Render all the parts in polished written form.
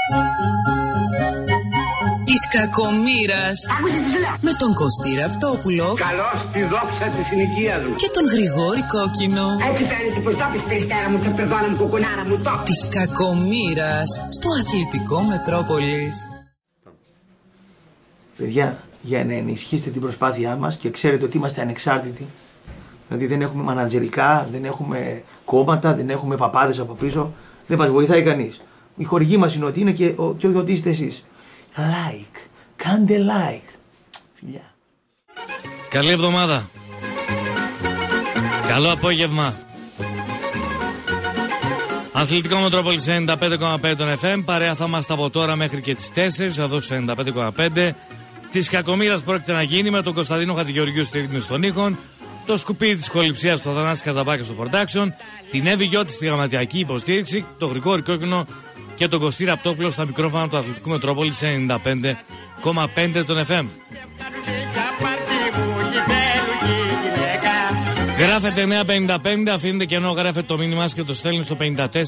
Της κακομοίρας. Άκουσες τι σου λέω. Με τον Κωστή Ραπτόπουλο. Καλώς τη δόξα της συνοικίας μου. Και τον Γρηγόρη Κόκκινο. Έτσι κάνεις την προστόπιση, περιστέρα μου, τσαπερδόνα μου, κουκουνάρα μου, το. Της κακομοίρας. Στο αθλητικό Μετρόπολης. Παιδιά, για να ενισχύσετε την προσπάθειά μας και ξέρετε ότι είμαστε ανεξάρτητοι. Δηλαδή δεν έχουμε μανατζερικά, δεν έχουμε κόμματα, δεν έχουμε παπάδες από πίσω. Δεν μας βοηθάει κανείς. Η χορηγή μας είναι ότι είναι και ότι είστε εσείς. Like. Κάντε like. Φιλιά. Καλή εβδομάδα. Καλό απόγευμα. Αθλητικό Μετρόπολης 95,5 των FM. Παρέα θα είμαστε από τώρα μέχρι και τις 4. Εδώ στο 95,5. Της κακομοίρας πρόκειται να γίνει με τον Κωνσταντίνο Χατζηγεωργίου στη ρύθμιση των ήχων. Το σκουπίδι της χοληψίας του Θανάση Καζαμπάκη στο production. Την Εύη Γιώτη στη γραμματιακή υποστήριξη. Το Γρηγόρη Κόκκινο και τον Κωστή Ραπτόπουλο στα μικρόφωνα του Αθλητικού Μετρόπολης 95,5 των FM. Γράφετε 955, αφήνετε και ενώ γράφετε το μήνυμά και το στέλνει στο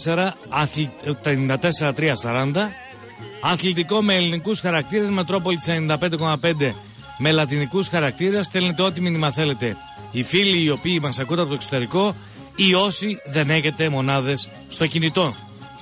54-340. Αθλητικό με ελληνικούς χαρακτήρες, Μετρόπολης 95,5 με λατινικούς χαρακτήρες. Στέλνετε ό,τι μήνυμα θέλετε. Οι φίλοι οι οποίοι μας ακούτε από το εξωτερικό ή όσοι δεν έχετε μονάδες στο κινητό.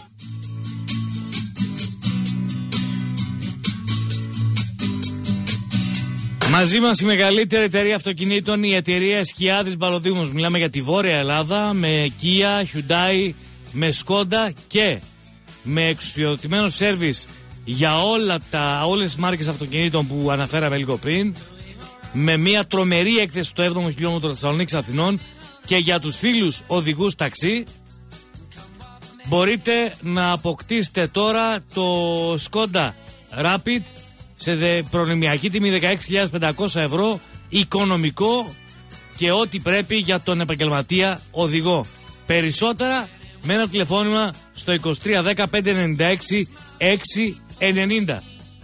Μαζί μας η μεγαλύτερη εταιρεία αυτοκινήτων, η εταιρεία Σκιάδης Μπαλοδήμος. Μιλάμε για τη Βόρεια Ελλάδα με Kia, Hyundai, με Skoda και με εξουσιοδοτημένο σέρβις για όλες τις μάρκες αυτοκινήτων που αναφέραμε λίγο πριν. Με μια τρομερή έκθεση στο 7ο χιλιόμετρο Θεσσαλονίκης Αθηνών και για τους φίλους οδηγούς ταξί. Μπορείτε να αποκτήσετε τώρα το Skoda Rapid σε προνομιακή τιμή 16.500 ευρώ, οικονομικό και ό,τι πρέπει για τον επαγγελματία οδηγό. Περισσότερα με ένα τηλεφώνημα στο 2310 596 690.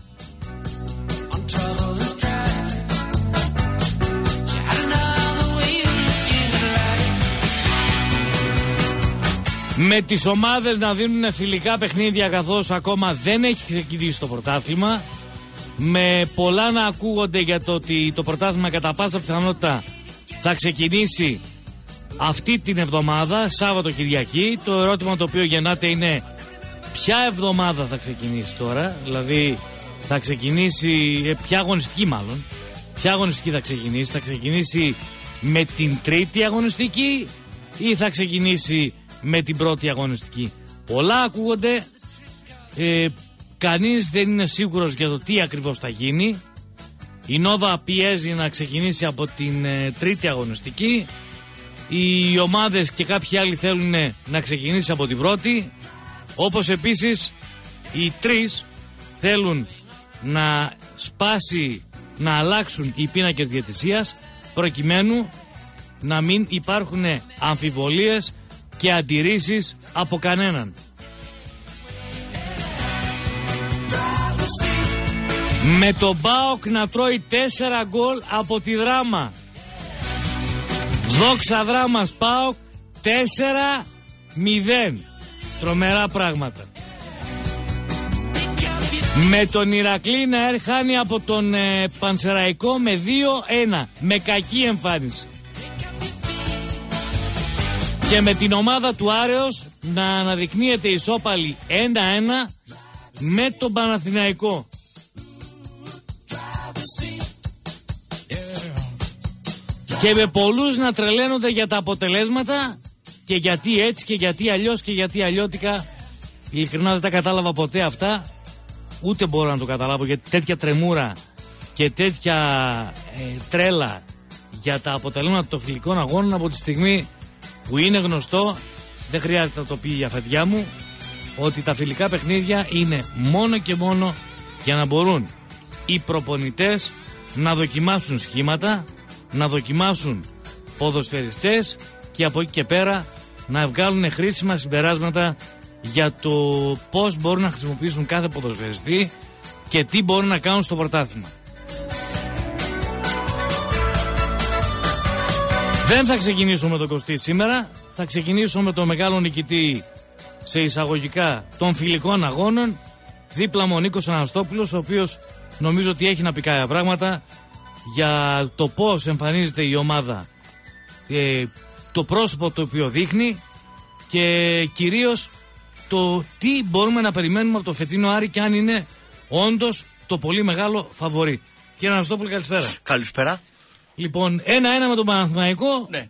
Με τις ομάδες να δίνουν φιλικά παιχνίδια καθώς ακόμα δεν έχει ξεκινήσει το πρωτάθλημα. Με πολλά να ακούγονται για το ότι το πρωτάθλημα κατά πάσα πιθανότητα θα ξεκινήσει αυτή την εβδομάδα, Σάββατο Κυριακή. Το ερώτημα το οποίο γεννάται είναι ποια εβδομάδα θα ξεκινήσει τώρα. Δηλαδή θα ξεκινήσει, ποια αγωνιστική μάλλον. Ποια αγωνιστική θα ξεκινήσει με την τρίτη αγωνιστική ή θα ξεκινήσει με την πρώτη αγωνιστική. Πολλά ακούγονται, κανείς δεν είναι σίγουρος για το τι ακριβώς θα γίνει. Η Νόβα πιέζει να ξεκινήσει από την τρίτη αγωνιστική. Οι ομάδες και κάποιοι άλλοι θέλουν να ξεκινήσει από την πρώτη. Όπως επίσης οι τρεις θέλουν να σπάσει, να αλλάξουν οι πίνακες διαιτησίας προκειμένου να μην υπάρχουν αμφιβολίες και αντιρρήσεις από κανέναν. Με τον ΠΑΟΚ να τρώει 4 γκολ από τη Δράμα. Δόξα Δράμας ΠΑΟΚ 4-0. Τρομερά πράγματα. Με τον Ηρακλή να χάνει από τον Πανσεραϊκό με 2-1. Με κακή εμφάνιση. Και με την ομάδα του Άρεος να αναδεικνύεται ισόπαλη 1-1 με τον Παναθηναϊκό. Και με πολλούς να τρελαίνονται για τα αποτελέσματα και γιατί έτσι και γιατί αλλιώς και γιατί αλλιώτικα. Ειλικρινά δεν τα κατάλαβα ποτέ αυτά. Ούτε μπορώ να το καταλάβω, γιατί τέτοια τρεμούρα και τέτοια τρέλα για τα αποτελέσματα των φιλικών αγώνων από τη στιγμή που είναι γνωστό, δεν χρειάζεται να το πει η αφεντιά μου, ότι τα φιλικά παιχνίδια είναι μόνο και μόνο για να μπορούν οι προπονητές να δοκιμάσουν σχήματα, να δοκιμάσουν ποδοσφαιριστές και από εκεί και πέρα να βγάλουν χρήσιμα συμπεράσματα για το πώς μπορούν να χρησιμοποιήσουν κάθε ποδοσφαιριστή και τι μπορούν να κάνουν στο πρωτάθλημα. Δεν θα ξεκινήσουμε με τον Κωστή σήμερα, θα ξεκινήσουμε με τον μεγάλο νικητή σε εισαγωγικά των φιλικών αγώνων, Δίπλα μου ο Νίκος Αναστόπουλος, ο οποίος νομίζω ότι έχει να πει κάποια πράγματα για το πώς εμφανίζεται η ομάδα, το πρόσωπο το οποίο δείχνει και κυρίως το τι μπορούμε να περιμένουμε από το φετινό Άρη και αν είναι όντως το πολύ μεγάλο φαβορί. Κύριε Αναστόπουλο, καλησπέρα. Καλησπέρα. Λοιπόν, 1-1 με τον Παναθηναϊκό. Ναι.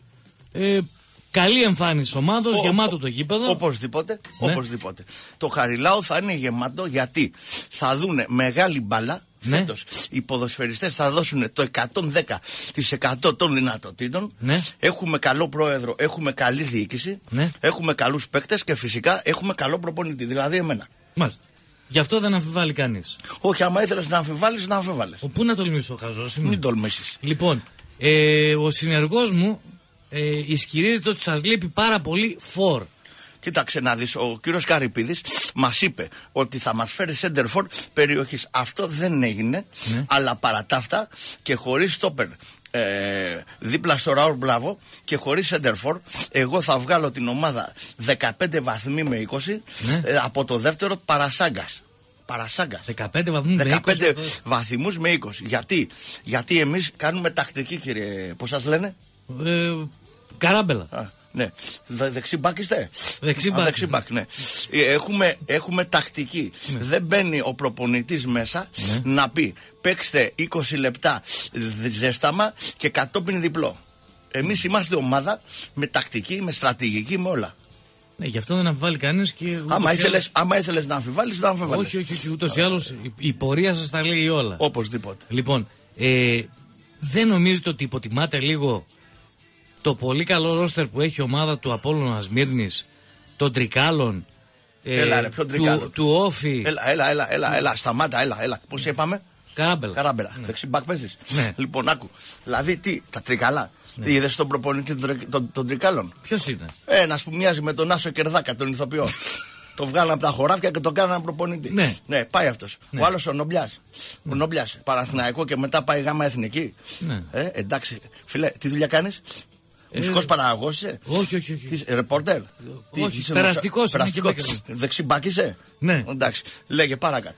Καλή εμφάνιση ομάδος, γεμάτο το γήπεδο. Οπωσδήποτε, Ναι. Οπωσδήποτε. Το Χαριλάου θα είναι γεμάτο γιατί θα δούνε μεγάλη μπάλα. Ναι. Φέτος οι ποδοσφαιριστές θα δώσουν το 110% των δυνατοτήτων. Ναι. Έχουμε καλό πρόεδρο, έχουμε καλή διοίκηση, Ναι. έχουμε καλούς παίκτες και φυσικά έχουμε καλό προπονητή, δηλαδή εμένα. Μάλιστα. Γι' αυτό δεν αμφιβάλλει κανείς. Όχι, άμα ήθελες να αμφιβάλλεις, να αμφιβάλλεις. Πού να τολμήσω, χαζός είμαι. Μην τολμήσεις. Λοιπόν, ο συνεργός μου ισχυρίζεται ότι σας λείπει πάρα πολύ φορ. Κοίταξε να δεις, ο κύριος Καρυπίδης μας είπε ότι θα μας φέρει σέντερφορ περιοχής. Αυτό δεν έγινε, Ναι. αλλά παρά τα αυτά και χωρίς στόπερ δίπλα στο Ραούλ Μπράβο και χωρίς σέντερφορ, εγώ θα βγάλω την ομάδα 15 βαθμοί με 20 Ναι. από το δεύτερο Παρασάγκας. Παρασάγκας. 15 βαθμούς με 15 20. βαθμούς με 20. Γιατί εμείς κάνουμε τακτική, κύριε, πώς σας λένε? Καράμπελα. Ναι. Δεξί μπακ είστε? Δεξί Α, μπακ. δεξί μπακ, ναι. Έχουμε τακτική. Δεν μπαίνει ο προπονητής μέσα να πει παίξτε 20 λεπτά ζέσταμα και κατόπιν διπλό. Εμείς είμαστε ομάδα με τακτική, με στρατηγική, με όλα. Ναι, γι' αυτό δεν αμφιβάλλει κανείς και. Άμα ήθελες να αμφιβάλλεις, να αμφιβάλλεις. Όχι, ούτως ή άλλως η πορεία σας τα λέει όλα. Οπωσδήποτε. Λοιπόν, δεν νομίζετε ότι υποτιμάτε λίγο το πολύ καλό ρόστερ που έχει η ομάδα του Απόλλωνα Σμύρνης, των Τρικάλων, Έλα, ρε, ποιον Τρικάλο? του Όφη? Έλα, σταμάτα, έλα. Πώς είπαμε? Καράμπελα. Ναι. Δεξί μπακ παίζεις. Ναι. Λοιπόν, άκου. Δηλαδή, τα Τρικαλά. Τι είδες τον προπονητή των Τρικάλων? Ποιος είναι? Ένας που μοιάζει με τον Άσο Κερδάκα, τον ηθοποιό. Το βγάλαν από τα χωράφια και τον κάναν προπονητή. Ναι. Πάει αυτός. Ο άλλος ο Νομπιάς. Ο Νομπιάς. Παναθηναϊκό και μετά πάει Γάμα Εθνική. Ναι. Εντάξει. Φίλε, τι δουλειά κάνεις? Μουσικός παραγωγός είσαι? Όχι. Ρεπόρτερ? Όχι, περαστικός είμαι και Δεξί μπακ είσαι? Ναι. Εντάξει. Λέγε παρακάτω.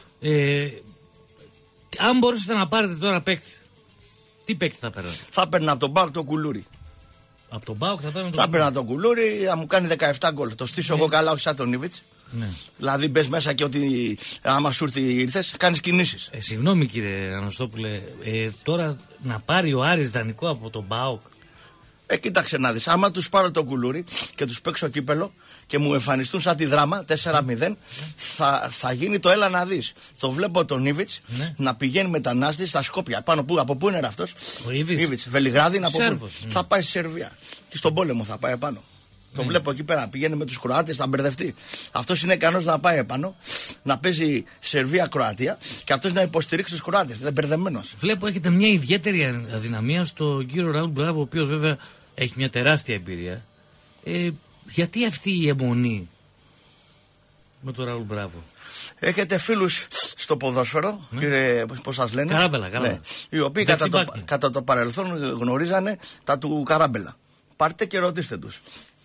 Αν μπορούσατε να πάρετε τώρα παίκτη, τι παίκτη θα παίρνατε? Θα παίρνα από τον Μπάουκ το Κουλούρι. Από τον Μπάουκ θα παίρνατε? Θα παίρνα τον Κουλούρι να μου κάνει 17 γκολ. Το στήσω εγώ καλά, όχι σαν τον Ήβιτς. Ναι. Δηλαδή μπες μέσα και ότι άμα σου ήρθες, κάνεις κινήσεις. Συγγνώμη κύριε Αναστόπουλε, τώρα να πάρει ο Άρης δανεικό από τον ΠΑΟΚ. Κοίταξε να δεις, άμα τους πάρω το Κουλούρι και τους παίξω κύπελο και μου εμφανιστούν σαν τη δράμα 4-0, θα γίνει το έλα να δεις. Το βλέπω τον Ήβιτς να πηγαίνει μετανάστη στα Σκόπια. Από πού είναι αυτός? Ο Ήβιτς. Βελιγράδι, από Σέρβος. Θα πάει στη Σερβία. Και στον πόλεμο θα πάει επάνω. Το βλέπω εκεί πέρα, πηγαίνει με τους Κροάτες, θα μπερδευτεί. Αυτός είναι ικανός να πάει επάνω, να παίζει Σερβία-Κροατία και αυτός να υποστηρίξει τους Κροάτες. Είναι μπερδεμένος. Βλέπω έχετε μια ιδιαίτερη αδυναμία στον κύριο Ραούλ Μπράβο, ο οποίος βέβαια έχει μια τεράστια εμπειρία. Γιατί αυτή η αιμονή με τον Ραούλ Μπράβο? Έχετε φίλους στο ποδόσφαιρο, κύριε, πώς σας λένε? Καράμπελα. Οι οποίοι κατά το παρελθόν γνωρίζανε τα του Καράμπελα. Πάρτε και ρωτήστε τους.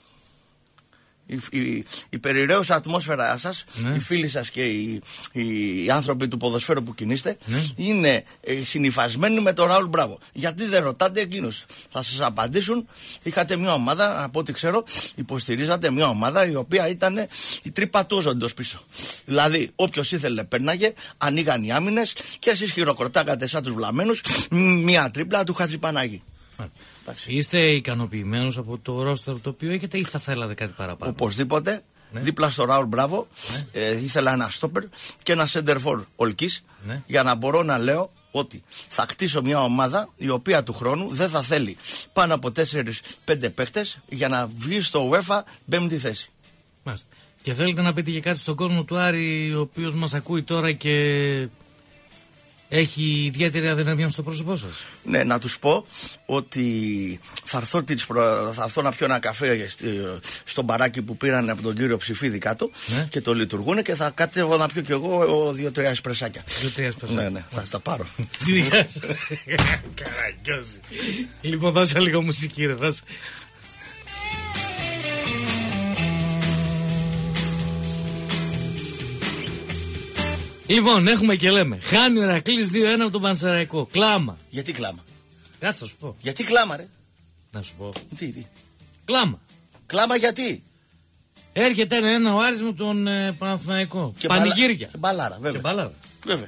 Η περιραίουσα ατμόσφαιρα σας, οι φίλοι σας και οι άνθρωποι του ποδοσφαίρου που κινείστε, είναι συνυφασμένοι με τον Ραούλ Μπράβο. Γιατί δεν ρωτάτε εκείνους? Θα σας απαντήσουν. Είχατε μια ομάδα, από ό,τι ξέρω, υποστηρίζατε μια ομάδα η οποία ήταν η τρύπα του όζοντος πίσω. Δηλαδή, όποιος ήθελε πέρναγε, ανοίγαν οι άμυνες και εσείς χειροκροτάγατε σαν τους βλαμμένους μια τρίπλα του Χατζηπανάγη. Είστε ικανοποιημένος από το ρόστερ το οποίο έχετε ή θα θέλατε κάτι παραπάνω? Οπωσδήποτε. Δίπλα στο Ραούλ Μπράβο ήθελα ένα στόπερ και ένα σέντερφορ Ολκής για να μπορώ να λέω ότι θα χτίσω μια ομάδα η οποία του χρόνου δεν θα θέλει πάνω από 4-5 παίχτες για να βγει στο UEFA 5η θέση. Μάλιστα. Και θέλετε να πείτε και κάτι στον κόσμο του Άρη, ο οποίος μας ακούει τώρα και έχει ιδιαίτερη αδυναμία στο πρόσωπό σας? Ναι, να τους πω ότι θα έρθω να πιω ένα καφέ στο μπαράκι που πήραν από τον κύριο Ψηφίδη κάτω και το λειτουργούν και θα κάτσω να πιω κι εγώ 2-3 εσπρεσάκια. 2-3 εσπρεσάκια. Ναι, θα τα πάρω. Καραγκιόζη. Λοιπόν, δώσε λίγο μουσική ρε, δώσε. Λοιπόν, έχουμε και λέμε. Χάνει ο Ηρακλής 2-1 από τον Πανσεραϊκό. Κλάμα. Γιατί κλάμα? Κάτσε να σου πω. Γιατί κλάμα, ρε? Να σου πω. Τι. Κλάμα. Κλάμα γιατί? Έρχεται ένα ο Άρης με τον Παναθηναϊκό. Και πανηγύρια. Μπαλάρα, βέβαια. Και μπαλάρα. Βέβαια.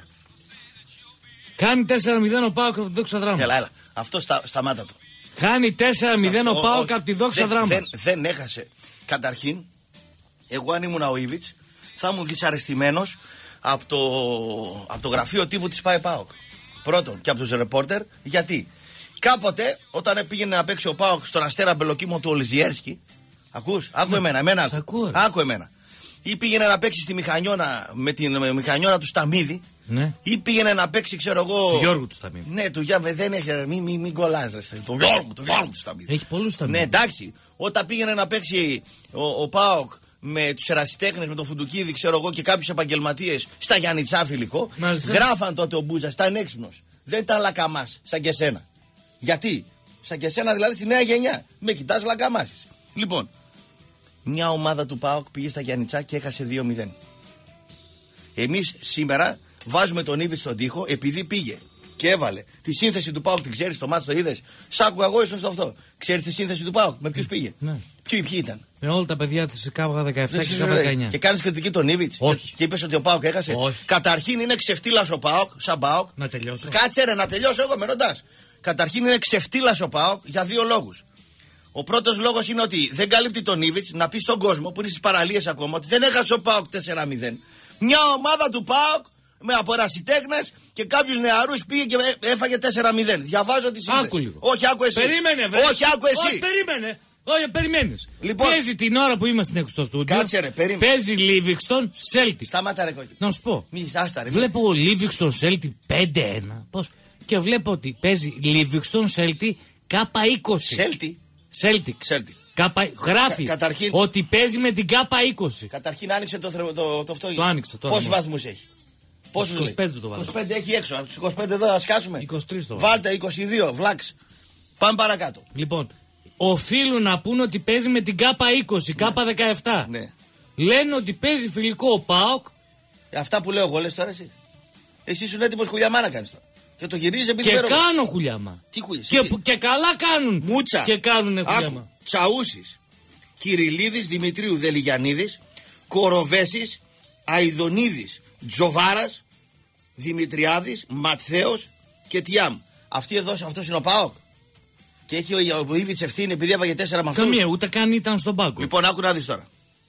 Κάνει 4-0 ο ΠΑΟΚ από τη Δόξα Δράμα. Έλα. Αυτό σταμάτα το. Χάνει 4-0 ο ΠΑΟΚ από τη Δόξα Δράμα. Δεν έχασε. Καταρχήν, εγώ αν ήμουν ο Ήβιτς, θα ήμουν δυσαρεστημένος από το γραφείο τύπου της ΠΑΕ ΠΑΟΚ. Πρώτον, και από τους ρεπόρτερ. Γιατί κάποτε, όταν πήγαινε να παίξει ο ΠΑΟΚ στον Αστέρα Μπελοκίμο του Ολιζιέρσκι, άκου εμένα. Άκου εμένα. Ή πήγαινε να παίξει στη Μηχανιώνα με την Μηχανιώνα του Σταμίδη. Ναι. Ή πήγαινε να παίξει, ξέρω εγώ. Του Γιώργου του Σταμίδη. Ναι, του Γιώργου. Δεν έχει. Μην κολλάζει. Το Γιώργου του Σταμίδη. Έχει πολλούς Σταμίδη. Ναι, εντάξει. Όταν πήγαινε να παίξει ο ΠΑΟΚ με τους ερασιτέχνες, με τον Φουντουκίδη, ξέρω εγώ, και κάποιους επαγγελματίες στα Γιαννιτσά φιλικό, γράφαν τότε ο Μπούζας, ήταν έξυπνος. Δεν ήταν λακαμάς, σαν και εσένα. Γιατί? Σαν και εσένα δηλαδή στη νέα γενιά. Με κοιτάς λακαμάσεις. Λοιπόν, μια ομάδα του ΠΑΟΚ πήγε στα Γιαννιτσά και έχασε 2-0. Εμείς σήμερα βάζουμε τον Ήβιτ στον τοίχο επειδή πήγε και έβαλε τη σύνθεση του ΠΑΟΚ. Την ξέρεις, το μάτι το είδες? Σ' άκουγα εγώ, ήσουν στο αυτό. Ξέρεις τη σύνθεση του ΠΑΟΚ? Με ποιους πήγε? Ναι. Ποιοι ήταν? Με όλα τα παιδιά της ΚΑΒΓΑ 17 και ΚΑΒΓΑ 19. Και κάνεις κριτική τον Ήβιτς? Όχι. Και είπες ότι ο ΠΑΟΚ έχασε? Όχι. Καταρχήν είναι ξεφτύλας ο ΠΑΟΚ, σαν ΠΑΟΚ. Να τελειώσω. Κάτσε ρε, να τελειώσω εγώ, με ρωτάς. Καταρχήν είναι ξεφτύλας ο ΠΑΟΚ για δύο λόγους. Ο πρώτος λόγος είναι ότι δεν καλύπτει τον Ήβιτς να πει στον κόσμο που είναι στις παραλίες ακόμα ότι δεν έχασε ο ΠΑΟΚ 4-0. Μια ομάδα του ΠΑΟΚ με απορασιτέχνες και κάποιους νεαρούς πήγε και έφαγε 4-0. Διαβάζω τη σύνθεση. Άκου λίγο. Όχι, άκου εσύ. Περίμενε, βρε. Όχι, άκου εσύ. Όχι, περίμενε. Όχι, περιμένεις. Λοιπόν, παίζει την ώρα που είμαστε έξω στο στούντιο. Κάτσε ρε, περίμενε. Παίζει Λίβιξτον Σέλτι. Σταμάτα ρε κόκκινο. Να σου πω. Άστα, ρε, βλέπω Λίβιξτον Σέλτι 5-1. Πώς? Και βλέπω ότι παίζει Λίβιξτον Σέλτι K20. Σέλτι. Γράφει καταρχήν, ότι παίζει με την K20. Καταρχήν άνοιξε το αυτό. Το άνοιξε τώρα. Πόσους βαθμούς έχει? Πόσους 25 το βάλω. 25 έχει έξω. Από τους 25 εδώ να σκάσουμε. 23 το βάλω. Βάλτε 22. Βλάξ. Πάμε παρακάτω. Λοιπόν, οφείλουν να πούνε ότι παίζει με την K20, K17. Ναι. Λένε ότι παίζει φιλικό ο ΠΑΟΚ. Αυτά που λέω εγώ λες τώρα εσύ. Εσύ ήσουν έτοιμος χουλιαμά να κάνεις τώρα. Και το γυρίζεις επειδή και κάνω χουλιαμά. Τι χουλιαμά? Και καλά κάνουν. Μούτσα. Και κάνουν χουλιαμά. Τσαούσης, Κυριλίδης, Δημητρίου Δελιγιαννίδης, Κοροβέσης, Αηδονίδης, Τζοβάρας, Δημητριάδης, Ματθαίος και Τιάμ. Αυτοί εδώ, αυτός είναι ο ΠΑΟΚ. Και έχει ο Ήβιτς ευθύνη επειδή έβαγε 4 με αυτούς. Καμία, ούτε καν ήταν στον πάγκο. Λοιπόν, άκου να δεις τώρα.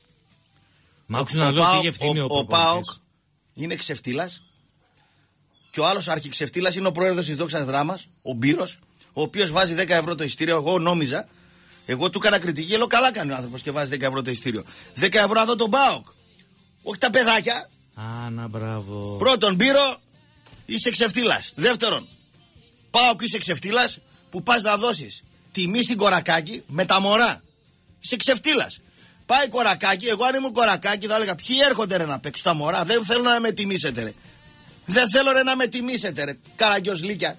Μα άκουσα να λέω ότι ευθύνη ο ΠΑΟΚ είναι ξεφτύλας και ο άλλος αρχιξεφτύλας είναι ο πρόεδρος της Δόξας Δράμας, ο Μπύρος, ο οποίος βάζει 10 ευρώ το ειστήριο. Εγώ νόμιζα, εγώ του έκανα κριτική, λέω καλά κάνει ο άνθρωπος και βάζει 10 ευρώ το ειστήριο. 10 ευρώ να δω τον ΠΑΟΚ. Όχι τα παιδάκια. Να μπράβο. Πρώτον, Μπύρο, είσαι ξεφτύλας. Δεύτερον, ΠΑΟΚ είσαι ξεφτύλας που πας να δώσεις τιμή στην Κορακάκη με τα μωρά. Είσαι ξεφτύλας. Πάει Κορακάκη, εγώ αν ήμουν Κορακάκη θα έλεγα ποιοι έρχονται ρε να παίξουν τα μωρά. Δεν θέλω να με τιμήσετε ρε. Δεν θέλω ρε να με τιμήσετε ρε. Καραγκιόζλίκια.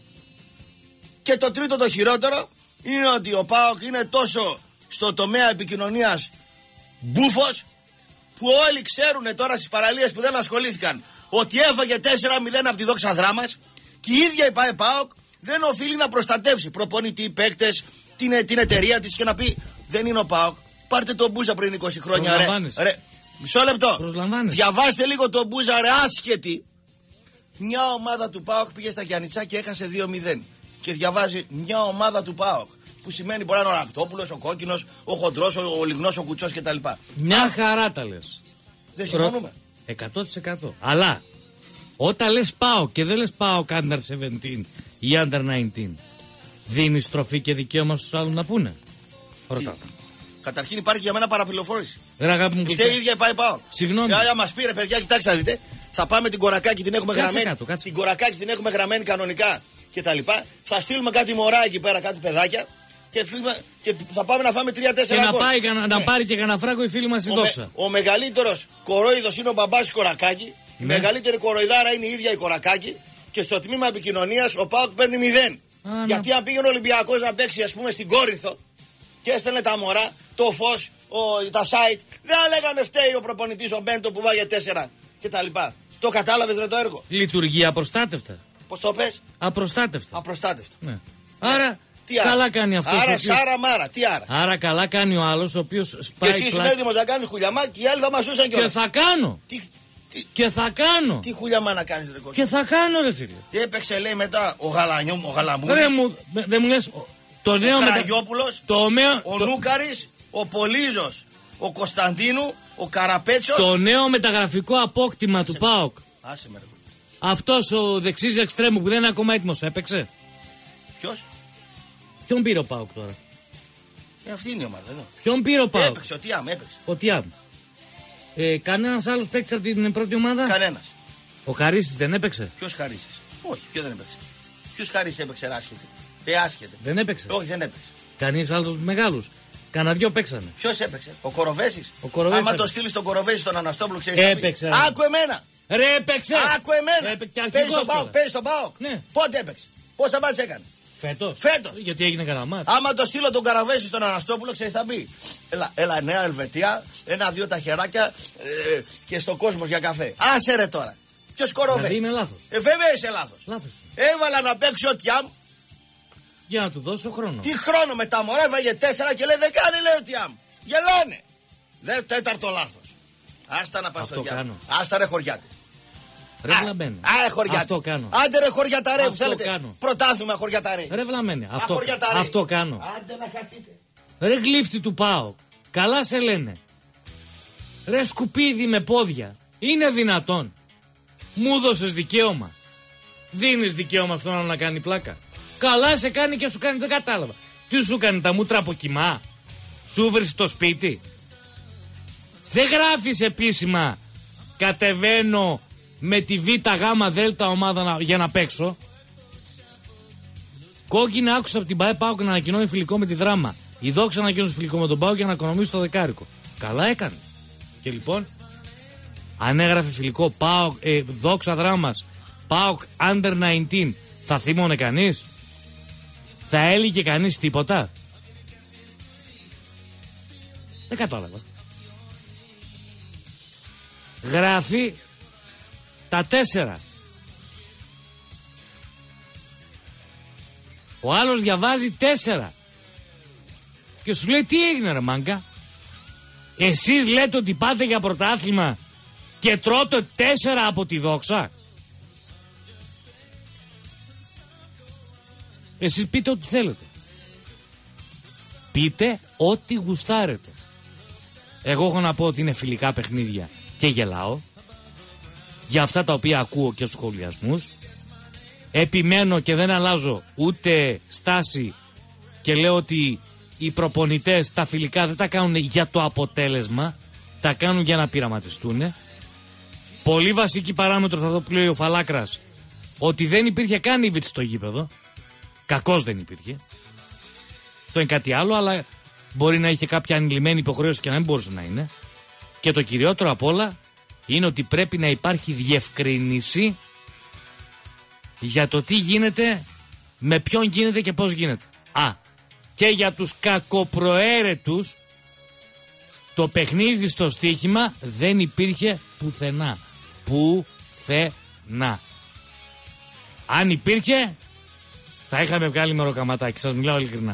Και το τρίτο το χειρότερο είναι ότι ο ΠΑΟΚ είναι τόσο στο τομέα επικοινωνίας μπούφος που όλοι ξέρουν τώρα στις παραλίες που δεν ασχολήθηκαν ότι έφαγε 4-0 από τη Δόξα Δράμας και η ίδια η ΠΑΟΚ δεν οφείλει να προστατεύσει προπονητή, παίκτες, την εταιρεία της και να πει δεν είναι ο ΠΑΟΚ. Πάρτε τον Μπούζα πριν 20 χρόνια ρε. Μισό λεπτό. Διαβάστε λίγο τον Μπούζα ρε άσχετη. Μια ομάδα του ΠΑΟΚ πήγε στα Γιαννιτσά και έχασε 2-0. Και διαβάζει μια ομάδα του ΠΑΟΚ. Που σημαίνει μπορεί να είναι ο Ρακτόπουλος, ο Κόκκινος, ο Χοντρός, ο Λιγνός, ο Κουτσός κτλ. Μια χαρά τα λες. Δεν συμφωνούμε. 100%. Αλλά όταν λες ΠΑΟΚ και δεν λες ΠΑΟΚ Under 17 ή Under 19, δίνεις τροφή και δικαίωμα στους άλλους να πούνε. Ρωτάω. Καταρχήν υπάρχει για μένα παραπληροφόρηση. Δεν αγάπη μου. Αυτή η ίδια πάει ΠΑΟΚ. Συγγνώμη. Για μας πήρε παιδιά, κοιτάξτε να δείτε. Θα πάμε την Κορακάκη, την έχουμε γραμμένη. Την Κορακάκη την έχουμε γραμμένη κανονικά κτλ. Θα στείλουμε κάτι μωρά εκεί πέρα, κάτι παιδάκια. Και θα πάμε να φάμε 3-4 γκολ. Και να πάρει και κανένα φράγκο η φίλη μας η Δόξα. Ο μεγαλύτερος κορόιδος είναι ο μπαμπάς Κορακάκη. Η μεγαλύτερη κοροϊδάρα είναι η ίδια η Κορακάκη. Και στο τμήμα επικοινωνίας ο ΠΑΟΚ παίρνει 0. Γιατί αν πήγαινε ο Ολυμπιακός να παίξει, ας πούμε, στην Κόρινθο και έστελνε τα μωρά, το Φως, τα site, δεν λέγανε φταίει ο προπονητής ο Μπέντο που βάγε 4 κτλ. Το κατάλαβες ρε το έργο? Λειτουργεί απροστάτευτα. Πώς το πες? Απροστάτευτα. Απροστάτευτα. Ναι. Άρα καλά κάνει αυτός. Άρα οποίος... Σάρα Μάρα, τι άρα? Άρα καλά κάνει ο άλλος ο οποίος σπάει. Και εσύ είσαι έτοιμος να κάνεις χουλιαμά και οι άλλοι θα μας σούσαν κιόλας. Και θα κάνω. Και θα κάνω. Τι χουλιαμά να κάνεις ρε κόκκι? Και θα κάνω ρε φίλε. Τι έπαιξε λέει μετά ο Γαλαμούρης? Ρε μου, δεν μου λες. Το νέο ο Κραγιόπουλος, ο Νούκαρης, ο Πολύζος, ο Κωνσταντίνου, ο Καραπέτσος. Το νέο μεταγραφικό απόκτημα του ΠΑΟΚ. Άσε με ρε. Αυτός ο δεξής εξτρέμου που δεν είναι ακόμα έτοιμος έπαιξε. Ποιος? Ποιον πήρε ο ΠΑΟΚ τώρα? Αυτή είναι η ομάδα εδώ. Ποιον πήρε ο ΠΑΟΚ? Έπαιξε, ο Τιάμ έπαιξε. Ο Τιάμ. Κανένας άλλος παίκτης από την πρώτη ομάδα? Κανένας. Ο Χαρίσης δεν έπαιξε? Ποιος Χαρίσης? Όχι, ποιο δεν έπαιξε? Ποιος Χαρίσης έπαιξε άσχετη? Άσχετη. Δεν έπαιξε? Όχι, δεν έπαιξε. Κανείς άλλος μεγάλους? Κανα δυο παίξανε. Ποιος έπαιξε? Ο Κοροβέσης. Άμα έπαιξε. Το στείλεις τον Κοροβέση στον Αναστόπουλο, ξέρεις. Έπαιξε. Άκου εμένα. Ρε έπαιξε. Άκου εμένα. Παίζει τον ΠΑΟΚ. Ναι. Πότε έπαιξε? Πόσα μάτς έκανε? Φέτος. Γιατί έγινε κανένα μάτς. Άμα το στείλω τον Καραβέση στον Αναστόπουλο, ξέρεις θα πει. Έλα Νέα Ελβετία, 1-2 τα χεράκια και στο κόσμο για καφέ. Άσε ρε τώρα. Ποιος Κοροβέση? Δηλαδή είναι λάθος. Βέβαια είσαι λάθος. Έβαλα να παίξει ο Τιάμ. Για να του δώσω χρόνο. Τι χρόνο μετά μωρέ, έβαγε 4 και λέει δεν κάνει, λέει ο Τιάμ. Γελάνε. Τέταρτο λάθος. Άστα να πας στο διάλογο. Άστα ρε χωριάτε. Ρε βλαμμένε. Αυτό κάνω. Άντε ρε χωριαταρέ που θέλετε. Πρωτάθλημα χωριαταρέ. Ρε βλαμμένε. Αυτό κάνω. Άντε να χαθείτε. Ρε γλύφτη του ΠΑΟΚ. Καλά σε λένε. Ρε σκουπίδι με πόδια. Είναι δυνατόν? Μου δώσες δικαίωμα. Δίνεις δικαίωμα στον άλλο να κάνει πλάκα. Καλά σε κάνει και σου κάνει, δεν κατάλαβα. Τι σου κάνει, τα μούτρα από κοιμά? Σου βρεις το σπίτι? Δεν γράφεις επίσημα κατεβαίνω με τη ΒΓΔ ομάδα για να παίξω. Κόκκινα άκουσα από την ΠΑΕ ΠΑΟΚ να ανακοινώνει φιλικό με τη Δράμα. Η Δόξα ανακοινώνει φιλικό με τον ΠΑΟΚ για να οικονομήσει το δεκάρικο. Καλά έκανε. Και λοιπόν, αν έγραφε φιλικό ΠΑΟΚ, Δόξα Δράμας, ΠΑΟΚ Under 19, θα θύμωνε κανείς? Θα έλεγε κανείς τίποτα? Δεν κατάλαβα. Γράφει τα 4. Ο άλλος διαβάζει 4. Και σου λέει τι έγινε ρε μάγκα? Εσείς λέτε ότι πάτε για πρωτάθλημα και τρώτε 4 από τη Δόξα? Εσείς πείτε ό,τι θέλετε. Πείτε ό,τι γουστάρετε. Εγώ έχω να πω ότι είναι φιλικά παιχνίδια και γελάω για αυτά τα οποία ακούω και στους σχολιασμούς. Επιμένω και δεν αλλάζω ούτε στάση και λέω ότι οι προπονητές τα φιλικά δεν τα κάνουν για το αποτέλεσμα, τα κάνουν για να πειραματιστούν. Πολύ βασική παράμετρος αυτό που λέει ο Φαλάκρας, ότι δεν υπήρχε καν Ήβιτς στο γήπεδο. Κακώς δεν υπήρχε. Το είναι κάτι άλλο, αλλά μπορεί να είχε κάποια ανηλυμένη υποχρέωση και να μην μπορούσε να είναι. Και το κυριότερο απ' όλα είναι ότι πρέπει να υπάρχει διευκρίνηση για το τι γίνεται, με ποιον γίνεται και πώς γίνεται. Και για τους κακοπροαίρετους το παιχνίδι στο στοίχημα δεν υπήρχε πουθενά. Πουθενά. Αν υπήρχε θα είχαμε βγάλει μεροκαματάκι, σας μιλάω ειλικρινά.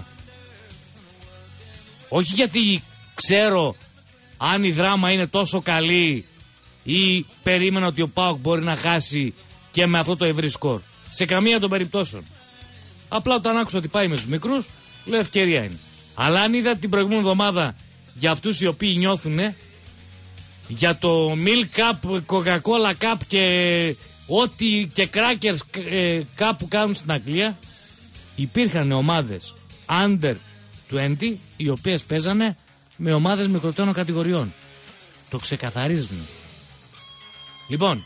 Όχι γιατί ξέρω αν η Δράμα είναι τόσο καλή ή περίμενα ότι ο ΠΑΟΚ μπορεί να χάσει και με αυτό το ευρύ σκορ. Σε καμία των περιπτώσεων. Απλά όταν άκουσα ότι πάει με τους μικρούς, λέω ευκαιρία είναι. Αλλά αν είδα την προηγούμενη εβδομάδα για αυτούς οι οποίοι νιώθουν για το Milk Cup, Coca-Cola Cup και ό,τι και Crackers Cup που κάνουν στην Αγγλία, υπήρχαν ομάδες under 20 οι οποίες παίζανε με ομάδες μικροτέρων κατηγοριών. Το ξεκαθαρίζουμε. Λοιπόν,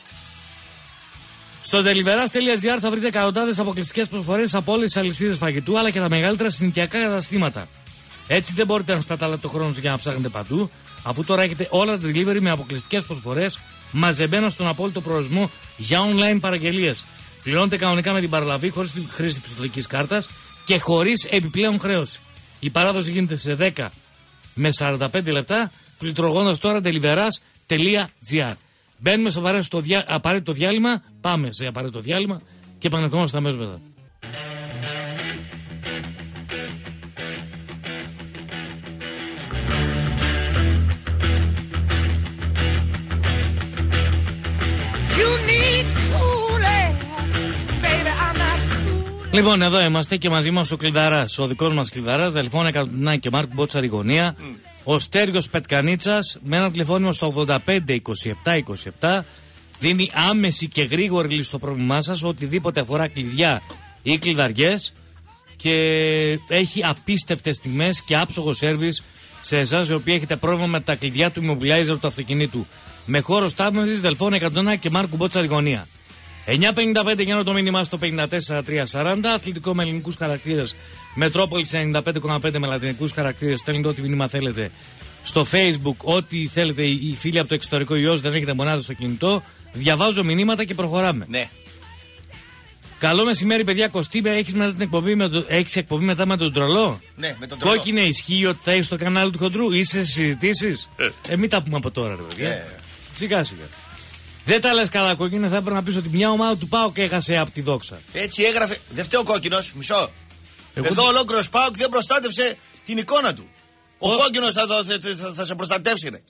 στο deliveras.gr θα βρείτε εκατοντάδες αποκλειστικές προσφορές από όλες τις αλυσίδες φαγητού αλλά και τα μεγαλύτερα συνοικιακά καταστήματα. Έτσι δεν μπορείτε να σπαταλάτε το χρόνο σας για να ψάχνετε παντού, αφού τώρα έχετε όλα τα delivery με αποκλειστικές προσφορές μαζεμένα στον απόλυτο προορισμό για online παραγγελίες. Πληρώνετε κανονικά με την παραλαβή χωρίς τη χρήση πιστωτικής κάρτας και χωρίς επιπλέον χρέωση. Η παράδοση γίνεται σε 10 με 45 λεπτά, πληκτρολογώντας τώρα deliveras.gr. Μπαίνουμε σε απαραίτητο διάλειμμα. Πάμε σε απαραίτητο διάλειμμα και επανερχόμαστε αμέσως μετά. Λοιπόν, εδώ είμαστε και μαζί μας ο Κλειδαράς, ο δικός μας Κλειδαράς, Δελφόνα Καντουνάκη και Μάρκο Μπότσαρη γωνία. Ο Στέργιος Πετκανίτσας με ένα τηλεφώνημα στο 85-27-27 δίνει άμεση και γρήγορη λύση στο πρόβλημά σας, οτιδήποτε αφορά κλειδιά ή κλειδαριές, και έχει απίστευτες τιμές και άψογο σέρβις σε εσάς οι οποίοι έχετε πρόβλημα με τα κλειδιά του immobilizer του αυτοκινήτου. Με χώρο στάθμευσης Δελφόνα Καντουνάκη και Μάρκο Μπότσαρη γωνία. 9.55 για το μήνυμά στο 54.340. Αθλητικό με ελληνικούς χαρακτήρες. Μετρόπολης 95.5 με λατινικούς χαρακτήρες. Στέλνετε ό,τι μήνυμα θέλετε στο Facebook. Ό,τι θέλετε, οι φίλοι από το εξωτερικό, ιός δεν έχετε μονάδα στο κινητό. Διαβάζω μηνύματα και προχωράμε. Ναι. Καλό μεσημέρι, παιδιά. Κωστή, έχεις εκπομπή μετά με τον τρολό? Ναι, με τον τρολό. Κόκκινε, ισχύει ότι θα είσαι στο κανάλι του Χοντρού? Είσαι σε συζητήσεις? Μην τα πούμε από τώρα, ρε παιδιά. Σιγά σιγά. Δεν τα λες καλά, Κόκκινε. Θα έπρεπε να πεις ότι μια ομάδα του ΠΑΟΚ έχασε από τη Δόξα. Έτσι έγραφε. Δεν φταίει ο Κόκκινος, μισό. Εδώ ολόκληρος ΠΑΟΚ δεν προστάτευσε την εικόνα του. Ο Κόκκινος θα σε προστατεύσει, ρε.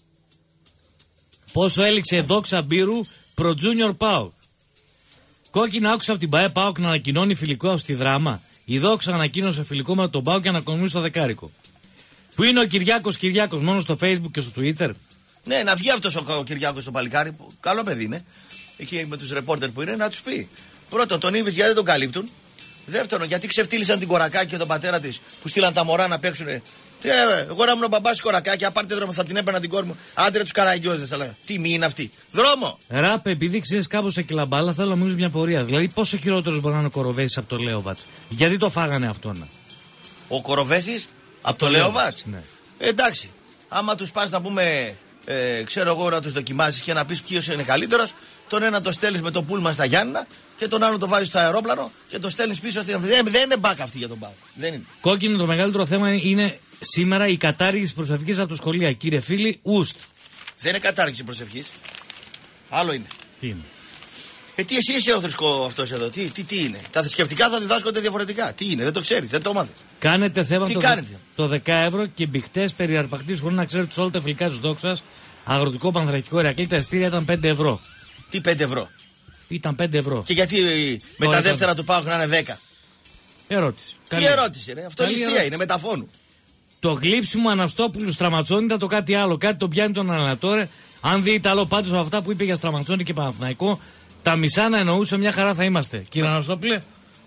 Πόσο έληξε Δόξα Μπύρου προ Junior ΠΑΟΚ. Κόκκινα, άκουσα από την ΠΑΕ ΠΑΟΚ να ανακοινώνει φιλικό στη Δράμα. Η Δόξα ανακοίνωσε φιλικό με τον ΠΑΟΚ και ανακοινώνει στο δεκάρικο. Πού είναι ο Κυριάκος, μόνο στο Facebook και στο Twitter? Ναι, να βγει αυτός ο Κυριάκος στο παλικάρι, που καλό παιδί είναι, εκεί με τους ρεπόρτερ που είναι, να τους πει. Πρώτον, τον Ήβης γιατί δεν τον καλύπτουν. Δεύτερον, γιατί ξεφτύλισαν την Κορακάκη και τον πατέρα της που στείλαν τα μωρά να παίξουνε. Εγώ να ήμουν ο μπαμπάς Κορακάκη, απάρτε δρόμο, θα την έπαιρνα την κόρη μου. Άντρε τους καραγκιόζες, αλλά τι μη είναι αυτή. Δρόμο! Ράπ, επειδή ξέρεις κάπως σε κιλαμπάλα, θέλω να μου μια πορεία. Δηλαδή, πόσο χειρότερος μπορεί να είναι ο Κοροβέσης από το Λέοβατς? Γιατί το φάγανε αυτόν? Ο Κοροβέσης από το Λέοβατς? Ναι. Εντάξει, άμα τους πας να πούμε. Ξέρω εγώ να τους δοκιμάσεις και να πεις ποιος είναι καλύτερος. Τον ένα το στέλνεις με το πούλμα στα Γιάννηνα και τον άλλο το βάζεις στο αερόπλανο και το στέλνεις πίσω στην Αφρική. Δεν είναι μπάκα αυτή για τον ΠΑΟΚ. Δεν είναι. Κόκκινο, το μεγαλύτερο θέμα είναι σήμερα η κατάργηση προσευχής από το σχολείο. Κύριε φίλοι, ουστ. Δεν είναι κατάργηση προσευχής. Άλλο είναι. Τι είναι? Τι εσύ είσαι ο θρησκό αυτός εδώ, τι είναι? Τα θρησκευτικά θα διδάσκονται διαφορετικά. Τι είναι, δεν το ξέρεις, δεν το μάθες. Κάνετε θέμα το 10 ευρώ και μπιχτές περί αρπακτής χωρίς να ξέρετε όλα τα φιλικά της Δόξας. Αγροτικό Πανθρακικό Ηρακλή, τα εστία ήταν 5 ευρώ. Τι 5 ευρώ? Ήταν 5 ευρώ. Και γιατί με τα δεύτερα του πάω να είναι 10? Ερώτηση. Τι ερώτηση, ρε? Αυτό ληστεία είναι, μεταφώνου. Το γλύψιμο Αναστόπουλου Στραματσόνη ήταν το κάτι άλλο. Κάτι τον πιάνει τον αναλατόρε. Αν δείτε άλλο πάντως από αυτά που είπε για Στραματσόνη και Παναθηναϊκό, τα μισά να εννοούσε, μια χαρά θα είμαστε. Κύριε Αναστόπουλε.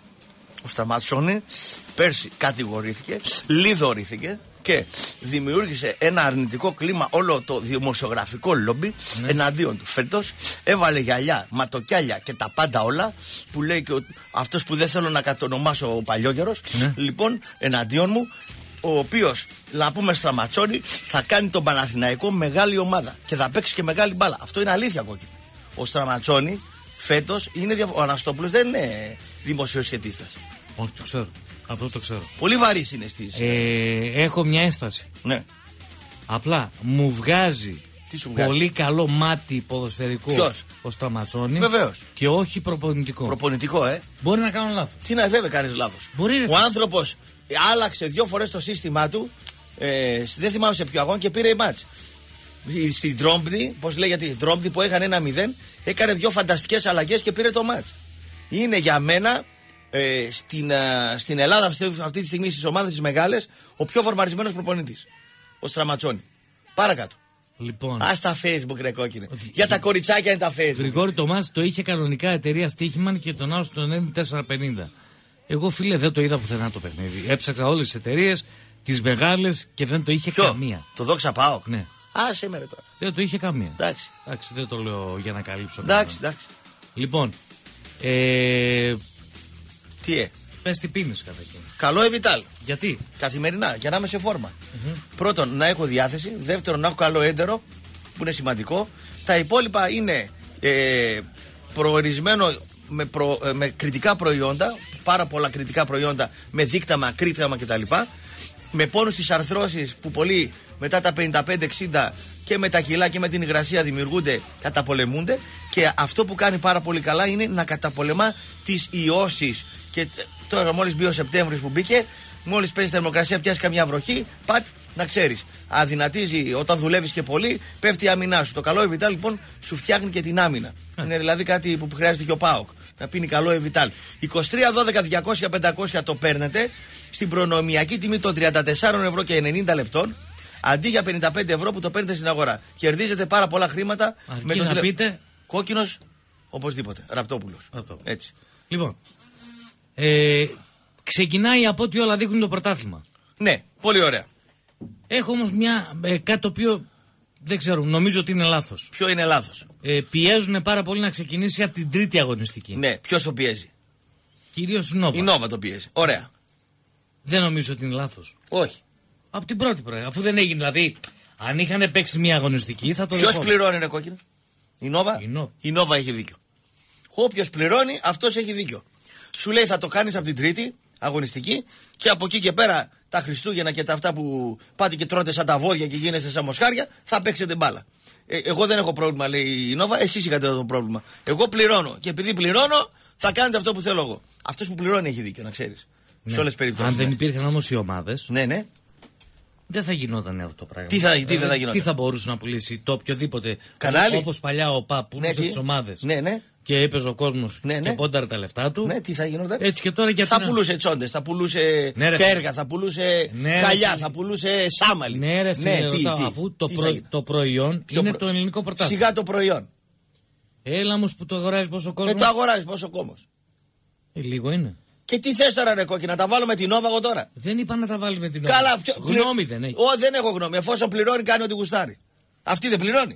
Ο Στραματσόνη πέρσι κατηγορήθηκε, λιδωρήθηκε και δημιούργησε ένα αρνητικό κλίμα όλο το δημοσιογραφικό λόμπι εναντίον του. Φέτος έβαλε γυαλιά, ματοκιάλια και τα πάντα όλα, που λέει και αυτός που δεν θέλω να κατονομάσω ο παλιόγερος, λοιπόν εναντίον μου, ο οποίος, να πούμε Στραματσόνη, θα κάνει τον Παναθηναϊκό μεγάλη ομάδα και θα παίξει και μεγάλη μπάλα. Αυτό είναι αλήθεια, Κόκκινη. Ο Στραματσόνη φέτος είναι ο Αναστόπουλος δεν είναι δημοσιοσχετίστας. Όχι, το ξέρω. Αυτό το ξέρω. Πολύ βαρύς είναι στις. Έχω μια ένσταση. Ναι. Απλά μου βγάζει πολύ καλό μάτι ποδοσφαιρικό. Ποιος? Ο Στραματσόνη. Βεβαίως. Και όχι προπονητικό. Προπονητικό, Μπορεί να κάνω λάθος. Τι να βέβαια κάνεις λάθος. Ο άνθρωπος άλλαξε 2 φορές το σύστημά του. Δεν θυμάμαι σε ποιο αγώνα και πήρε η μάτς. Στην Τρόμπνη, πώς λέγεται η Τρόμπνη που έκανε 1-0, έκανε 2 φανταστικές αλλαγές και πήρε το μάτς. Είναι για μένα στην Ελλάδα αυτή τη στιγμή στις ομάδες τις μεγάλες ο πιο φορμαρισμένος προπονητής. Ο Στραματσόνη. Παρακάτω. Λοιπόν. Στα Facebook, ρε Κόκκινε. Για τα κοριτσάκια είναι τα Facebook. Γρηγόρη, το μάτς το είχε κανονικά εταιρεία Στίχημαν και τον άλλο τον έδινε 4,50. Εγώ, φίλε, δεν το είδα πουθενά το παιχνίδι. Έψαξα όλες τις εταιρείες, τις μεγάλες και δεν το είχε καμία. Το Δόξα ΠΑΟΚ. Ναι. Σήμερα τώρα. Δεν το είχε καμία. Εντάξει, δεν το λέω για να καλύψω. Εντάξει. Λοιπόν. Τι πες τι πίνεις κατά εκεί. Καλό Εβιτάλ. Γιατί? Καθημερινά, για να είμαι σε φόρμα. Πρώτον, να έχω διάθεση. Δεύτερον, να έχω καλό έντερο, που είναι σημαντικό. Τα υπόλοιπα είναι προορισμένο με κριτικά προϊόντα, πάρα πολλά κριτικά προϊόντα, με δίκταμα, κρίταμα κτλ. Με πόνους στις αρθρώσεις που πολλοί μετά τα 55-60 και με τα κιλά και με την υγρασία δημιουργούνται, καταπολεμούνται. Και αυτό που κάνει πάρα πολύ καλά είναι να καταπολεμά τις ιώσεις. Και τώρα, μόλις μπει ο Σεπτέμβρης που μπήκε, μόλις παίζει θερμοκρασία, πιάσει καμιά βροχή, να ξέρεις. Αδυνατίζει όταν δουλεύεις και πολύ, πέφτει η άμυνά σου. Το καλό Εβιτάλ λοιπόν σου φτιάχνει και την άμυνα. Είναι δηλαδή κάτι που χρειάζεται και ο ΠΑΟΚ. Να πίνει καλό Εβιτάλ. 23-12-200-500 το παίρνετε στην προνομιακή τιμή των 34 ευρώ και 90 λεπτών. Αντί για 55 ευρώ που το παίρνετε στην αγορά. Κερδίζετε πάρα πολλά χρήματα. Με το να πείτε. Κόκκινος, οπωσδήποτε. Ραπτόπουλος. Έτσι. Λοιπόν. Ξεκινάει από ό,τι όλα δείχνουν το πρωτάθλημα. Ναι, πολύ ωραία. Έχω όμως κάτι το οποίο δεν ξέρω, νομίζω ότι είναι λάθος. Ποιο είναι λάθος? Πιέζουν πάρα πολύ να ξεκινήσει από την τρίτη αγωνιστική. Ναι, ποιος το πιέζει? Κυρίως η Νόβα. Η Νόβα το πιέζει. Ωραία. Δεν νομίζω ότι είναι λάθος. Όχι. Από την πρώτη πρωί. Αφού δεν έγινε, δηλαδή, αν είχαν παίξει μια αγωνιστική θα το Ποιος πληρώνει, ρε κόκκινο? Η Νόβα. Η Νόβα έχει δίκιο. Όποιος πληρώνει, αυτός έχει δίκιο. Σου λέει θα το κάνεις από την τρίτη αγωνιστική και από εκεί και πέρα τα Χριστούγεννα και τα αυτά που πάτε και τρώτε σαν τα βόδια και γίνεστε σαν μοσχάρια, θα παίξετε μπάλα. Εγώ δεν έχω πρόβλημα, λέει η Νόβα, εσείς είχατε το πρόβλημα. Εγώ πληρώνω και επειδή πληρώνω θα κάνετε αυτό που θέλω εγώ. Αυτός που πληρώνει έχει δίκιο, να ξέρεις. Ναι. Σε όλες τις περιπτώσεις. Αν δεν υπήρχαν όμως οι ομάδες. Ναι. Δεν θα γινόταν αυτό το πράγμα. Τι θα γινόταν? Τι θα μπορούσε να πουλήσει το οποιοδήποτε κανάλι? Όπως παλιά ο ΠΑΠ πουλούσε τις ομάδες. Ναι. Και έπαιζε ο κόσμος και πόνταρε τα λεφτά του. Ναι, τι θα γινόταν? Έτσι και τώρα θα πουλούσε τσόντες, θα πουλούσε πέργα, θα πουλούσε χαλιά, θα πουλούσε σάμαλι. Ναι, ρε φίλε, αφού το προϊόν είναι το ελληνικό πρωτάθλημα. Σιγά το προϊόν. Έλα όμως που το αγοράζει πόσο κόσμο. Το αγοράζει πόσο κόμμος. Λίγο είναι. Και τι θες τώρα, ρε κόκκινα, να τα βάλω με την Νόβα εγώ τώρα? Δεν είπα να τα βάλει με την Νόβα. Καλά, γνώμη δεν έχει. Δεν έχω γνώμη. Εφόσον πληρώνει, κάνει ό,τι γουστάρει. Αυτή δεν πληρώνει.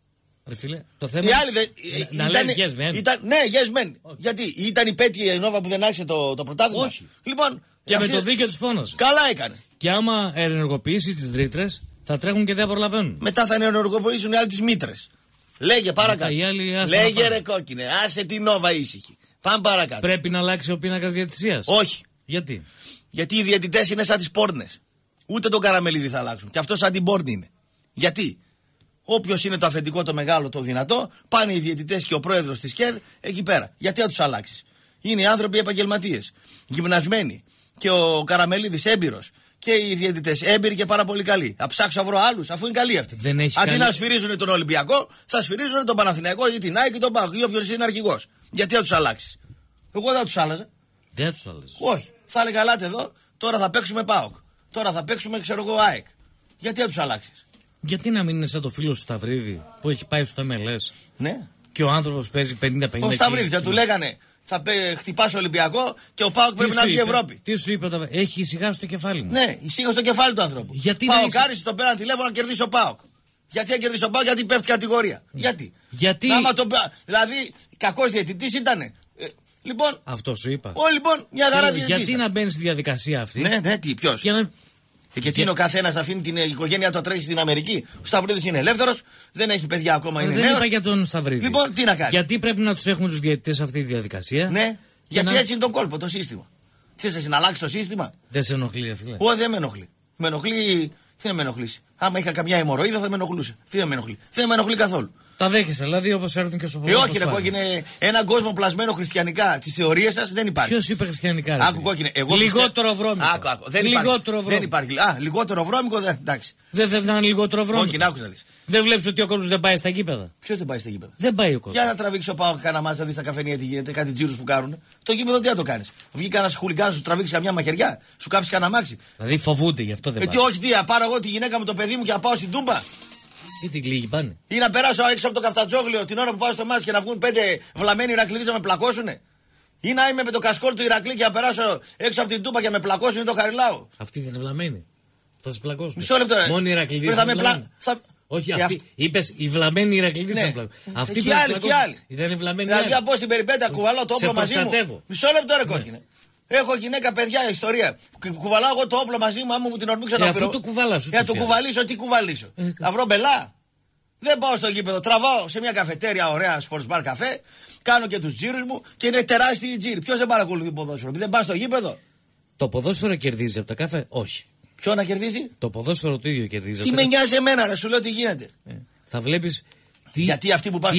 Ρε φίλε, το θέμα είναι. λες yes men. Ναι, yes men. Γιατί ήταν υπέτεια η Νόβα που δεν άρχισε το πρωτάθλημα? Όχι. Λοιπόν, και με το δίκιο της φώνας. Καλά έκανε. Και άμα ενεργοποιήσει τις ρήτρες, θα τρέχουν και δεν προλαβαίνουν. Μετά θα ενεργοποιήσουν οι άλλοι τις μήτρες. Λέγε παρακάτω. Λέγε ρε κόκκινε, άσε την Νόβα ήσυχη. Πάμε παρακάτω. Πρέπει να αλλάξει ο πίνακας διαιτησίας. Όχι. Γιατί? Γιατί οι διαιτητές είναι σαν τις πόρνες. Ούτε τον Καραμελίδη θα αλλάξουν. Και αυτό σαν την πόρνη είναι. Γιατί? Όποιος είναι το αφεντικό, το μεγάλο, το δυνατό, πάνε οι διαιτητές και ο πρόεδρος της ΚΕΔ εκεί πέρα. Γιατί να τους αλλάξεις? Είναι οι άνθρωποι επαγγελματίες, γυμνασμένοι. Και ο Καραμελίδης έμπειρος. Και οι διαιτητές έμπειροι και πάρα πολύ καλοί. Θα ψάξω να βρω άλλους, αφού είναι καλοί αυτοί. Αντί να σφυρίζουν τον Ολυμπιακό, θα σφυρίζουν τον Παναθηναϊκό ή την ΑΕΚ ή τον ΠΑΟΚ ή όποιος είναι αρχηγός. Γιατί να τους αλλάξεις? Εγώ δεν θα τους άλλαζα. Δεν θα τους άλλαζα. Όχι. Θα έλεγα ελάτε εδώ, τώρα θα παίξουμε ΠΑΟΚ. Τώρα θα παίξουμε, ξέρω εγώ, ΑΕΚ. Γιατί να τους αλλάξεις? Γιατί να μην είναι σαν το φίλο του Σταυρίδη που έχει πάει στο MLS. Ναι. Και ο άνθρωπος παίζει 50-50. Ο Σταυρίδης θα του λέγανε θα χτυπάς Ολυμπιακό και ο ΠΑΟΚ πρέπει να βγει Ευρώπη. Τι σου είπε? Έχει ησυχάσει το κεφάλι μου. Ναι, ησύχασε το κεφάλι του άνθρωπου. Γιατί ΠΑΟΚ άρισε τον πέραν τηλέφωνο να κερδίσει ο ΠΑΟΚ. Γιατί να κερδίσει ο ΠΑΟΚ? Γιατί πέφτει κατηγορία. Γιατί? Δηλαδή, κακός διαιτητής ήτανε. Λοιπόν. Αυτό σου είπα. Λοιπόν, μια χαρά διαιτητής. Γιατί να μπαίνει στη διαδικασία αυτή? Ναι, ποιος? Και τι είναι ο καθένας να αφήνει την οικογένεια του να τρέχει στην Αμερική? Ο Σταυρίδης είναι ελεύθερος, δεν έχει παιδιά ακόμα, είναι νέος. Δεν είπα για τον Σταυρίδη. Λοιπόν, τι να κάνει? Γιατί πρέπει να τους έχουμε τους διαιτητές αυτή τη διαδικασία? Ναι, γιατί έτσι είναι το κόλπο, το σύστημα. Θες εσύ να αλλάξει το σύστημα? Δεν σε ενοχλεί, φίλε? Όχι, δεν με ενοχλεί. Με ενοχλεί. Τι να με ενοχλήσει? Άμα είχα καμιά αιμορροίδα θα με ενοχλούσε. Τι να με ενοχλεί? Δεν με ενοχλεί καθόλου. Τα δέχεσαι, δηλαδή όπως έρθουν και στο ποδόσφαιρο. Όχι, ρε κόκκινε, έναν κόσμο πλασμένο χριστιανικά. Τις θεωρίες σας δεν υπάρχει. Ποιος είπε χριστιανικά? Άκου κόκκινε. Λιγότερο βρώμικο. Δεν υπάρχει. Λιγότερο βρώμικο, εντάξει. Δεν θες να είναι λιγότερο βρώμικο? Όχι, άκου να δεις. Δεν βλέπεις ότι ο κόσμος δεν πάει στα γήπεδα? Ποιος δεν πάει στα γήπεδα? Δεν πάει ο κόσμος. Για να τραβήξει ο ΠΑΟΚ κανένα μάτσα, δει στα καφενεία τι γίνεται, κάτι τζίρους που κάνουν. Το γήπεδο τι να το κάνεις? Βγει κανένα χουλιγκάν, σου τραβήξει καμιά μαχαιριά, σου κάψει κανένα μάξι. Δηλαδή φοβούνται, γι' αυτό δεν πάει. Τι όχι, τι, πάρω εγώ τη γυναίκα μου, το παιδί μου και να πάω στην Τούμπα. Ή την κλίγη πάνε. Ή να περάσω έξω από το Καφτατζόγλιο την ώρα που πάω στο μάτς και να βγουν 5 βλαμμένοι Ηρακλήδες να με πλακώσουνε. Ή να είμαι με το κασκόλ του Ηρακλή και να περάσω έξω από την Τούμπα και να με πλακώσουν ή το Χαριλάου. Αυτοί δεν είναι βλαμμένοι. Θα σε πλακώσουν. Μισό λεπτό, ρε. Μόνο οι Ηρακλήδες. Όχι, αυτοί. Είπες οι βλαμμένοι Ηρακλήδες να πλακώσουν. Αυτοί και άλλοι. Δεν είναι βλαμμένοι. Δηλαδή να πω στην περιπέτεια κουβαλάω το όπλο μαζί μου. Μισό λεπτό, ρε κόκκινε. Έχω γυναίκα, παιδιά, ιστορία. Κουβαλάω εγώ το όπλο μαζί μου, άμα μου την ορμήξω να το κουβαλάσω. Για το κουβαλήσω, τι κουβαλήσω? Να βρω μπελά? Δεν πάω στο γήπεδο, τραβάω σε μια καφετέρια, ωραία sports bar καφέ, κάνω και τους τζίρους μου και είναι τεράστιοι τζίροι. Ποιος δεν παρακολουθεί ποδόσφαιρο? Δεν πας στο γήπεδο. Το ποδόσφαιρο κερδίζει από τα καφέ? Όχι. Ποιο να κερδίζει? Το ποδόσφαιρο το ίδιο κερδίζει. Τι με νοιάζει εμένα, ρε, σου λέω τι γίνεται. Θα βλέπεις Γιατί αυτοί που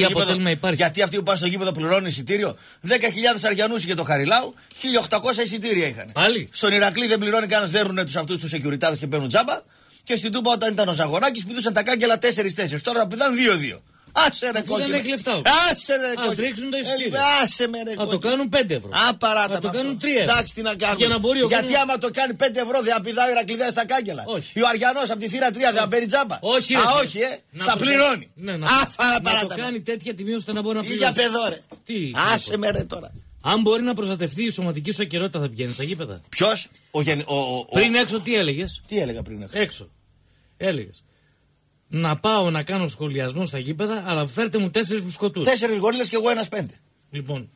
πάνε στο γήπεδο πληρώνουν εισιτήριο. 10.000 Αριανούς για το Χαριλάου, 1.800 εισιτήρια είχαν. Πάλι. Στον Ηρακλή δεν πληρώνει κανένας, δέρουνε τους αυτούς τους securityάδες και παίρνουν τζάμπα. Και στην Τούμπα όταν ήταν ο Ζαγοράκης πηδούσαν τα κάγκελα 4-4. Τώρα πηδάνε 2-2. Άσε ρε κόκκινο. Δεν έχει λεφτά. Άσε ρε κόκκινο. Ας ρίξουν τα εισιτήρια. Άσε με ρε κόκκινο. Να το κάνουν 5 ευρώ. Απαράτα. Να το κάνουν 3 ευρώ. Εντάξει, τι να κάνουμε. Για να μπορεί Γιατί άμα το κάνει 5 ευρώ δεν πηδάει ο Ηρακληδέας στα κάγκελα. Όχι. Ο Αριανός από τη θύρα 3 δεν παίρνει τζάμπα. Όχι, όχι, θα πληρώνει. Να το κάνει τέτοια τιμή ώστε να μπορεί να πληρώνει. Για παιδό ρε. Τι. Άσε με ρε τώρα. Αν μπορεί να προστατευτεί η σωματική σου ακερότητα θα πηγαίνει στα γήπεδα. Ποιος? Πριν έξω τι έλεγες? Τι έλεγα πριν έξω? Έξω. Έλεγες. Να πάω να κάνω σχολιασμό στα γήπεδα, αλλά φέρτε μου 4 φουσκωτούς. 4 γορίλες και εγώ 1-5. Λοιπόν,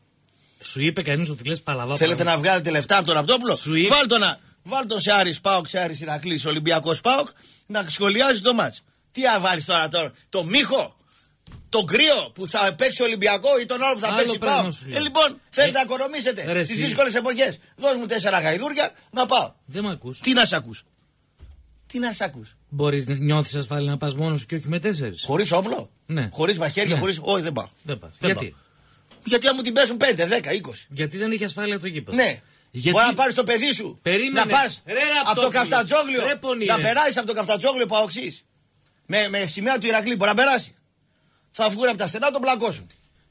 σου είπε κανείς ότι λες παλαβά. Θέλετε να βγάλετε λεφτά από τον Ραπτόπουλο? Βάλ τον σε Άρης ΠΑΟΚ, σε Άρης Ηρακλής, Ολυμπιακός ΠΑΟΚ, να σχολιάζει το μάτς. Τι να βάλεις τώρα, το Μίχο, τον Κρύο που θα παίξει Ολυμπιακό ή τον άλλο που θα παίξει ΠΑΟΚ. Λοιπόν, θέλετε να οικονομήσετε στις δύσκολες εποχές. Δώσ' μου 4 γαϊδούρια να πάω. Δεν μ' ακούς. Τι να σ' ακούς? Τι να σ' ακούς? Νιώθεις ασφάλεια να πας μόνος σου και όχι με 4? Χωρίς όπλο? Ναι. Χωρίς μαχαίρια, ναι. χωρίς. Όχι, δεν πάω. Δεν πας. Γιατί? Γιατί αν μου την πέσουν 5, 10, 20. Γιατί δεν έχει ασφάλεια το γήπεδο. Ναι. Γιατί... Μπορεί να πάρεις το παιδί σου. Περίμενε. Να πας από το Καφτατζόγλιο. Να περάσεις από το Καφτατζόγλιο Παοξής. Με σημαία του Ηρακλή. Μπορεί να περάσει. Θα βγουν από τα στενά, τον πλακώσουν.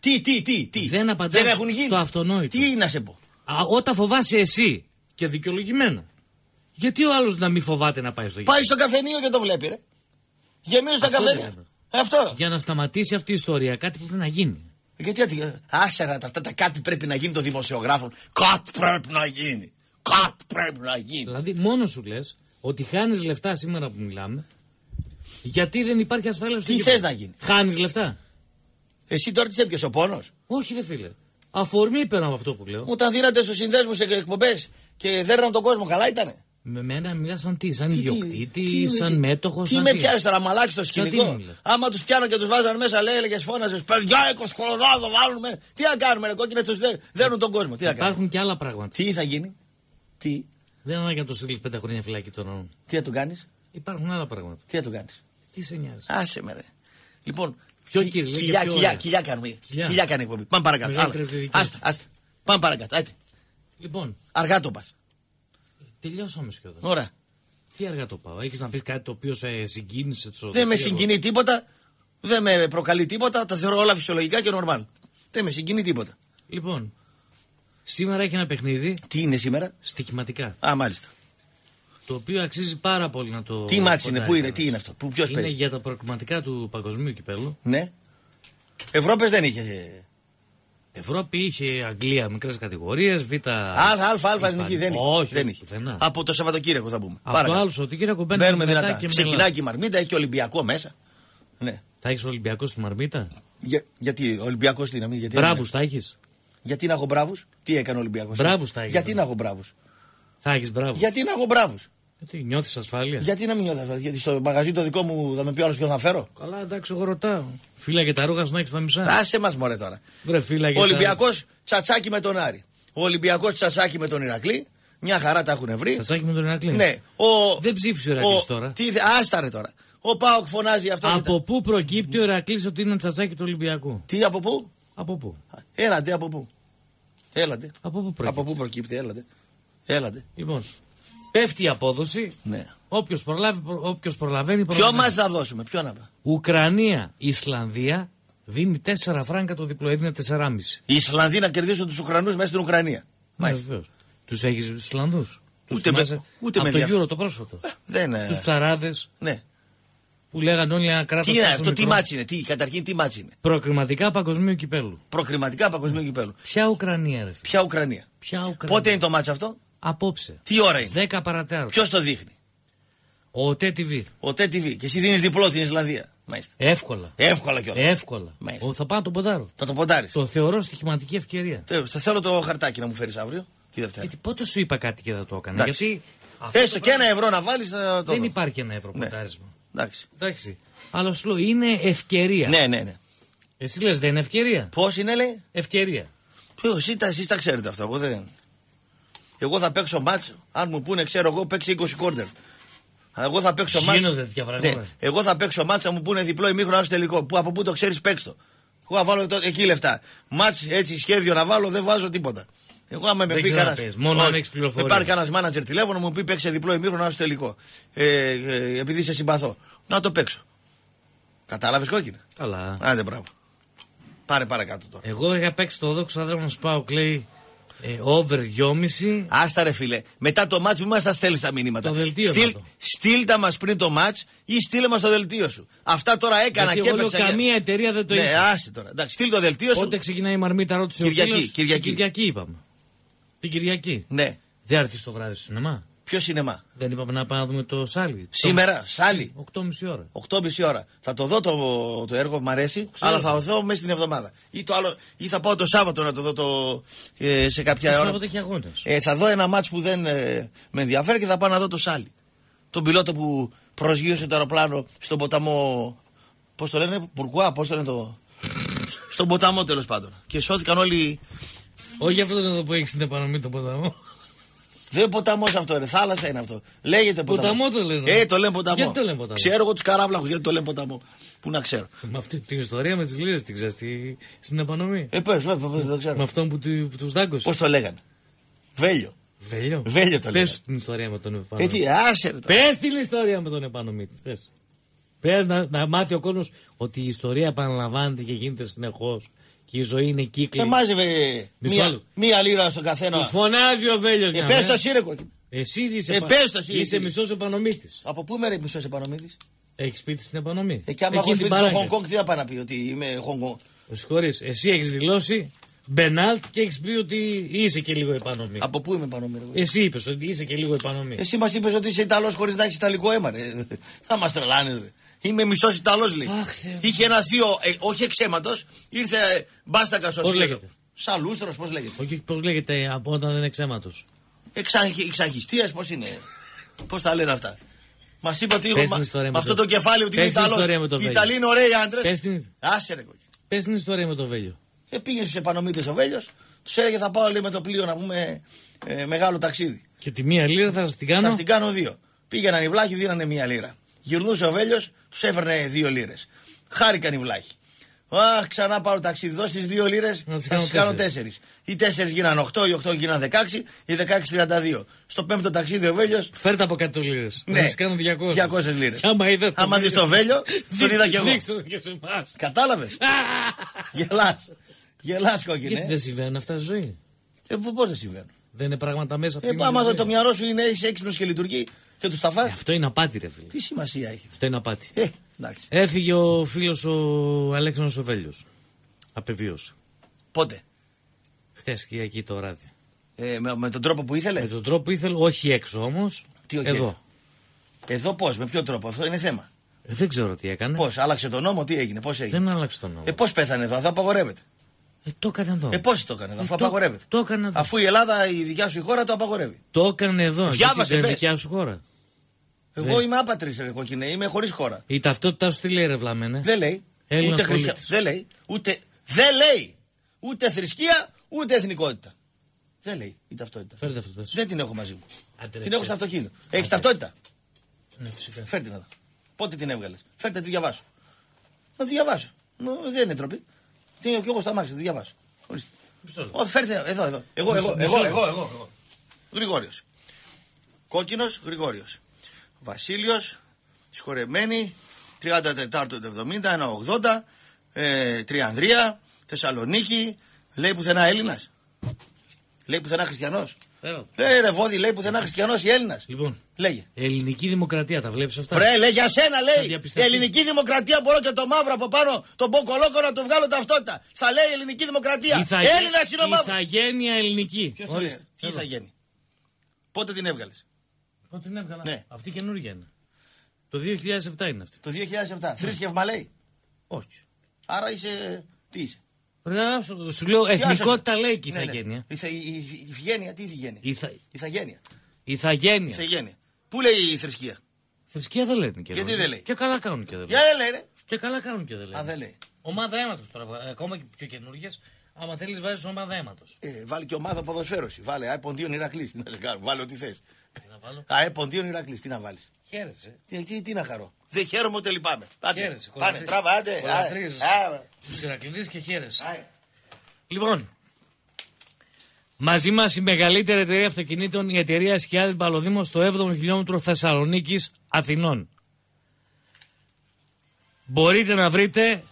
Τι. Δεν απαντάς στο αυτονόητο. Τι να σε πω. Όταν φοβάσαι εσύ και δικαιολογημένα. Γιατί ο άλλος να μην φοβάται να πάει στο γήπεδο? Πάει στο καφενείο και το βλέπει, ρε. Γεμίζουν στα καφενεία. Αυτό. Για να σταματήσει αυτή η ιστορία, κάτι πρέπει να γίνει. Γιατί άσερα αυτά τα κάτι πρέπει να γίνει των δημοσιογράφων. Κάτι πρέπει να γίνει. Κάτι πρέπει να γίνει. Δηλαδή, μόνο σου λες ότι χάνεις λεφτά σήμερα που μιλάμε, γιατί δεν υπάρχει ασφάλεια στο γήπεδο. Τι θες να γίνει? Χάνεις λεφτά. Εσύ τώρα τι έπιασε ο πόνος? Όχι, ρε φίλε. Αφορμή πέρα από αυτό που λέω. Όταν δίνατε στους συνδέσμους σε εκπομπές και δέρναν τον κόσμο, καλά ήτανε? Με μένα μιλάς σαν τι, σαν ιδιοκτήτη, σαν μέτοχο. Τι με πιάσεις τώρα, μαλάκι στο σκηνικό? Άμα τους πιάνω και τους βάζαν μέσα, έλεγες, φώναζες, παιδιά, 20 κολοδάδο βάλουμε. Τι να κάνουμε, ρε κόκκινε, τους δέρνουν τον κόσμο. Τι να κάνουμε? Υπάρχουν και άλλα πράγματα. Τι θα γίνει? Τι? Δεν ανάγκη να το στείλεις 5 χρόνια φυλάκι τώρα. Τι θα του κάνεις? Υπάρχουν άλλα πράγματα. Τι θα του κάνεις? Τι σε νοιάζει? Άσε με, ρε. Λοιπόν, κοιλιά κάνουμε. Κοιλιά κάνει εκπομπή. Πάμε παρακάτω. Άστα. Πάμε παρακάτω. Λοιπόν. Αργά το πας. Τελειώσαμε σχεδόν. Ωραία. Τι αργά το πάω? Έχεις να πεις κάτι το οποίο σε συγκίνησε? Δεν με συγκινεί τίποτα. Δεν με προκαλεί τίποτα. Τα θεωρώ όλα φυσιολογικά και νορμάλ. Δεν με συγκινεί τίποτα. Λοιπόν, σήμερα έχει ένα παιχνίδι. Τι είναι σήμερα? Στοιχηματικά. Α, μάλιστα. Το οποίο αξίζει πάρα πολύ να το. Τι μάτς είναι, πού είναι, τι είναι αυτό? Ποιος είναι παίζει? Για τα προκριματικά του παγκοσμίου κυπέλλου. Ναι. Ευρώπες δεν είχε. Ευρώπη είχε Αγγλία, μικρές κατηγορίες, Β. Α, εθνική δεν είχε. Όχι, δεν είχε. Από το Σαββατοκύριακο θα πούμε. Από το άλλο Σαββατοκύριακο μπαίνουμε δυνατά. Ξεκινάει και η Μαρμίτα, έχει και Ολυμπιακό μέσα. Ναι. Θα έχεις Ολυμπιακό στη Μαρμίτα? Γιατί, Ολυμπιακό στην Αμήτα. Μπράβους θα έχεις? Γιατί να έχω μπράβους? Τι έκανε ο Ολυμπιακός? Μπράβους θα έχεις? Γιατί να έχω μπράβους? Θα έχεις μπράβους? Γιατί να έχω μπράβους? Γιατί νιώθεις ασφάλεια? Γιατί να μην νιώθω ασφάλεια? Γιατί στο μαγαζί το δικό μου θα με πει άλλος ποιο θα φέρω? Καλά, εντάξει, εγώ ρωτάω. Φύλλα και τα ρούχα σου να έχεις τα μισά. Άσε μας μωρέ τώρα. Ο Ολυμπιακός τσατσάκι με τον Άρη. Ο Ολυμπιακός τσατσάκι με τον Ηρακλή. Μια χαρά τα έχουν βρει. Τσατσάκι με τον Ηρακλή. Ναι. Δεν ψήφισε ο Ηρακλής τώρα. Άσταρε τώρα. Ο ΠΑΟΚ φωνάζει αυτό. Από πού προκύπτει ο Ηρακλής ότι είναι τσατσάκι του Ολυμπιακού? Τι, από πού? Από πού? Έλατε, από πού? Έλατε. Από πού προκύπτει, έλατε. Λοιπόν, πέφτει η απόδοση. Ναι. Όποιος προλαβαίνει. Ποιο μας θα δώσουμε, ποιο να πάει? Ουκρανία, Ισλανδία δίνει 4 φράγκα το διπλό, έδινε 4,5. Οι Ισλανδοί να κερδίσουν τους Ουκρανούς μέσα στην Ουκρανία. Βεβαίως. Τους έχεις τους Ισλανδούς? Ούτε με από το Euro το πρόσφατο. Τους ψαράδες. Ναι. Που λέγανε όλοι ένα κράτος. Τι είναι αυτό, τι μάτς είναι, καταρχήν τι μάτς είναι? Προκριματικά παγκοσμίου κυπέλλου. Προκριματικά παγκοσμίου κυπέλλου. Ποια Ουκρανία, ρε? Ποια Ουκρανία? Πότε είναι το μάτς αυτό? Απόψε. Τι ώρα είναι? 10 παρατέρα. Ποιος το δείχνει? Ο TTV. Ο TTV. Και εσύ δίνεις διπλό στην Ισλανδία. Μάλιστα. Εύκολα κιόλας. Εύκολα. Θα πάω να τον ποντάρω. Θα το ποντάρεις? Το θεωρώ στοιχηματική ευκαιρία. Θα θέλω το χαρτάκι να μου φέρεις αύριο. Τη Δευτέρα. Πότε σου είπα κάτι και δεν το έκανα? Γιατί. Έστω και €1 να βάλεις. Δεν υπάρχει €1 ποντάρισμα. Εντάξει. Αλλά σου λέω είναι ευκαιρία. Ναι. Εσύ λες δεν είναι ευκαιρία? Πώς είναι, λέει? Ευκαιρία. Εσείς τα ξέρετε αυτά. Εγώ δεν. Εγώ θα παίξω μάτς, αν μου πούνε, ξέρω εγώ, παίξει 20 κόρνερ. Εγώ θα παίξω μάτς. Γίνονται τέτοια πράγματα. Ναι, εγώ θα παίξω μάτς, θα μου πούνε διπλό ημίχρονο, άσο τελικό. Από πού το ξέρεις, παίξ' το. Εγώ θα βάλω εκεί λεφτά. Μάτς έτσι σχέδιο να βάλω, δεν βάζω τίποτα. Εγώ άμα με πει κανένα. Μόνο αν έχεις πληροφορία. Με πάρει κανένα μάνατζερ τηλέφωνο, μου πει παίξε διπλό ημίχρονο, άσο τελικό. Επειδή σε συμπαθώ. Να το παίξω. Κατάλαβες, κόκκινα. Καλά. Άντε, μπράβο. Πάρε παρακάτω τώρα. Εγώ είχα παίξει το δόξο άδρα μας πάω, λέει. Over 2,5. Άστα ρε φίλε, μετά το μάτς μην μας τα στέλνεις τα μηνύματα. Το δελτίο Στείλ τα μας πριν το μάτς ή στείλε μας το δελτίο σου. Αυτά τώρα έκανα γιατί και έπαιξα. Καμία εταιρεία δεν το είχε. είχε. Ναι, άσε τώρα. Εντάξει, στείλ το δελτίο σου. Πότε ξεκινάει η Μαρμίτα, ρώτησε Κυριακή, ο φίλος. Κυριακή. Κυριακή είπαμε. Την Κυριακή. Ναι. Δεν έρθεις το βράδυ στο σινεμά. Ποιο σινεμά? Δεν είπαμε να πάμε να δούμε το Σάλι. Σήμερα, Σάλι. 8,5 ώρα. 8,5 ώρα. Θα το δω το έργο που μου αρέσει, αλλά θα το δω μέσα στην εβδομάδα. Ή θα πάω το Σάββατο να το δω σε κάποια ώρα. Το Σάββατο έχει αγώνες. Θα δω ένα μάτς που δεν με ενδιαφέρει και θα πάω να δω το Σάλι. Τον πιλότο που προσγείωσε το αεροπλάνο στον ποταμό. Πώς το λένε, Πουρκουά, πώς το λένε το. Στον ποταμό τέλος πάντων. Και σώθηκαν όλοι. Όχι αυτό εδώ που έχει στην επανομή τον ποταμό. Δεν είναι ποταμός αυτό, ρε. Θάλασσα είναι αυτό. Λέγεται ποταμό. Ποταμό το λένε. Το λένε ποταμό. Γιατί το λένε ποταμό? Ξέρω εγώ τους καράβλαχους γιατί το λένε ποταμό. Πού να ξέρω. Με αυτή την ιστορία με τις λίρες την ξέρεις στην επανομή. Πες, δεν ξέρω. Με αυτόν που τους δάγκωσε. Πώς το λέγανε. Βέλιο. Βέλιο. Βέλιο το λέγανε. Πες την ιστορία με τον επανομή. Άσε ρε. Πες την ιστορία με τον επανομή. Πες να μάθει ο κόσμος ότι η ιστορία επαναλαμβάνεται και γίνεται συνεχώς. Και η ζωή είναι κύκλη. Μάζευε μία λίρα στον καθένα. Τους φωνάζει ο Βέλιος. Πες το σύρεκο. Εσύ είσαι μισός επανομήτης. Από πού είμαι ρε μισός επανομήτης? Έχεις σπίτι στην επανομή. Και άμα έχω σπίτι στο Χονγκ Κονγκ, τι θα πάει να πει ότι είμαι Χονγκ Κονγκ? Συγχωρείς, εσύ έχεις δηλώσει Μπενάλτ και έχεις πει ότι είσαι και λίγο επανομή. Από πού είμαι επανομή? Εσύ είπες ότι είσαι και λίγο επανομή. Εσύ μας είπες ότι είσαι Ιταλός χωρίς να έχεις ιταλικό αίμα. Θα μας τρελάνεις ρε. Είμαι μισός Ιταλός λέει. Είχε ένα θείο, όχι εξαίματος, ήρθε μπάστακα στο θείο. Πώς λέγεται? Σαλούστρος, πώς λέγεται? Όχι, πώς λέγεται από όταν δεν είναι εξαίματος? Εξαγιστίας, πώς είναι? Πώς τα λένε αυτά? Μας είπε ότι με αυτό το κεφάλι ότι είναι Ιταλός. Οι Ιταλοί είναι ωραίοι άντρες. Άσε ρε. Πες την ιστορία με το Βέλιο. Πήγε στους επανομήτες ο Βέλιος, τους έλεγε θα πάω λέει, με το πλοίο να πούμε μεγάλο ταξίδι. Και τη μία λίρα θα την κάνω. Θα την κάνω 2. Πήγαιναν οι βλάχοι, δίνανε 1 λίρα. Γυρνούσε ο Βέλιος, τους έφερνε 2 λίρες. Χάρηκαν οι βλάχοι. Αχ, ξανά πάρω ταξίδι, δώσ' τις 2 λίρες, θα τις κάνω 4. Οι 4 γίναν 8, οι 8 γίναν 16, οι 16 32. Στο 5ο ταξίδι ο Βέλιος. Φέρτε από 100 λίρες. Ναι, θα τις κάνω 200. 200 λίρες. Άμα δεις το Βέλιο, τον είδα κι εγώ. Δείξτε το και σε εμάς. Κατάλαβες? Γελάς κόκκινε. Γιατί δεν συμβαίνουν αυτά στη ζωή? Πώς δεν συμβαίνουν? Δεν είναι πράγματα μέσα. Άμα το μυαλό σου είναι έξυπνος και λειτουργεί και τους τα φας. Αυτό είναι απάτη, ρε φίλε. Τι σημασία έχει? Αυτό είναι απάτη. Εντάξει. Έφυγε ο φίλος ο Αλέξανδρος ο Βέλιος. Απεβίωσε. Πότε? Χθες Κυριακή το βράδυ. Με τον τρόπο που ήθελε? Με τον τρόπο που ήθελε, όχι έξω όμως. Τι όχι? Εδώ. Εδώ πώς, με ποιο τρόπο, αυτό είναι θέμα. Δεν ξέρω τι έκανε. Πώς, άλλαξε τον νόμο, τι έγινε, πώς έγινε? Δεν άλλαξε τον νόμο. Πώς πέθανε εδώ, δεν απαγορεύεται. Το έκανε εδώ. Πώς το έκανε εδώ, αφού απαγορεύεται? Το έκανε εδώ. Αφού η Ελλάδα, η δικιά σου η χώρα, το απαγορεύει. Το έκανε εδώ. Διάβασε, είναι δικιά σου χώρα. Εγώ είμαι άπατρης, ρε κόκκινε, είμαι χωρίς χώρα. Η ταυτότητά σου τι λέει, ρε βλαμμένε? Δεν λέει. Ούτε χρυσιά. Δεν λέει. Δεν λέει. Ούτε θρησκεία, ούτε εθνικότητα. Δεν λέει η ταυτότητα. Φέρτε αυτό. Δεν την έχω μαζί μου. Άντε, την έχω στο αυτοκίνητο. Έχεις ταυτότητα? Ναι, φυσικά. Φέρτε να δω. Πότε την έβγαλες? Φέρτε τη διαβάσω. Να τη διαβάσω. Δεν είναι τροπή. Τι έχω και εγώ στα μάξι, τη διαβάσω. Φέρτε εδώ. Εγώ. Γρηγόριος. Κόκκινος Γρηγόριος. Βασίλειος, συγχωρεμένη, 34 του 70, 1,80, Τριανδρία, Θεσσαλονίκη, λέει πουθενά Έλληνας. Λέει πουθενά χριστιανός. Ρε Βόδι, λέει πουθενά χριστιανός ή Έλληνας. Λοιπόν, λέγε. Ελληνική δημοκρατία, τα βλέπεις αυτά? Βρε, λέει για σένα, λέει. Ελληνική δημοκρατία, μπορώ και το μαύρο από πάνω, τον Μποκολόκο να το βγάλω ταυτότητα. Θα λέει ελληνική δημοκρατία. Έλληνας είναι ο μαύρος. Ηθαγένεια ελληνική. Ποιος το λέει? Τι ηθαγένεια? Πότε την έβγαλες? Πότε την έβγαλα? Ναι. Αυτή καινούργια είναι. Το 2007 είναι αυτή. Το 2007. Θρήσκευμα λέει? Όχι. Άρα είσαι. Τι είσαι? Σου λέω εθνικότητα λέει και ηθαγένεια. Ηθαγένεια, τι ηθαγένεια? Ηθαγένεια. Πού λέει η θρησκεία? Θρησκεία δεν λένε και γιατί δεν λέει? Και καλά κάνουν και δεν λέει. Και καλά κάνουν και δεν λέει. Α, δεν λέει. Ομάδα αίματος τώρα, ακόμα και πιο καινούργιες, Άμα θέλεις βάζεις ομάδα αίματος. Βάλει και ομάδα ποδοσφαίρωση. Βάλε ΑΕ Ποντίων Ηρακλής. Τι να σε κάνω, βάλε ό,τι θες. Να βάλω. ΑΕ Ποντίων Ηρακλής, τι να βάλεις. Χαίρεσαι. Τι να χαρώ. Δεν χαίρομαι ούτε λυπάμαι. Χαίρεσαι. Πάνε, τράβα, άντε. Στους Ηρακλήδες και χαίρεσαι. Λοιπόν, μαζί μας η μεγαλύτερη εταιρεία αυτοκινήτων, η εταιρεία Σκιάδης Μπαλοδήμος, στο 7ο χιλιόμετρο Θεσσαλονίκης Αθηνών. Μπορείτε να βρείτε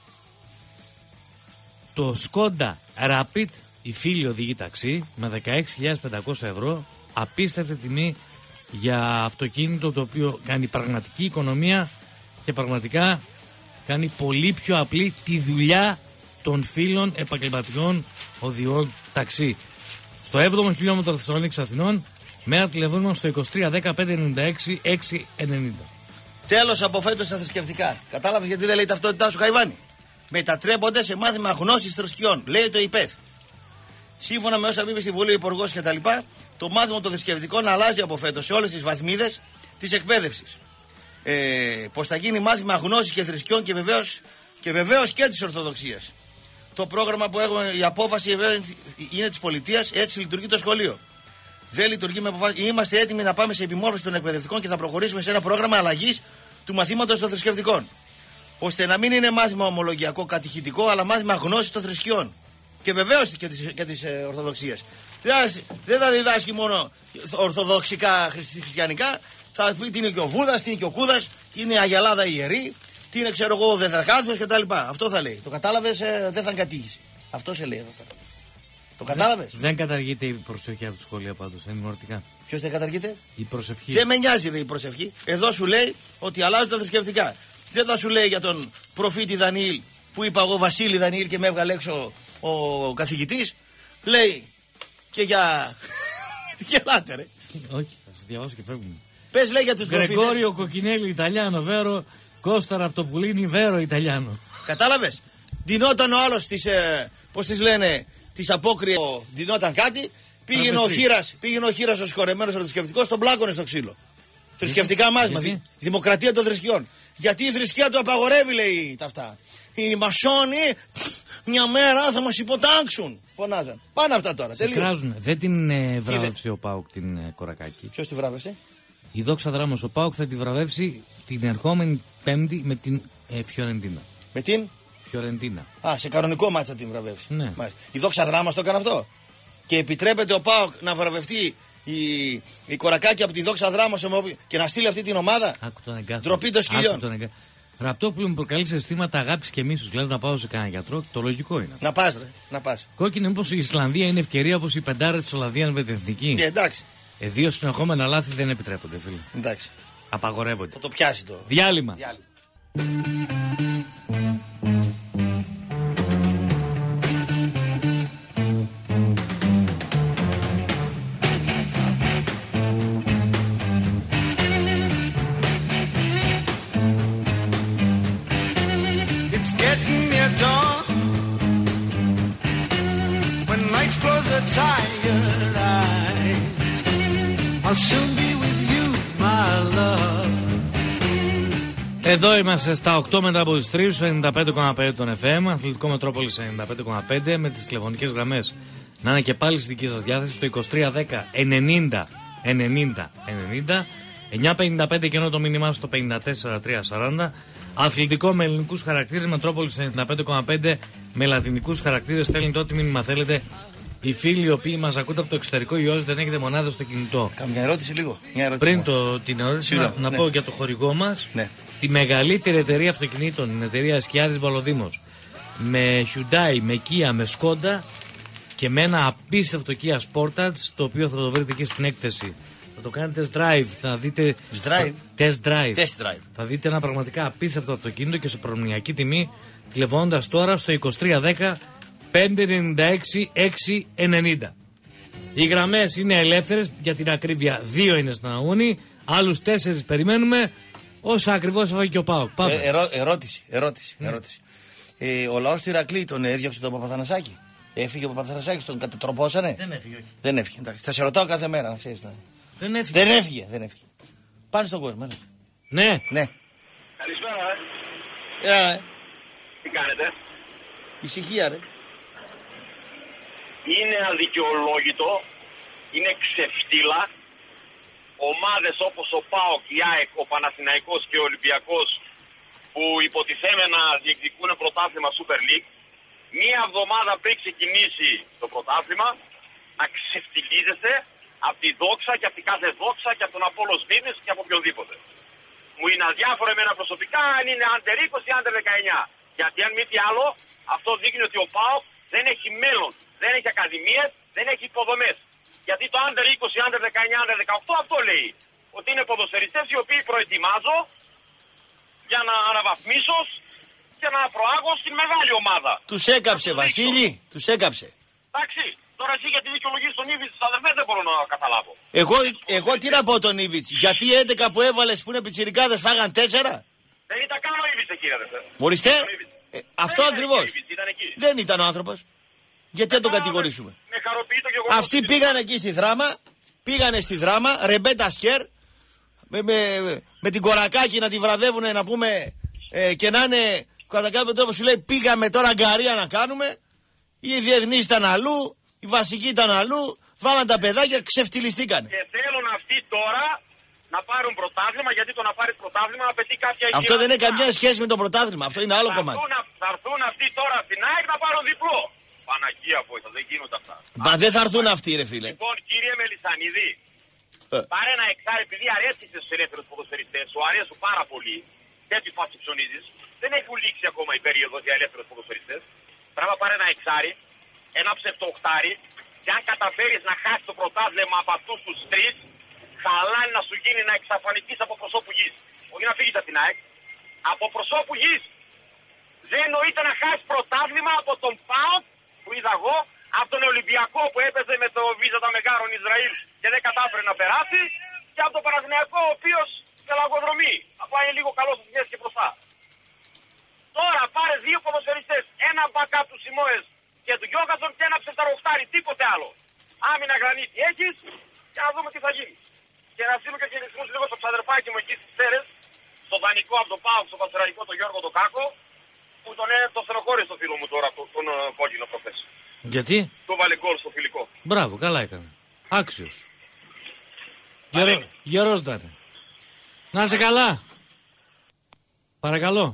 το Skoda Rapid, η φίλη οδηγεί ταξί, με 16.500 ευρώ, απίστευτη τιμή για αυτοκίνητο το οποίο κάνει πραγματική οικονομία και πραγματικά κάνει πολύ πιο απλή τη δουλειά των φίλων επαγγελματικών οδηγών ταξί. Στο 7ο χιλιόμετρο Θεσσαλονίκης Αθηνών, με ένα τηλεφώνημα στο 23 15 96 690. Τέλος από φέτος στα θρησκευτικά. Κατάλαβες γιατί δεν λέει ταυτότητά σου, Χαϊβάνη. Μετατρέπονται σε μάθημα γνώσης θρησκειών. Λέει το ΙΠΕΘ. Σύμφωνα με όσα είπε στη Βουλή, Υπουργός κτλ., το μάθημα των θρησκευτικών αλλάζει από φέτος σε όλες τις βαθμίδες της εκπαίδευσης. Πως θα γίνει μάθημα γνώσης και θρησκειών και βεβαίως και της Ορθοδοξίας. Το πρόγραμμα που έχουμε, η απόφαση είναι της πολιτείας, έτσι λειτουργεί το σχολείο. Δεν λειτουργεί με αποφάσεις. Είμαστε έτοιμοι να πάμε σε επιμόρφωση των εκπαιδευτικών και θα προχωρήσουμε σε ένα πρόγραμμα αλλαγής του μαθήματος των θρησκευτικών. Ώστε να μην είναι μάθημα ομολογιακό, κατηχητικό, αλλά μάθημα γνώσης των θρησκειών. Και βεβαίως και της Ορθοδοξίας. Δεν θα διδάσκει μόνο ορθοδοξικά χριστιανικά, θα πει τι είναι και ο Βούδας, τι είναι και ο Κούδας, τι είναι η Αγελάδα η Ιερή, τι είναι ξέρω εγώ ο Δεδακάνθος κτλ. Αυτό θα λέει. Το κατάλαβες, δεν θα κατήγηση. Αυτό σε λέει εδώ τώρα. Το κατάλαβες. Δεν καταργείται η προσευχή από τη σχολεία πάντως, ενημερωτικά. Ποιος δεν καταργείται? Η προσευχή. Δεν με νοιάζει ρε, η προσευχή. Εδώ σου λέει ότι αλλάζουν τα θρησκευτικά. Δεν θα σου λέει για τον προφήτη Δανιήλ που είπα εγώ Βασίλη Δανιήλ και με έβγαλε έξω ο καθηγητής. Λέει και για. Γελάτε ρε. Όχι, θα σε διαβάσω και φεύγουμε. Πες λέει για τους προφήτες. Γρηγόριο Κοκκινέλη Ιταλιάνο Βέρο, Κώστα Ραπτοπουλίνη Βέρο Ιταλιάνο. Κατάλαβες. Ντυνόταν ο άλλος της, πώς τις λένε, της απόκριες, ντυνόταν κάτι. Πήγαινε ο Χήρας ο συγχωρεμένος ο θρησκευτικός, τον πλάκωνε στο ξύλο. Θρησκευτικά μάθημα. Δημοκρατία των θρησκειών. Γιατί η θρησκεία του απαγορεύει, λέει τα αυτά. Οι μασόνοι μια μέρα θα μας υποτάξουν. Φωνάζαν. Πάνε αυτά τώρα. Κράζουν. Δεν την βράβευσε ο ΠΑΟΚ την Κορακάκη. Ποιος τη βράβευσε? Η Δόξα Δράμος. Ο ΠΑΟΚ θα τη βραβεύσει την ερχόμενη Πέμπτη με την Φιωρεντίνα. Με την Φιωρεντίνα. Σε κανονικό μάτσα την βραβεύσει. Ναι. Η Δόξα Δράμος το έκανε αυτό. Και επιτρέπεται ο ΠΑΟΚ να βραβευτεί η Κορακάκη από τη Δόξα Δράμος και να στείλει αυτή την ομάδα. Ντροπή των σκυλιών. Ραπτόπουλο μου προκαλεί αισθήματα αγάπης και μίσους. Δηλαδή να πάω σε κανένα γιατρό, το λογικό είναι. Να πας, ρε. Να πας. Κόκκινο, μήπως η Ισλανδία είναι ευκαιρία όπως η πεντάρα της Ολλανδίας με την εθνική. Εντάξει. 2 συνεχόμενα λάθη δεν επιτρέπονται, φίλε. Εντάξει. Απαγορεύονται. Θα το πιάσει το. Διάλειμμα. Tired eyes. I'll soon be with you, my love. Εδώ είμαστε στα 8 μετά από τις 3, 95,5 των FM, Αθλητικό Μετρόπολης 95,5, με τις τηλεφωνικές γραμμές να είναι και πάλι στη δική σας διάθεση στο 2310 90 90 90, 955 και ενώ το μήνυμά στο 54 340. Αθλητικό με ελληνικούς χαρακτήρες, Μετρόπολης 95,5 με λατινικούς χαρακτήρες. Στέλνετε ό,τι μήνυμα θέλετε. Οι φίλοι οι οποίοι μας ακούτε από το εξωτερικό, ή όσοι δεν έχετε μονάδα στο κινητό. Καμιά ερώτηση λίγο. Πριν την ερώτηση, να πω για το χορηγό μας. Ναι. Τη μεγαλύτερη εταιρεία αυτοκινήτων, την εταιρεία Σκιάδης Μπαλοδήμος. Με Hyundai, με Kia, με Skoda και με ένα απίστευτο Kia Sportage, το οποίο θα το βρείτε και στην έκθεση. Θα το κάνετε test drive, θα δείτε. Test drive. Θα δείτε ένα πραγματικά απίστευτο αυτοκίνητο και σε προμηνιακή τιμή, τηλεφωνώντας τώρα στο 2310 596 690. Οι γραμμές είναι ελεύθερες, για την ακρίβεια 2 είναι στην αγώνη, άλλους 4 περιμένουμε, όσα ακριβώς έφαγε και ο ΠΑΟΚ. Ερώτηση. Ο λαός του Ηρακλή τον έδιωξε τον Παπαθανασάκη. Έφυγε ο Παπαθανασάκης, τον κατατροπώσανε. Δεν έφυγε. Εντάξει. Θα σε ρωτάω κάθε μέρα, να ξέρεις. Δεν έφυγε. Πάνε στον κόσμο. Ναι. Καλησπέρα. Τι κάνετε? Ησυχία ρε. είναι αδικαιολόγητο, είναι ξεφτύλα. Ομάδες όπως ο ΠΑΟΚ, η ΑΕΚ, ο Παναθηναϊκός και ο Ολυμπιακός που υποτιθέμενα διεκδικούν πρωτάθλημα Super League, μία εβδομάδα πριν ξεκινήσει το πρωτάθλημα, να ξεφτυλίζεστε από τη δόξα και από την κάθε δόξα και από τον Απόλλω Σμύρνης και από οποιονδήποτε. Μου είναι αδιάφορο εμένα προσωπικά αν είναι under 20 ή under 19. Γιατί αν μη τι άλλο, αυτό δείχνει ότι ο ΠΑΟΚ δεν έχει μέλλον, δεν έχει ακαδημίες, δεν έχει υποδομές. Γιατί το under 20, under 19, under 18 αυτό λέει. Ότι είναι ποδοσφαιριστές οι οποίοι προετοιμάζω για να αναβαθμίσω και να προάγω στην μεγάλη ομάδα. Τους έκαψε, Βασίλη, τους έκαψε. Εντάξει, τώρα εσύ για τη δικαιολογία στον Ήβιτς, αδερφέ, δεν μπορώ να καταλάβω. Εγώ τι να πω τον Ήβιτς, γιατί 11 που έβαλες που είναι πιτσιρικάδες φάγαν 4. Δεν ήταν καν ο Ήβιτς εκεί, αδερφέ. Μοριστέ, αυτό δεν ακριβώς. Δεν ήταν ο άνθρωπος. Γιατί δεν τον κατηγορήσουμε. Με χαροποιεί το γεγονός. Αυτοί πήγανε εκεί στη Δράμα, πήγανε στη Δράμα, ρεμπέτα σκέρ, με την κορακάκι να τη βραβεύουν να πούμε και να είναι κατά κάποιο τρόπο σου λέει πήγαμε τώρα αγκαρία να κάνουμε. Οι διεθνείς ήταν αλλού, οι βασικοί ήταν αλλού, βάλαν τα παιδάκια, ξεφτυλιστήκανε. Και θέλουν αυτοί τώρα να πάρουν πρωτάθλημα, γιατί το να πάρει πρωτάθλημα απαιτεί κάποια υγεία. Αυτό δεν έχει καμιά σχέση με το πρωτάθλημα, αυτό είναι άλλο κομμάτι. Θα έρθουν αυτοί τώρα στην ΑΕΚ να πάρουν διπλό. Παναγία βοήθεια, δεν γίνονται αυτά. Μα δεν θα έρθουν αυτοί, ρε φίλε. Λοιπόν, κύριε Μελισσανίδη, πάρε ένα εξάρι, επειδή αρέσει στους ελεύθερους ποδοσφαιριστές, σου αρέσουν πάρα πολύ, τέτοιου φάση ψωνίζεις, δεν έχουν λήξει ακόμα η περίοδος για ελεύθερους ποδοσφαιριστές. Πρέπει να πάρε ένα εξάρι, ένα ψευτοοχτάρι, και αν καταφέρεις να χάσεις το πρωτάθλημα από αυτούς τους τρεις, χαλάει να σου γίνει να εξαφανιστείς από προσώπου γης. Όχι να φύγεις από την ΑΕΚ, από προσώπου γης. Δεν νοείται να χάσεις πρωτάθλημα από τον ΠΑΟΚ που είδα εγώ, από τον Ολυμπιακό που έπαιζε με το Βίζα τα Μεγάρων Ισραήλ και δεν κατάφερε να περάσει, και από τον Παναθηναϊκό ο οποίος πελαγοδρομεί. Θα πάει λίγο καλό στις σχέσεις και μπροστά. Τώρα πάρε δύο ποδοσφαιριστές, ένα backup του Σιμόες και του Γιώργασον και ένα ψευταροχτάρι, τίποτε άλλο. Άμυνα γρανίτη έχεις και να δούμε τι θα γίνει. Και να στείλω και χαιρετισμούς λίγο στο ξαδερφάκι μου εκεί στις Σέρες, στον δανεικό από το ΠΑΟΚ, στον Πασεραϊκό, τον Γιώργο τον Κάκο, που τον στενοχώρησε το φίλο μου τώρα, τον κόκκινο προχθές. Γιατί? Το βάλε γκολ στο φιλικό. Μπράβο, καλά έκανε. Άξιος. Γερός ήταν. Να είσαι καλά. Παρακαλώ.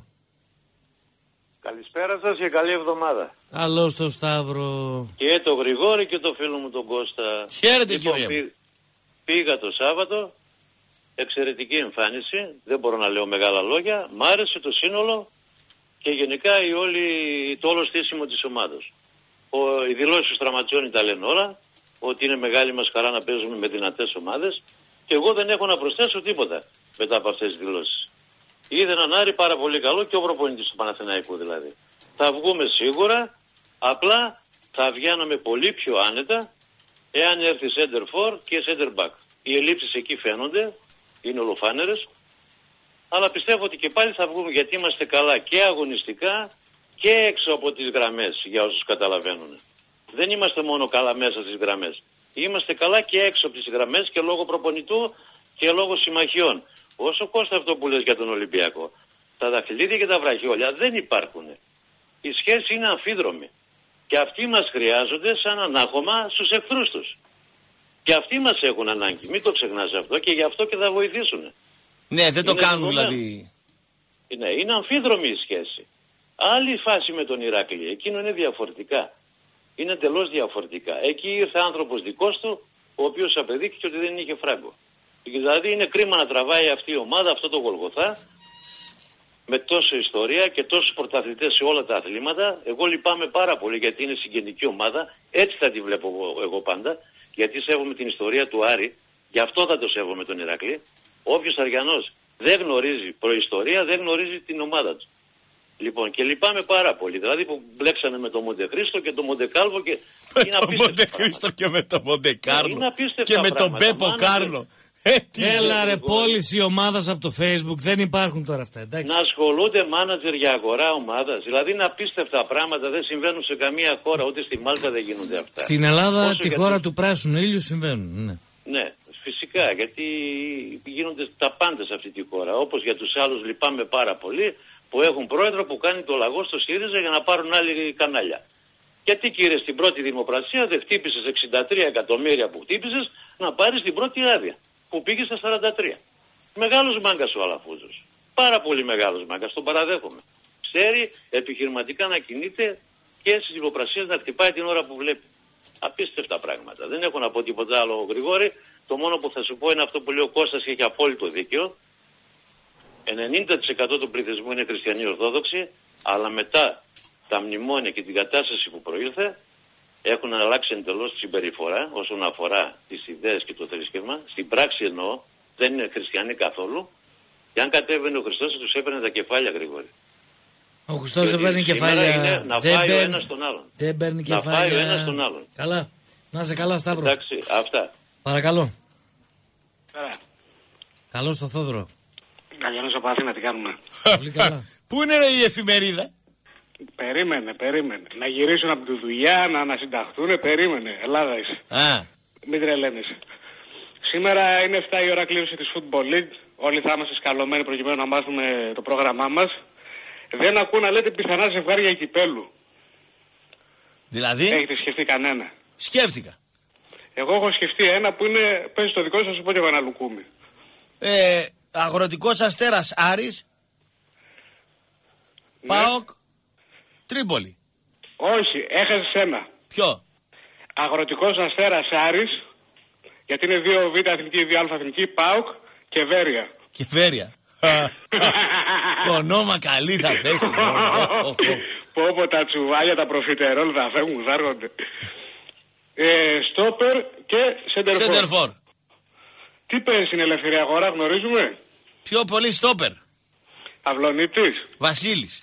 Καλησπέρα σας και καλή εβδομάδα. Καλώς το Σταύρο. Και το Γρηγόρη και το φίλο μου τον Κώστα. Χαίρετε κύριε. Πήγα το Σάββατο, εξαιρετική εμφάνιση, δεν μπορώ να λέω μεγάλα λόγια. Μ' άρεσε το σύνολο και γενικά το όλο στήσιμο της ομάδας. Οι δηλώσεις του Στραματζόνη τα λένε όλα, ότι είναι μεγάλη μας χαρά να παίζουμε με δυνατές ομάδες και εγώ δεν έχω να προσθέσω τίποτα μετά από αυτές τις δηλώσεις. Είδε έναν Άρη πάρα πολύ καλό και ο προπονητής του Παναθηναϊκού δηλαδή. Θα βγούμε σίγουρα, απλά θα βγαίναμε πολύ πιο άνετα εάν έρθει center for και center back. Οι ελλείψεις εκεί φαίνονται, είναι ολοφάνερες, αλλά πιστεύω ότι και πάλι θα βγούμε γιατί είμαστε καλά και αγωνιστικά και έξω από τις γραμμές για όσους καταλαβαίνουν. Δεν είμαστε μόνο καλά μέσα στις γραμμές. Είμαστε καλά και έξω από τις γραμμές και λόγω προπονητού και λόγω συμμαχιών. Όσο Κώστα αυτό που λες για τον Ολυμπιακό, τα δαχτυλίδια και τα βραχιόλια δεν υπάρχουν. Η σχέση είναι αμφίδρομη. Και αυτοί μας χρειάζονται σαν ανάχωμα στους εχθρούς τους. Και αυτοί μας έχουν ανάγκη. Μην το ξεχνάς αυτό και γι' αυτό και θα βοηθήσουν. Ναι, δεν το κάνουν δηλαδή. Ναι, είναι αμφίδρομη η σχέση. Άλλη φάση με τον Ηράκλειο. Εκείνο είναι διαφορετικά. Είναι εντελώς διαφορετικά. Εκεί ήρθε άνθρωπος δικός του, ο οποίος απεδείχθηκε ότι δεν είχε φράγκο. Δηλαδή είναι κρίμα να τραβάει αυτή η ομάδα, αυτό το Γολγοθά, με τόση ιστορία και τόσους πρωταθλητές σε όλα τα αθλήματα. Εγώ λυπάμαι πάρα πολύ γιατί είναι συγγενική ομάδα. Έτσι θα τη βλέπω εγώ πάντα. Γιατί σέβομαι την ιστορία του Άρη. Γι' αυτό θα το σέβομαι τον Ηρακλή. Όποιος Αριανός δεν γνωρίζει προϊστορία, δεν γνωρίζει την ομάδα του. Λοιπόν, και λυπάμαι πάρα πολύ. Δηλαδή που μπλέξανε με το Μοντεχρίστο και το Μοντεκάλβο και. Με το Μοντεχρίστο και με το Μοντεκάρλο. Και με τον Πέπο Κάρλο. Έλα ρε, πώληση ομάδας από το Facebook, δεν υπάρχουν τώρα αυτά, εντάξει. Να ασχολούνται μάνατζερ για αγορά ομάδας. Δηλαδή είναι απίστευτα πράγματα, δεν συμβαίνουν σε καμία χώρα, ούτε στη Μάλτα δεν γίνονται αυτά. Στην Ελλάδα, τη χώρα του πράσινου ήλιου, συμβαίνουν, ναι. Ναι, φυσικά, γιατί γίνονται τα πάντα σε αυτή τη χώρα. Όπως για τους άλλους λυπάμαι πάρα πολύ που έχουν πρόεδρο που κάνει το λαγό στο ΣΥΡΙΖΑ για να πάρουν άλλοι κανάλια. Γιατί κύριε στην πρώτη δημοπρασία δεν χτύπησες 63 εκατομμύρια που χτύπησες να πάρεις την πρώτη άδεια που πήγε στα 43. Μεγάλος μάγκας ο Αλαφούζος. Πάρα πολύ μεγάλος μάγκας, τον παραδέχομαι. Ξέρει επιχειρηματικά να κινείται και στις δημοπρασίες να χτυπάει την ώρα που βλέπει. Απίστευτα πράγματα. Δεν έχω να πω τίποτα άλλο, Γρηγόρη. Το μόνο που θα σου πω είναι αυτό που λέει ο Κώστας και έχει απόλυτο δίκιο. 90% του πληθυσμού είναι χριστιανοί Ορθόδοξοι, αλλά μετά τα μνημόνια και την κατάσταση που προήλθε έχουν αλλάξει εντελώς τη συμπεριφορά όσον αφορά τις ιδέες και το θρήσκευμα. Στην πράξη εννοώ, δεν είναι χριστιανοί καθόλου. Και αν κατέβαινε ο Χριστός θα τους έπαιρνε τα κεφάλια, Γρηγόρη. Ο Χριστός δεν παίρνει κεφάλια. Να φάει ο ένας τον άλλον. Δεν παίρνει κεφάλια. Να φάει ο ένας τον άλλον. Καλά. Να είσαι καλά, Σταύρο. Εντάξει, αυτά. Παρακαλώ. Καλώς Καλώς το Θόδωρο. Καλώς από Αθήνα, τι κάνουμε. Πολύ καλά. Πού είναι η εφημερίδα? Περίμενε. Να γυρίσουν από τη δουλειά, να ανασυνταχθούν, περίμενε. Ελλάδα είσαι. Μην τρελαίνεις. Σήμερα είναι 7 η ώρα κλήρωση της Football League. Όλοι θα είμαστε σκαλωμένοι προκειμένου να μάθουμε το πρόγραμμά μας. Δεν ακούω να λέτε πιθανά ζευγάρια κυπέλου. Δηλαδή? Έχετε σκεφτεί κανένα? Σκέφτηκα. Εγώ έχω σκεφτεί ένα που είναι, παίζει το δικό σας, σου πω και εγώ ένα λουκούμι. Αγροτικός Αστέρας Άρης, Ναι. ΠΑΟΚ, Τρίπολη. Όχι, έχασες ένα. Ποιο? Αγροτικός Αστέρας Άρης, γιατί είναι 2 Β' εθνική, 2 Α' εθνική, ΠΑΟΚ και Βέρεια. Και Βέρεια. Το όνομα καλή θα πέσει. Πω τα τσουβάλια, τα προφιτερόλ θα φεύγουν, θα έρχονται. Στόπερ και σεντερφόρ. Τι παίζει στην ελευθερία αγορά, γνωρίζουμε? Πιο πολύ στόπερ. Αυλονίτης. Βασίλης.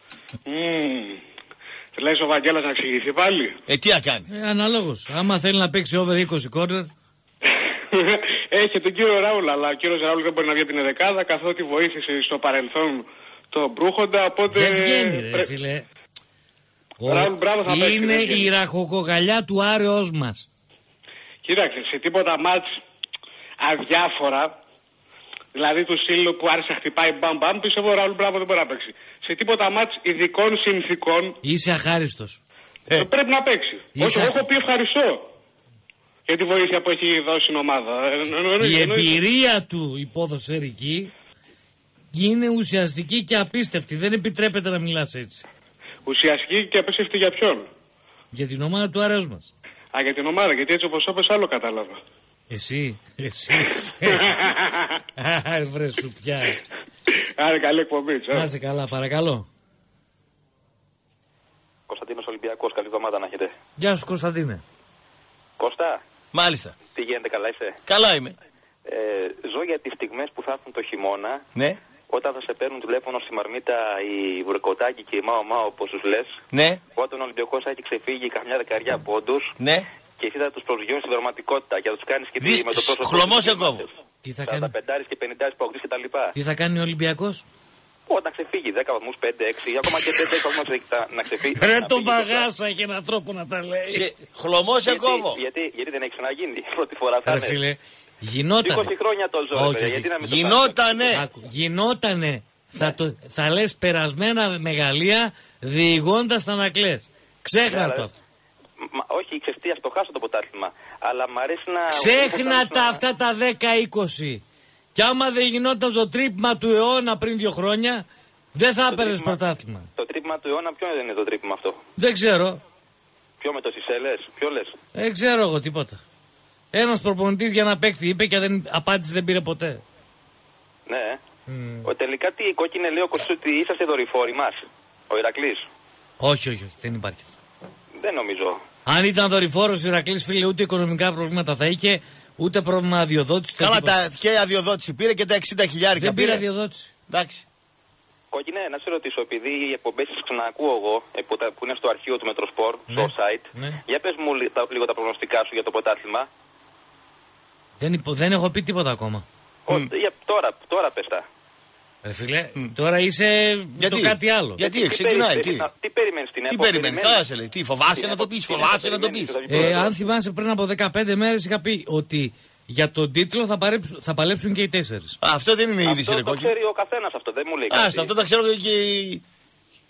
Λες ο Βαγγέλας να εξηγηθεί πάλι? Τι να κάνει? Αναλόγως. Άμα θέλει να παίξει over 20 κόρνερ. Έχει τον κύριο Ράουλ, αλλά ο κύριος Ράουλ δεν μπορεί να βγει την δεκάδα καθότι βοήθησε στο παρελθόν τον Μπρούχοντα, οπότε... Δεν βγαίνει ρε φίλε. Ράουλ, μπράβο, θα παίξει. Είναι η ραχοκοκαλιά του Άρεος μας. Κοίταξε, σε τίποτα μάτς αδιάφορα, δηλαδή του στυλ που άρχισε να χτυπάει μπαμ, πιστεύω ο Ράουλ μπράβο δεν μπορεί να παίξει. Σε τίποτα μάτς ειδικών συνθήκων... Είσαι αχάριστος. Πρέπει να παίξει. Όχι, έχω πει ευχαριστώ για τη βοήθεια που έχει δώσει στην ομάδα. Η εμπειρία του η ποδοσφαιρική είναι ουσιαστική και απίστευτη. Δεν επιτρέπεται να μιλάς έτσι. Ουσιαστική και απίστευτη για ποιον? Για την ομάδα του Άρεος μας. Για την ομάδα, γιατί έτσι όπως είπες άλλο κατάλαβα. Εσύ. Βρε σου πια. Άρα καλή εκπομπή. Να είσαι καλά, παρακαλώ. Κωνσταντίνος Ολυμπιακός, καλή εβδομάδα να έχετε. Γεια σου Κωνσταντίνε. Κώστα. Μάλιστα. Τι γίνεται, καλά είσαι? Καλά είμαι. Ζω για τις στιγμές που θα έρθουν το χειμώνα. Ναι. Όταν θα σε παίρνουν τηλέφωνο στη Μαρμίτα οι Βουρκοτάκη και οι Μάο όπως τους λες. Ναι. Όταν ο Ολυμπιακός θα έχει ξεφύγει καμιά δεκαριά πόντους. Ναι. Και εσύ θα τους προσγειώσεις στην πραγματικότητα και θα τους κάνεις και με το πρόσωπο. Χλωμός εγώ. Τι θα κάνει? 45 και 50 παγκοσμίους και τα λοιπά. Τι θα κάνει ο Ολυμπιακός? Όταν ξεφύγει 10 βαθμούς, 5, 6, ακόμα και 5 βαθμούς να ξεφύγει. Ρε το μπαγάσα, έχει έναν τρόπο να τα λέει. Χλωμός εγώ. Γιατί δεν έχει ξαναγίνει. Πρώτη φορά θα είναι. Γινότανε. 20 χρόνια το ζω, γιατί να μην γινότανε. Γινότανε. Θα λες περασμένα μεγαλεία διηγώντας τα να κλαις. Ξέχνα το αυτό. Όχι, ξεστία, το χάσω το πρωτάθλημα. Αλλά μ' αρέσει να... Ξέχνα τα αυτά τα 10-20. Κι άμα δεν γινόταν το τρύπημα του αιώνα πριν 2 χρόνια, δεν θα έπαιρνες πρωτάθλημα. Το τρύπημα του αιώνα, ποιο είναι το τρύπημα αυτό? Δεν ξέρω. Ποιο με το Σισέλες, ποιο λες? Δεν ξέρω εγώ τίποτα. Ένας προπονητής για να παίξει είπε και απάντηση δεν πήρε ποτέ. Ναι. Τελικά τι κόκκινε λέει ο Κωστής ότι είσαστε δορυφόροι μας, ο Ηρακλής? Όχι, δεν υπάρχει αυτό. Δεν νομίζω. Αν ήταν δορυφόρος ο Ηρακλής, φίλε, ούτε οικονομικά προβλήματα θα είχε, ούτε πρόβλημα αδειοδότηση. Καλά, και αδειοδότηση πήρε και τα 60 χιλιάρικα. Δεν πήρε αδειοδότηση. Εντάξει. Κόκκινε, να σε ρωτήσω, επειδή οι εκπομπές σας ξανακούω εγώ, που είναι στο αρχείο του Μετροσπορ, στο site, για πες μου λίγο τα προγνωστικά σου για το πρωτάθλημα. Δεν έχω πει τίποτα ακόμα. Τώρα πες τα. Ρε φίλε, τώρα είσαι το κάτι άλλο. Γιατί, ξεκινάει, τι περιμένεις την επόμενη? Τι περιμένεις, καλά σε λέει, τι φοβάσαι να το πεις, φοβάσαι να το πεις. Αν θυμάσαι πριν από 15 μέρες είχα πει ότι για τον τίτλο θα παλέψουν και οι 4. Αυτό δεν είναι είδηση, ρε Κόκκινε. Αυτό το ξέρει ο καθένας αυτό, δεν μου λέει κάτι. Αυτό το ξέρω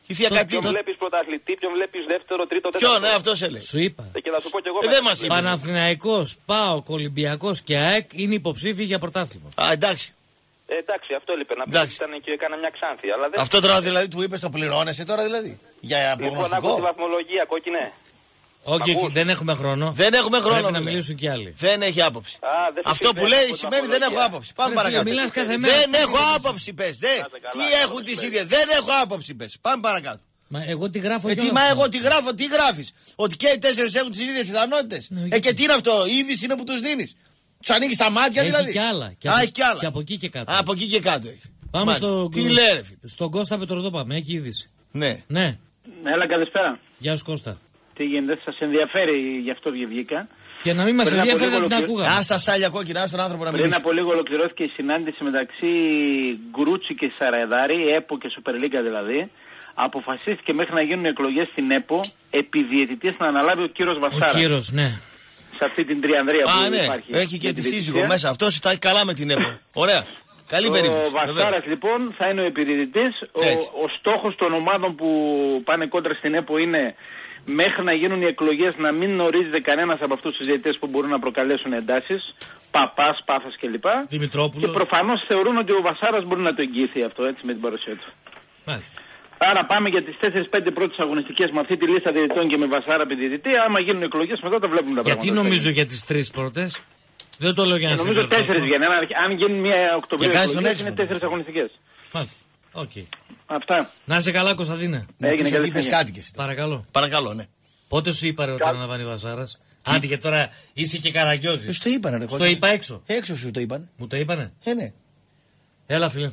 Η θεία Κατίνα. Ποιον βλέπεις πρωταθλητή, ποιον βλέπεις δεύτερο, τρίτο, τέταρτο. Ποιον, αυτό έλεγε. Σου είπα. Και θα σου πω κι εγώ. Δεν μας είπε. Παναθηναϊκός, ΠΑΟΚ, Ολυμπιακός και ΑΕΚ είναι υποψήφιοι για πρωτάθλημα. Α, εντάξει. Εντάξει, αυτό έλειπε να πει. Ήταν και έκανα μια Ξάνθη. Αλλά δεν... Αυτό τώρα δηλαδή που είπες το πληρώνεσαι τώρα δηλαδή. Για προγνωστικό. Λοιπόν, άκου τη βαθμολογία, κόκκινε. Όχι, δεν έχουμε χρόνο. Δεν έχουμε χρόνο. Πρέπει να μιλήσουν κι άλλοι. Δεν έχει άποψη. Αυτό που λέει σημαίνει δεν έχω άποψη. Πάμε παρακάτω. Δεν έχω άποψη, πες. Τι έχουν τις ίδιες. Δεν έχω άποψη, πες. Πάμε παρακάτω. Μα εγώ τι γράφω. Εγώ τι γράφω, τι γράφεις. Ότι και οι 4 έχουν τις ίδιες πιθανότητες. Και τι είναι αυτό, η είδηση είναι που τους δίνεις. Τους ανοίγεις τα μάτια δηλαδή. Έχει κι άλλα. Και από εκεί και κάτω. Από εκεί και κάτω έχει. Πάμε στον Κώστα Πετροδό πάμε, έχει είδηση. Ναι. Έλα, καλησπέρα. Γεια σου Κώστα. Τι γίνεται, σας ενδιαφέρει, γι' αυτό βγήκα. Και να μην μας ενδιαφέρει δεν την ακούγαμε. Ας τα σάλια κόκκινα, ας τον άνθρωπο να μιλήσει. Πριν από λίγο ολοκληρώθηκε η συνάντηση μεταξύ Γκρούτσι και Σαραϊδάρη, ΕΠΟ και Σούπερ Λίγκα δηλαδή. Αποφασίστηκε μέχρι να γίνουν εκλογές στην ΕΠΟ επιδιαιτητής να αναλάβει ο κύριος Βασάρας. Ο κύριος, ναι. Σε αυτή την τριανδρία που υπάρχει. Έχει και τη σύζυγο μέσα. Αυτός θα έχει καλά με την ΕΠΟ. Ωραία. Καλή περίπτωση. Ο Βασάρας λοιπόν θα είναι ο επιδιαιτητής. Ο στόχος των ομάδων που πάνε κόντρα στην ΕΠΟ είναι μέχρι να γίνουν οι εκλογές να μην ορίζεται κανένας από αυτούς τους διαιτητές που μπορούν να προκαλέσουν εντάσεις. Παπάς, Πάφας κλπ. Και προφανώς θεωρούν ότι ο Βασάρας μπορεί να το εγγυηθεί αυτό έτσι με την παρουσία του. Μάλιστα. Άρα πάμε για τις 4-5 πρώτες αγωνιστικές με αυτή τη λίστα διαιτητών και με Βασάρα επιδιαιτητή. Άμα γίνουν εκλογές μετά τα βλέπουμε τα πράγματα. Γιατί νομίζω για τις 3 πρώτες. Δεν το λέω για να νομίζω 4 βγαίνουν. Αν γίνουν μια Οκτωβρίου εκλογές είναι 4 αγωνιστικές. Μάλιστα. Αυτά. Να είσαι καλά Κωνσταντίνε. Έγινε και είπες κάτι και εσύ. Παρακαλώ. Ναι. Πότε σου είπα ότι αναλαμβάνει ο Βασάρας. Άντε και τώρα είσαι και Καραγκιόζης. Το είπανε. Στο είπα έξω. Έξω σου το είπανε. Μου το είπανε. Ναι. Έλα φίλε.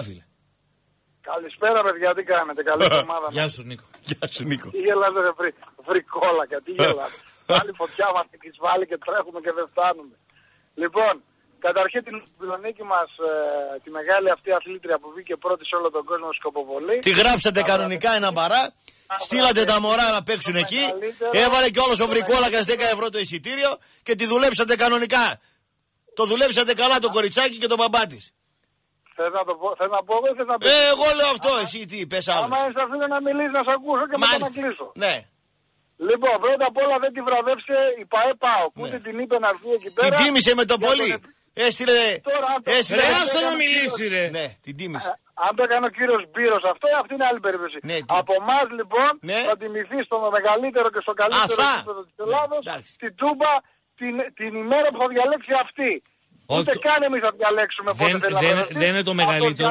Καλησπέρα παιδιά, τι κάνετε, καλή εβδομάδα. Γεια σου Νίκο. Τι γελάτε ρε βρικόλακα, τι γελάτε. Άλλη φωτιά μας την βάλει και τρέχουμε και δεν φτάνουμε. Λοιπόν, καταρχήν την Φιλονίκη μας, τη μεγάλη αυτή αθλήτρια που βγήκε πρώτη σε όλο τον κόσμο σκοποβολή. Τη γράψατε κανονικά ένα μπαρά, στείλατε τα μωρά να παίξουν εκεί, έβαλε και όλος ο βρικόλακας 10 ευρώ το εισιτήριο και τη δουλέψατε κανονικά. Το δουλέψατε καλά το κοριτσάκι και το μπαμπά της. Θες να πω εγώ ή θες να πεις? Εγώ λέω αυτό, εσύ τι, πες άλλο. Άμα είσαι αφήνω να μιλήσεις να σε ακούσω και μετά να κλείσω. Ναι. Λοιπόν, πρώτα απ' όλα δεν τη βραβεύσε η ΠαΕ ΠΑΟΚ, ούτε την είπε να έρθει εκεί πέρα. Την τίμησε με το πολύ. Έστειλε... Άστο να μιλήσει ρε. Ναι, την τίμησε. Αν το έκανε ο κύριος Μπύρος αυτό, αυτή είναι άλλη περίπτωση. Από εμάς λοιπόν θα τιμηθεί στο μεγαλύτερο και στο καλύτερο επίπεδο της Ελλάδος την Τούμπα την ημέρα που θα διαλέξει αυτή. Ούτε καν εμείς θα διαλέξουμε πότε θέλει να βρεθεί. Δεν είναι το μεγαλύτερο.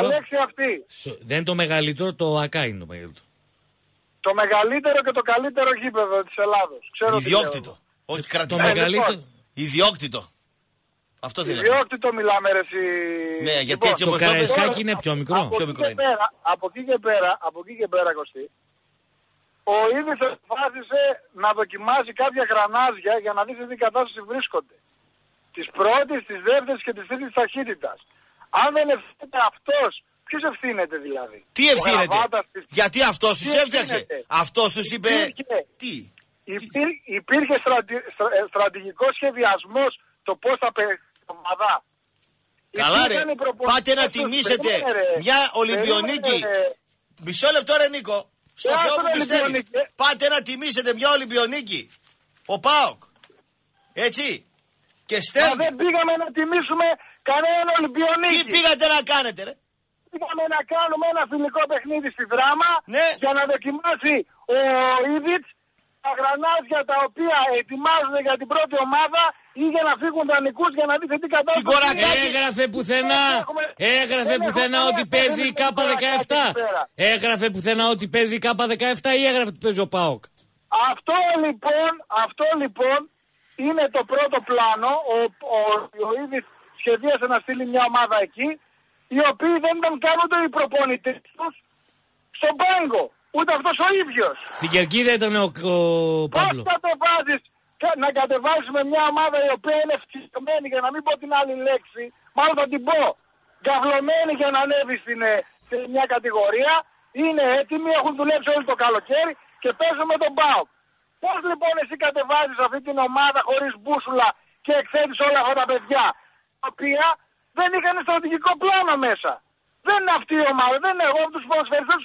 Δεν είναι το μεγαλύτερο, το ΑΚΑ είναι το μεγαλύτερο. Το μεγαλύτερο και το καλύτερο γήπεδο της Ελλάδος. Ιδιόκτητο. Όχι κρατημένο. Ιδιόκτητο. Αυτό θέλει. Ιδιόκτητο μιλάμε ρε εσύ. Ναι, γιατί έτσι το Καραϊσκάκι είναι πιο μικρό. Από εκεί και πέρα Κωστή. Ο ίδιος αποφάσισε να δοκιμάσει κάποια γρανάζια για να δει σε τι κατάσταση βρίσκονται. Της πρώτης, της δεύτερης και της τρίτης ταχύτητας. Αν δεν ευθύνεται αυτός, ποιος ευθύνεται δηλαδή? Τι ευθύνεται? Γιατί αυτός τους έφτιαξε? Αυτός τους είπε... Τι? Υπήρχε στρατηγικός σχεδιασμός το πώς θα παίξει η ομάδα. Καλά ρε, πάτε να τιμήσετε μια Ολυμπιονίκη. Μισό λεπτό ρε Νίκο. Στο Θεό που πιστεύει. Πάτε να τιμήσετε μια Ολυμπιονίκη. Ο ΠΑΟΚ. Έτσι. Και στέλνει. Μα δεν πήγαμε να τιμήσουμε κανέναν Ολυμπιονίκη. Τι πήγατε να κάνετε ρε? Πήγαμε να κάνουμε ένα φιλικό παιχνίδι στη Δράμα για να δοκιμάσει ο Ήβιτς τα γρανάζια τα οποία ετοιμάζονται για την πρώτη ομάδα ή για να φύγουν δανεικούς για να δει σε τι κατάσταση. Έγραφε πουθενά ότι παίζει η K17. Έγραφε πουθενά ότι παίζει η K17 ή έγραφε ότι παίζει ο ΠΑΟΚ? Αυτό λοιπόν είναι το πρώτο πλάνο. Ο Ήβιτς σχεδίασε να στείλει μια ομάδα εκεί, οι οποίοι δεν ήταν καν ούτε οι προπονητές τους στον πάγκο. Ούτε αυτός ο ίδιος. Στην Κερκίδα ήταν ο Παύλο. Πώς κατεβάζεις να κατεβάζουμε μια ομάδα η οποία είναι ευτυχισμένη, για να μην πω την άλλη λέξη, μάλλον θα την πω, καυλωμένη για να ανέβει σε μια κατηγορία, είναι έτοιμοι, έχουν δουλέψει όλο το καλοκαίρι και παίζουν με τον ΠΑΟΚ. Πώς λοιπόν εσύ κατεβάζεις αυτή την ομάδα χωρίς μπούσουλα και εκθέτεις όλα αυτά τα παιδιά, τα οποία δεν είχαν στρατηγικό πλάνο μέσα. Δεν είναι αυτή η ομάδα, δεν είναι εγώ από τους ποδοσφαιριστές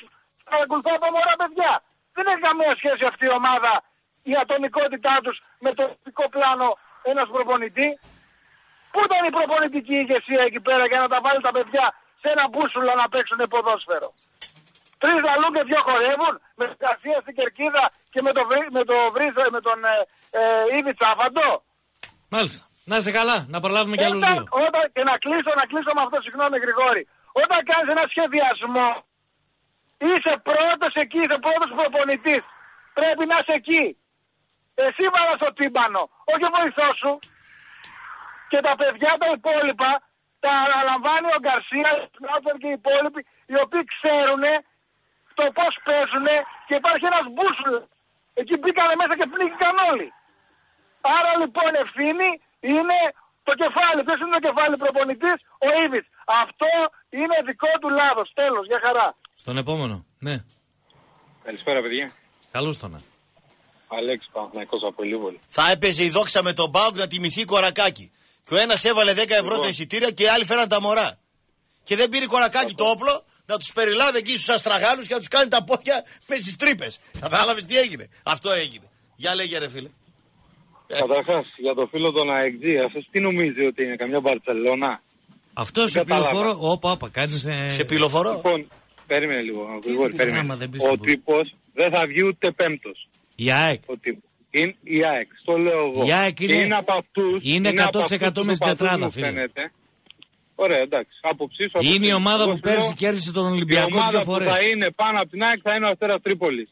παρακολουθώ από μωρά παιδιά. Δεν έχει καμία σχέση αυτή η ομάδα, η ατομικότητά τους με το εθνικό πλάνο ένας προπονητή. Πού ήταν η προπονητική ηγεσία εκεί πέρα για να τα βάλει τα παιδιά σε ένα μπούσουλα να παίξουν ποδόσφαιρο? 3 λαλούν και 2 χορεύουν, με Γκαρσία στην κερκίδα και με τον Ήβι Τσάφαντο. Μάλιστα. Να είσαι καλά, να προλάβουμε κι άλλους 2. Και να κλείσω με αυτό, συγγνώμη Γρηγόρη. Όταν κάνεις ένα σχεδιασμό, είσαι πρώτος εκεί, είσαι πρώτος προπονητής. Πρέπει να είσαι εκεί. Εσύ βάλα στο τύμπανο, όχι ο βοηθός σου. Και τα παιδιά τα υπόλοιπα τα αναλαμβάνει ο Γκαρσία, και οι υπόλοιποι, οι οποίοι ξέρουν το πώς παίζουν και υπάρχει ένας μπούσουλ. Εκεί μπήκανε μέσα και πνίγηκαν όλοι. Άρα λοιπόν ευθύνη είναι το κεφάλι. Ποιος είναι το κεφάλι προπονητής? Ο Ήβιτς. Αυτό είναι δικό του λάθος. Τέλος, για χαρά. Στον επόμενο, ναι. Καλησπέρα παιδιά. Καλώς τον. Αλέξη Παναθηναϊκός από Λίβολη. Θα έπαιζε η Δόξα με τον ΠΑΟΚ να τιμηθεί Κορακάκι. Και ο ένας έβαλε 10 ευρώ τα εισιτήρια και οι άλλοι φέραν τα μωρά. Και δεν πήρε Κορακάκι το όπλο να τους περιλάβει εκεί στους αστραγάλους και να τους κάνει τα πόδια με τις τρύπες. Κατάλαβες τι έγινε? Αυτό έγινε. Για λέγε ρε φίλε. Καταρχάς, για το φίλο των ΑΕΚΤΖΙ, αυτός τι νομίζει ότι είναι, καμιά Μπαρτσελώνα? Αυτό σε πυλοφορώ. Όπα, κάνεις. Σε πυλοφορώ. Λοιπόν, περίμενε λίγο. Ο τύπος δεν θα βγει ούτε πέμπτος. Η ΑΕΚ. Είναι η ΑΕΚ, το λέω εγώ. Η ΑΕΚ είναι από αυτούς. Είναι 100% με στην τετράδα, φίλε. Ωραία, εντάξει. Αποψίσου, είναι η ομάδα που πέρσι κέρδισε τον Ολυμπιακό 2 φορές. Η ομάδα που θα είναι πάνω από την ΑΕΚ θα είναι ο Αστέρας Τρίπολης.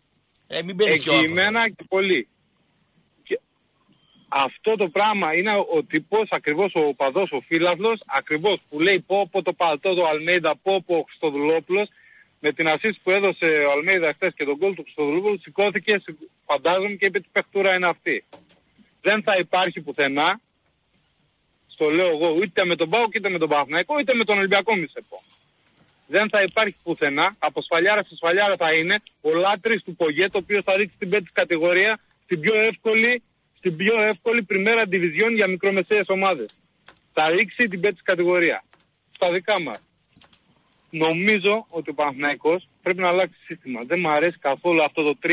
Εγγυημένα και πολύ. Και αυτό το πράγμα είναι ο τύπος, ακριβώς ο παδός, ο φίλαθλος, ακριβώς που λέει πω το παλτό του Αλμέιδα, πω ο Χριστοδουλόπουλος, με την ασίστ που έδωσε ο Αλμέιδα χθες και τον γκολ του Χριστοδουλόπουλου, σηκώθηκε, φαντάζομαι, και είπε τι παιχτούρα είναι αυτή. Δεν θα υπάρχει πουθενά, στο λέω εγώ, είτε με τον ΠΑΟΚ είτε με τον Παναθηναϊκό είτε με τον Ολυμπιακό, μη σε πω. Δεν θα υπάρχει πουθενά, από σφαλιάρα σε σφαλιάρα θα είναι ο λάτρης του Πογέ, το οποίο θα ρίξει την πέμπτη κατηγορία στην πιο εύκολη πριμέρα διβιζιόν για μικρομεσαίες ομάδες. Θα ρίξει την πέμπτη κατηγορία. Στα δικά μας. Νομίζω ότι ο Παναθηναϊκός πρέπει να αλλάξει σύστημα. Δεν μου αρέσει καθόλου αυτό το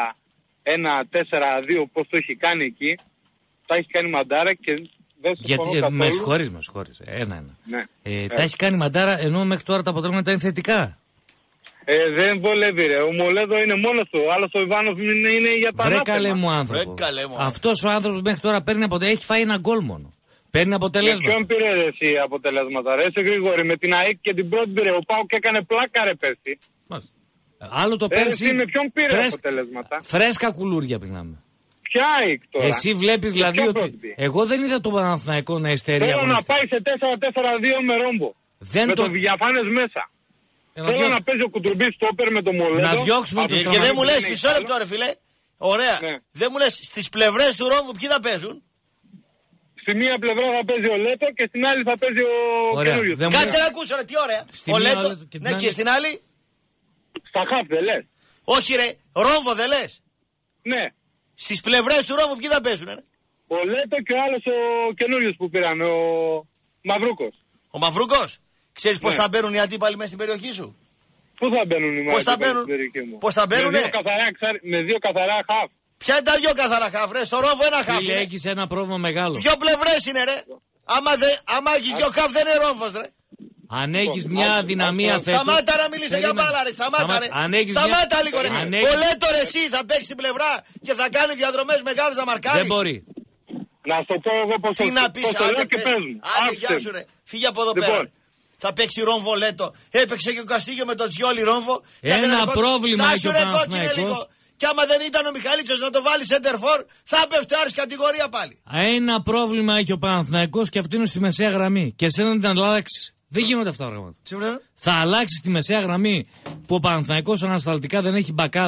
3-1-4-2 πώς το έχει κάνει εκεί. Τα έχει κάνει μαντάρα και δεν συμφωνώ καθόλου. Με συγχωρείς. Ένα-ένα. Ναι. Τα έχει κάνει μαντάρα ενώ μέχρι τώρα τα αποτελέσματα είναι θετικά. Δεν βολεύει ρε. Ο Μολέδο είναι μόνος του. Άλλος ο Ιβάνοφ είναι για τα Βρε καλέ μου άνθρωπο. Αυτός ο άνθρωπος μέχρι τώρα έχει φάει ένα γκολ μόνο. Παίρνει αποτελέσματα. Με ποιον πήρε εσύ αποτελέσματα ρε? Σε Γρηγόρη, με την ΑΕΚ και την πρώτη πήρε. Ο ΠΑΟΚ έκανε πλάκα ρε πέρσι. Άλλο το πέρσι. Με ποιον πήρε αποτελέσματα? Φρέσκα κουλούρια πηγάμε. Ποια ΑΕΚ τώρα? Εσύ βλέπεις δηλαδή ότι. Εγώ δεν είδα το Παναθηναϊκό να ειστερεί. Θέλω να πάει σε 4-4-2 με ρόμπο. Με το διαφάνες μέσα. Θέλω να παίζει ο Κουτρουμπής στόπερ με το Μολέδο. Να διώξουμε το Και δεν μου λες, μισό λεπτό ρε φίλε. Ωραία. Δεν μου λες, στις πλευρές του ρόμβου ποιοι θα παίζουν? Στη μία πλευρά θα παίζει ο Λέτο και στην άλλη θα παίζει ο καινούριος. Κάτσε να ακούσω ρε, τι ωραία. Ο Λέτο, ναι, και στην άλλη. Στα χαφ δεν λες? Όχι ρε, ρόμβο δεν λες? Ναι. Στις πλευρές του ρόμβου ποιοι θα παίζουν ρε? Ο Λέτο και ο άλλος ο καινούριος που πήραν, ο Μαυρούκος. Ο Μαυρούκος. Ξέρεις πώς θα μπαίνουν οι αντίπαλοι μέσα στην περιοχή σου? Πού θα μπαίνουν οι αντίπαλοι στην περιοχή μου? Πώς θα μπαίνουνε? Με 2 καθαρά χαφ. Ποια είναι τα 2 καθαρά χαφ ρε? Στο ρόμβο ένα χαφ είναι. Έχεις ένα πρόβλημα μεγάλο. 2 πλευρές είναι ρε. Άμα έχεις 2 χαφ δεν είναι ρόμβος ρε. Αν έχεις μια αδυναμία θέτω. Σταμάτα να μιλήσω για μπάλα ρε. Σταμάτα λίγο ρε. Ο Λέτο ρε εσύ θα παίξει την πλευρά και θα κάνει διαδρομές μεγάλες να μαρκάρει. Δεν μπορεί. Να στο πω εγώ πως το λέω και παίζουν. Άντε γεια σου ρε. Φύγε από εδώ πέρα. Θα παίξει ρόμβο Λέτο. Έπαιξε και ο Καστίγιο με τον Τζιόλι ρόμβο. Ένα πρόβλημα έχει ο Παναθηναϊκός. Και άμα δεν ήταν ο Μιχαλίτσος να το βάλει center for, θα πέφτει άρης κατηγορία πάλι. Ένα πρόβλημα έχει ο Παναθηναϊκός και αυτό είναι στη μεσαία γραμμή. Και εσένα την αλλάξει. Δεν γίνονται αυτά τα πράγματα. Θα αλλάξει τη μεσαία γραμμή που ο Παναθηναϊκός ανασταλτικά δεν έχει backup.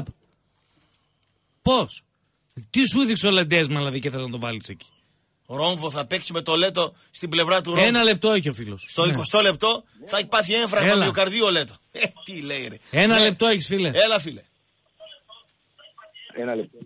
Πώς? Τι σου έδειξε ο Λεντέσμα δηλαδή και θέλει να το βάλεις εκεί? Ο Ρόμβο θα παίξει με το Λέτο στην πλευρά του Ρόμβο. 1 λεπτό έχει ο φίλος. Στο 20 λεπτό θα έχει πάθει έμφραγμα μυοκαρδίου ο Λέτο. Τι λέει ρε. 1 λεπτό έχεις φίλε. Έλα φίλε. 1 λεπτό.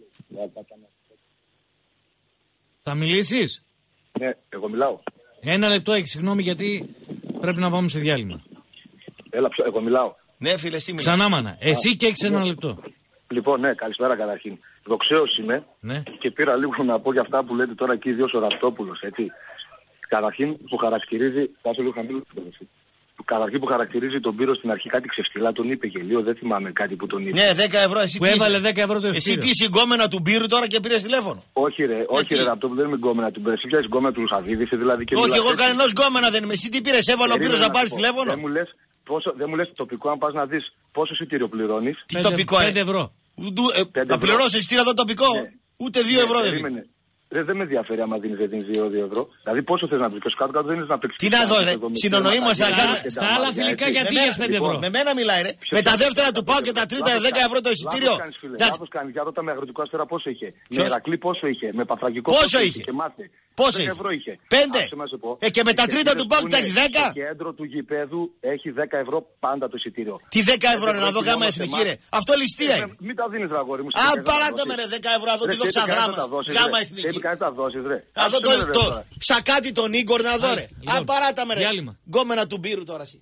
Θα μιλήσεις? Ναι, εγώ μιλάω. 1 λεπτό έχεις, συγγνώμη γιατί πρέπει να πάμε σε διάλειμμα. Έλα, εγώ μιλάω. Ναι, φίλε, σήμερα. Ξανά μάνα. Εσύ και έχεις ένα λεπτό. Λοιπόν, ναι, καλησπέρα καταρχήν. Δοξαίος είμαι και πήρα λίγο να πω για αυτά που λέτε τώρα εκεί οι δύο ο Ραπτόπουλος, έτσι. Καταρχήν που χαρακτηρίζει, καταρχήν που χαρακτηρίζει τον Πύρο στην αρχή κάτι ξεφτυλά, τον είπε γελίο, δεν θυμάμαι κάτι που τον είπε. Ναι, 10 ευρώ, εσύ που έβαλε 10 ευρώ το εισιτήριο. Εσύ τι συγκόμενα του Πύρου τώρα και πήρες τηλέφωνο. Όχι ρε, Ραπτόπουλο, δεν είμαι γκόμενα του Πύρου. Εσύ πιάσεις γκόμενα του Λουσαβίδη, δηλαδή και όχι, εγώ κανένας γκόμενα δεν είμαι. Εσύ τι πήρες, έβαλε ο Πύρος να πάρεις τηλέφωνο. Δεν μου λες τοπικό, αν πας να δεις πόσο εισιτήριο πληρώνεις. Τι τοπικό, 5 ευρώ. Να πληρώσω εισιτήριο εδώ τοπικό. Ούτε 2 ευρώ δεν δίνει. Δεν με ενδιαφέρει άμα δίνεις 2 ευρώ. Δηλαδή πόσο θες να βρεις, κάτω δεν είναι να παίξεις. Τι να δω ρε, συνονοήμαστε να κάνουμε. Στα άλλα φιλικά γιατί είχες 5 ευρώ. Με μένα μιλάει ρε. Με τα δεύτερα του πάω και τα τρίτα 10 ευρώ το εισιτήριο. Λάθος κάνεις, για ρώτα με Αγροτικό Αστέρα πόσο είχε. Με Ηρακλή πόσο είχε, με Παθρακικό πόσο είχε. Πόσο είχε. 5. Και με τα τρίτα του πάω και τα έχει 10. Το κέντρο του γηπέδου έχει 10 ευρώ πάντα το εισιτήριο. Τι 10 ευρώ να δω γάμα εθνική ρε. Αυτό ληστεία είναι. Μην τα δίνεις ραγόρι μου. Αν παράτα με ρε 10 ευρώ, εδώ τη δόξα γάμα εθνική. Να δω το σακάτι τον Ίγκορ να δω ρε. Αν παράτα με ρε. Γκόμενα του Μπύρου τώρα εσύ.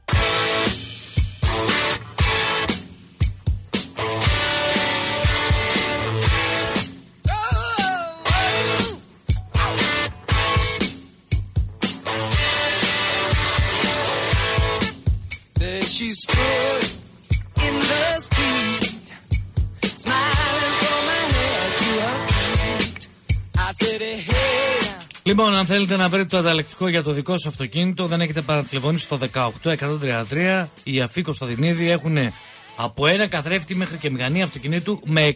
She stood in the street, smiling from my head to her feet. I said, hey. Λοιπόν, αν θέλετε να βρείτε το ανταλλακτικό για το δικό σας αυτοκίνητο, δεν έχετε παρατηλεφωνήσει στο 18133. Οι Αφή Κωνσταντινίδη έχουν από ένα καθρέφτη μέχρι και μηχανή αυτοκινήτου με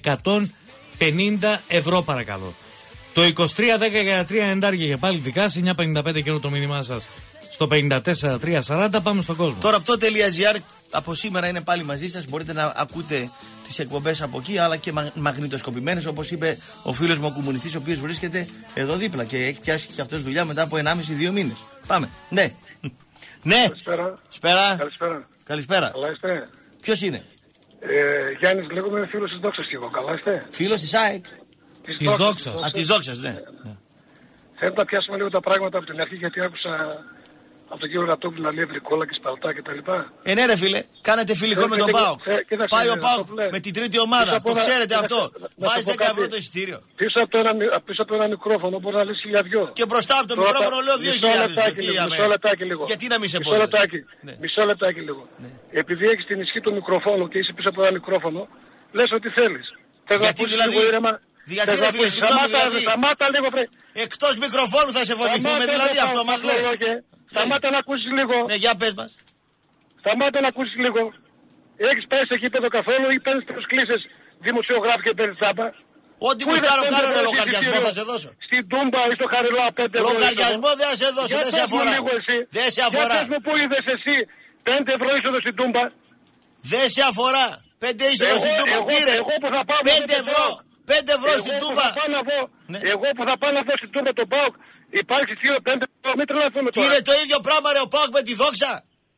150 ευρώ παρακαλώ. Το 2310 και πάλι δικά σας, 955 καιρό το μήνυμά σας. Στο 54-340 πάμε στον κόσμο. Τώρα αυτό.gr από σήμερα είναι πάλι μαζί σας. Μπορείτε να ακούτε τις εκπομπές από εκεί, αλλά και μαγνητοσκοπημένες, όπως είπε ο φίλος μου ο κομμουνιστής, ο οποίος βρίσκεται εδώ δίπλα και έχει πιάσει και αυτός δουλειά μετά από 1,5-2 μήνες. Πάμε. Ναι. Ναι. Καλησπέρα. Καλησπέρα. Καλά είστε. Ποιος είναι? Γιάννης λέγομαι, φίλος της Δόξας και εγώ. Καλά είστε. Φίλος της ΑΕΚ. Της Δόξας. Α, της Δόξας, ναι. Θέλω να πιάσουμε λίγο τα πράγματα από την αρχή, γιατί άκουσα από τον κύριο Ραπτόπουλο να λέει Βρικόλα και Σπαρτά κτλ. Ναι ρε φίλε, κάνετε φιλικό με τον ΠΑΟΚ. Πάει ο ΠΑΟΚ με την τρίτη ομάδα, το ξέρετε αυτό. Βάζει 10 ευρώ το εισιτήριο. Πίσω από ένα μικρόφωνο μπορεί να λες 1.000. Και μπροστά από το μικρόφωνο λέω 2.000. Μισό λεπτάκι λίγο. Γιατί να μην σε πω. Μισό λεπτάκι λίγο. Επειδή έχεις την ισχύ του μικροφόνου και είσαι πίσω από ένα μικρόφωνο, λες ό,τι θέλεις. Γιατί δηλαδή... Γιατί ρε φίλε, σταμάτα λίγο πριν. Εκτός μικροφόνου θα σε φοβηθούμε, δηλαδή αυτό μας λέει. Σταμάτα να ακούσεις λίγο. Ναι, για πες μας. Σταμάτα να ακούσεις λίγο. Έχεις πέσει σε γήπεδο καθόλου ή παίρνεις προσκλήσεις δημοσιογράφοι και παίρνεις τσάμπα? Ό,τι μου κάνω ένα λογαριασμό θα σε δώσω. Στην Τούμπα ή στο Χαριλά 5 ευρώ. Λογαριασμό δεν θα σε δώσω, δεν σε αφορά. Δεν σε αφορά. Για πες μου πού είδες εσύ 5 ευρώ είσοδο στην Τούμπα. Δεν σε αφορά. 5 είσοδο στην Τούμπα. Τι ρε, 5 ευρώ. 5 ευρώ στην Τούμπα. Εγώ που θα πάω να δω στην Τούμπα τον ΠΑΟΚ. Υπάρχει 2-5 ευρώ, μην τρελαθούμε τώρα. Τι είναι το ίδιο πράγμα ρε ο ΠΑΟΚ με τη Δόξα?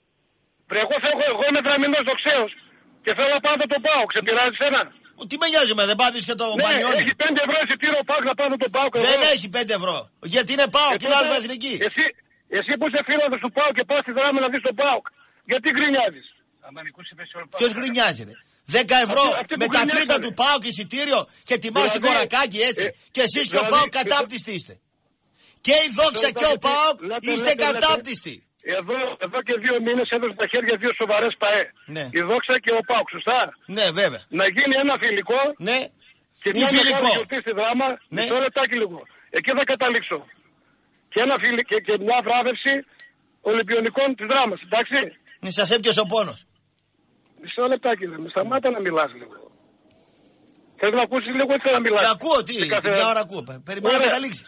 Εγώ είμαι δραμηνός Δοξαίος και θέλω να πάω τον ΠΑΟΚ, σε πειράζει σένα? Τι με νοιάζει με, δεν πάτης και το Πανιόνι. Έχει 5 ευρώ εισιτήριο ο ΠΑΟΚ να πάω τον ΠΑΟΚ. Δεν έχει 5 ευρώ, γιατί είναι ΠΑΟΚ, είναι άλλη εθνική. Εσύ που είσαι φίλος του ΠΑΟΚ και πας στη Δράμα να δεις τον ΠΑΟΚ, γιατί γκρινιάζεις? Ποιος γκρινιάζει ρε? 10 ευρώ με τα τρίτα του ΠΑΟΚ εισιτήριο και τιμάς την Κορακάκι έτσι. Και εσείς και ο ΠΑΟΚ κατάπτυστοι είστε. Και η Δόξα και ο ΠΑΟΚ είστε κατάπτυστοι. Εδώ και 2 μήνες έδωσε τα χέρια 2 σοβαρές ΠΑΕ. Ναι. Η Δόξα και ο ΠΑΟΚ, σωστά? Ναι, βέβαια. Να γίνει ένα φιλικό. Ναι. Και μια μεγάλη γιορτή στη Δράμα. Ναι. Μισό λεπτάκι λίγο. Εκεί θα καταλήξω. Και μια βράβευση Ολυμπιονικών της Δράμας, εντάξει. Ναι, σας έπιασε ο πόνος. Μισό λεπτάκι, σταμάτα να μιλάς λίγο. Θέλεις να ακούσεις λίγο ή θέλεις να μιλάς? Ακούω, τι, μια ώρα ακούω. Περιμένω να καταλήξεις.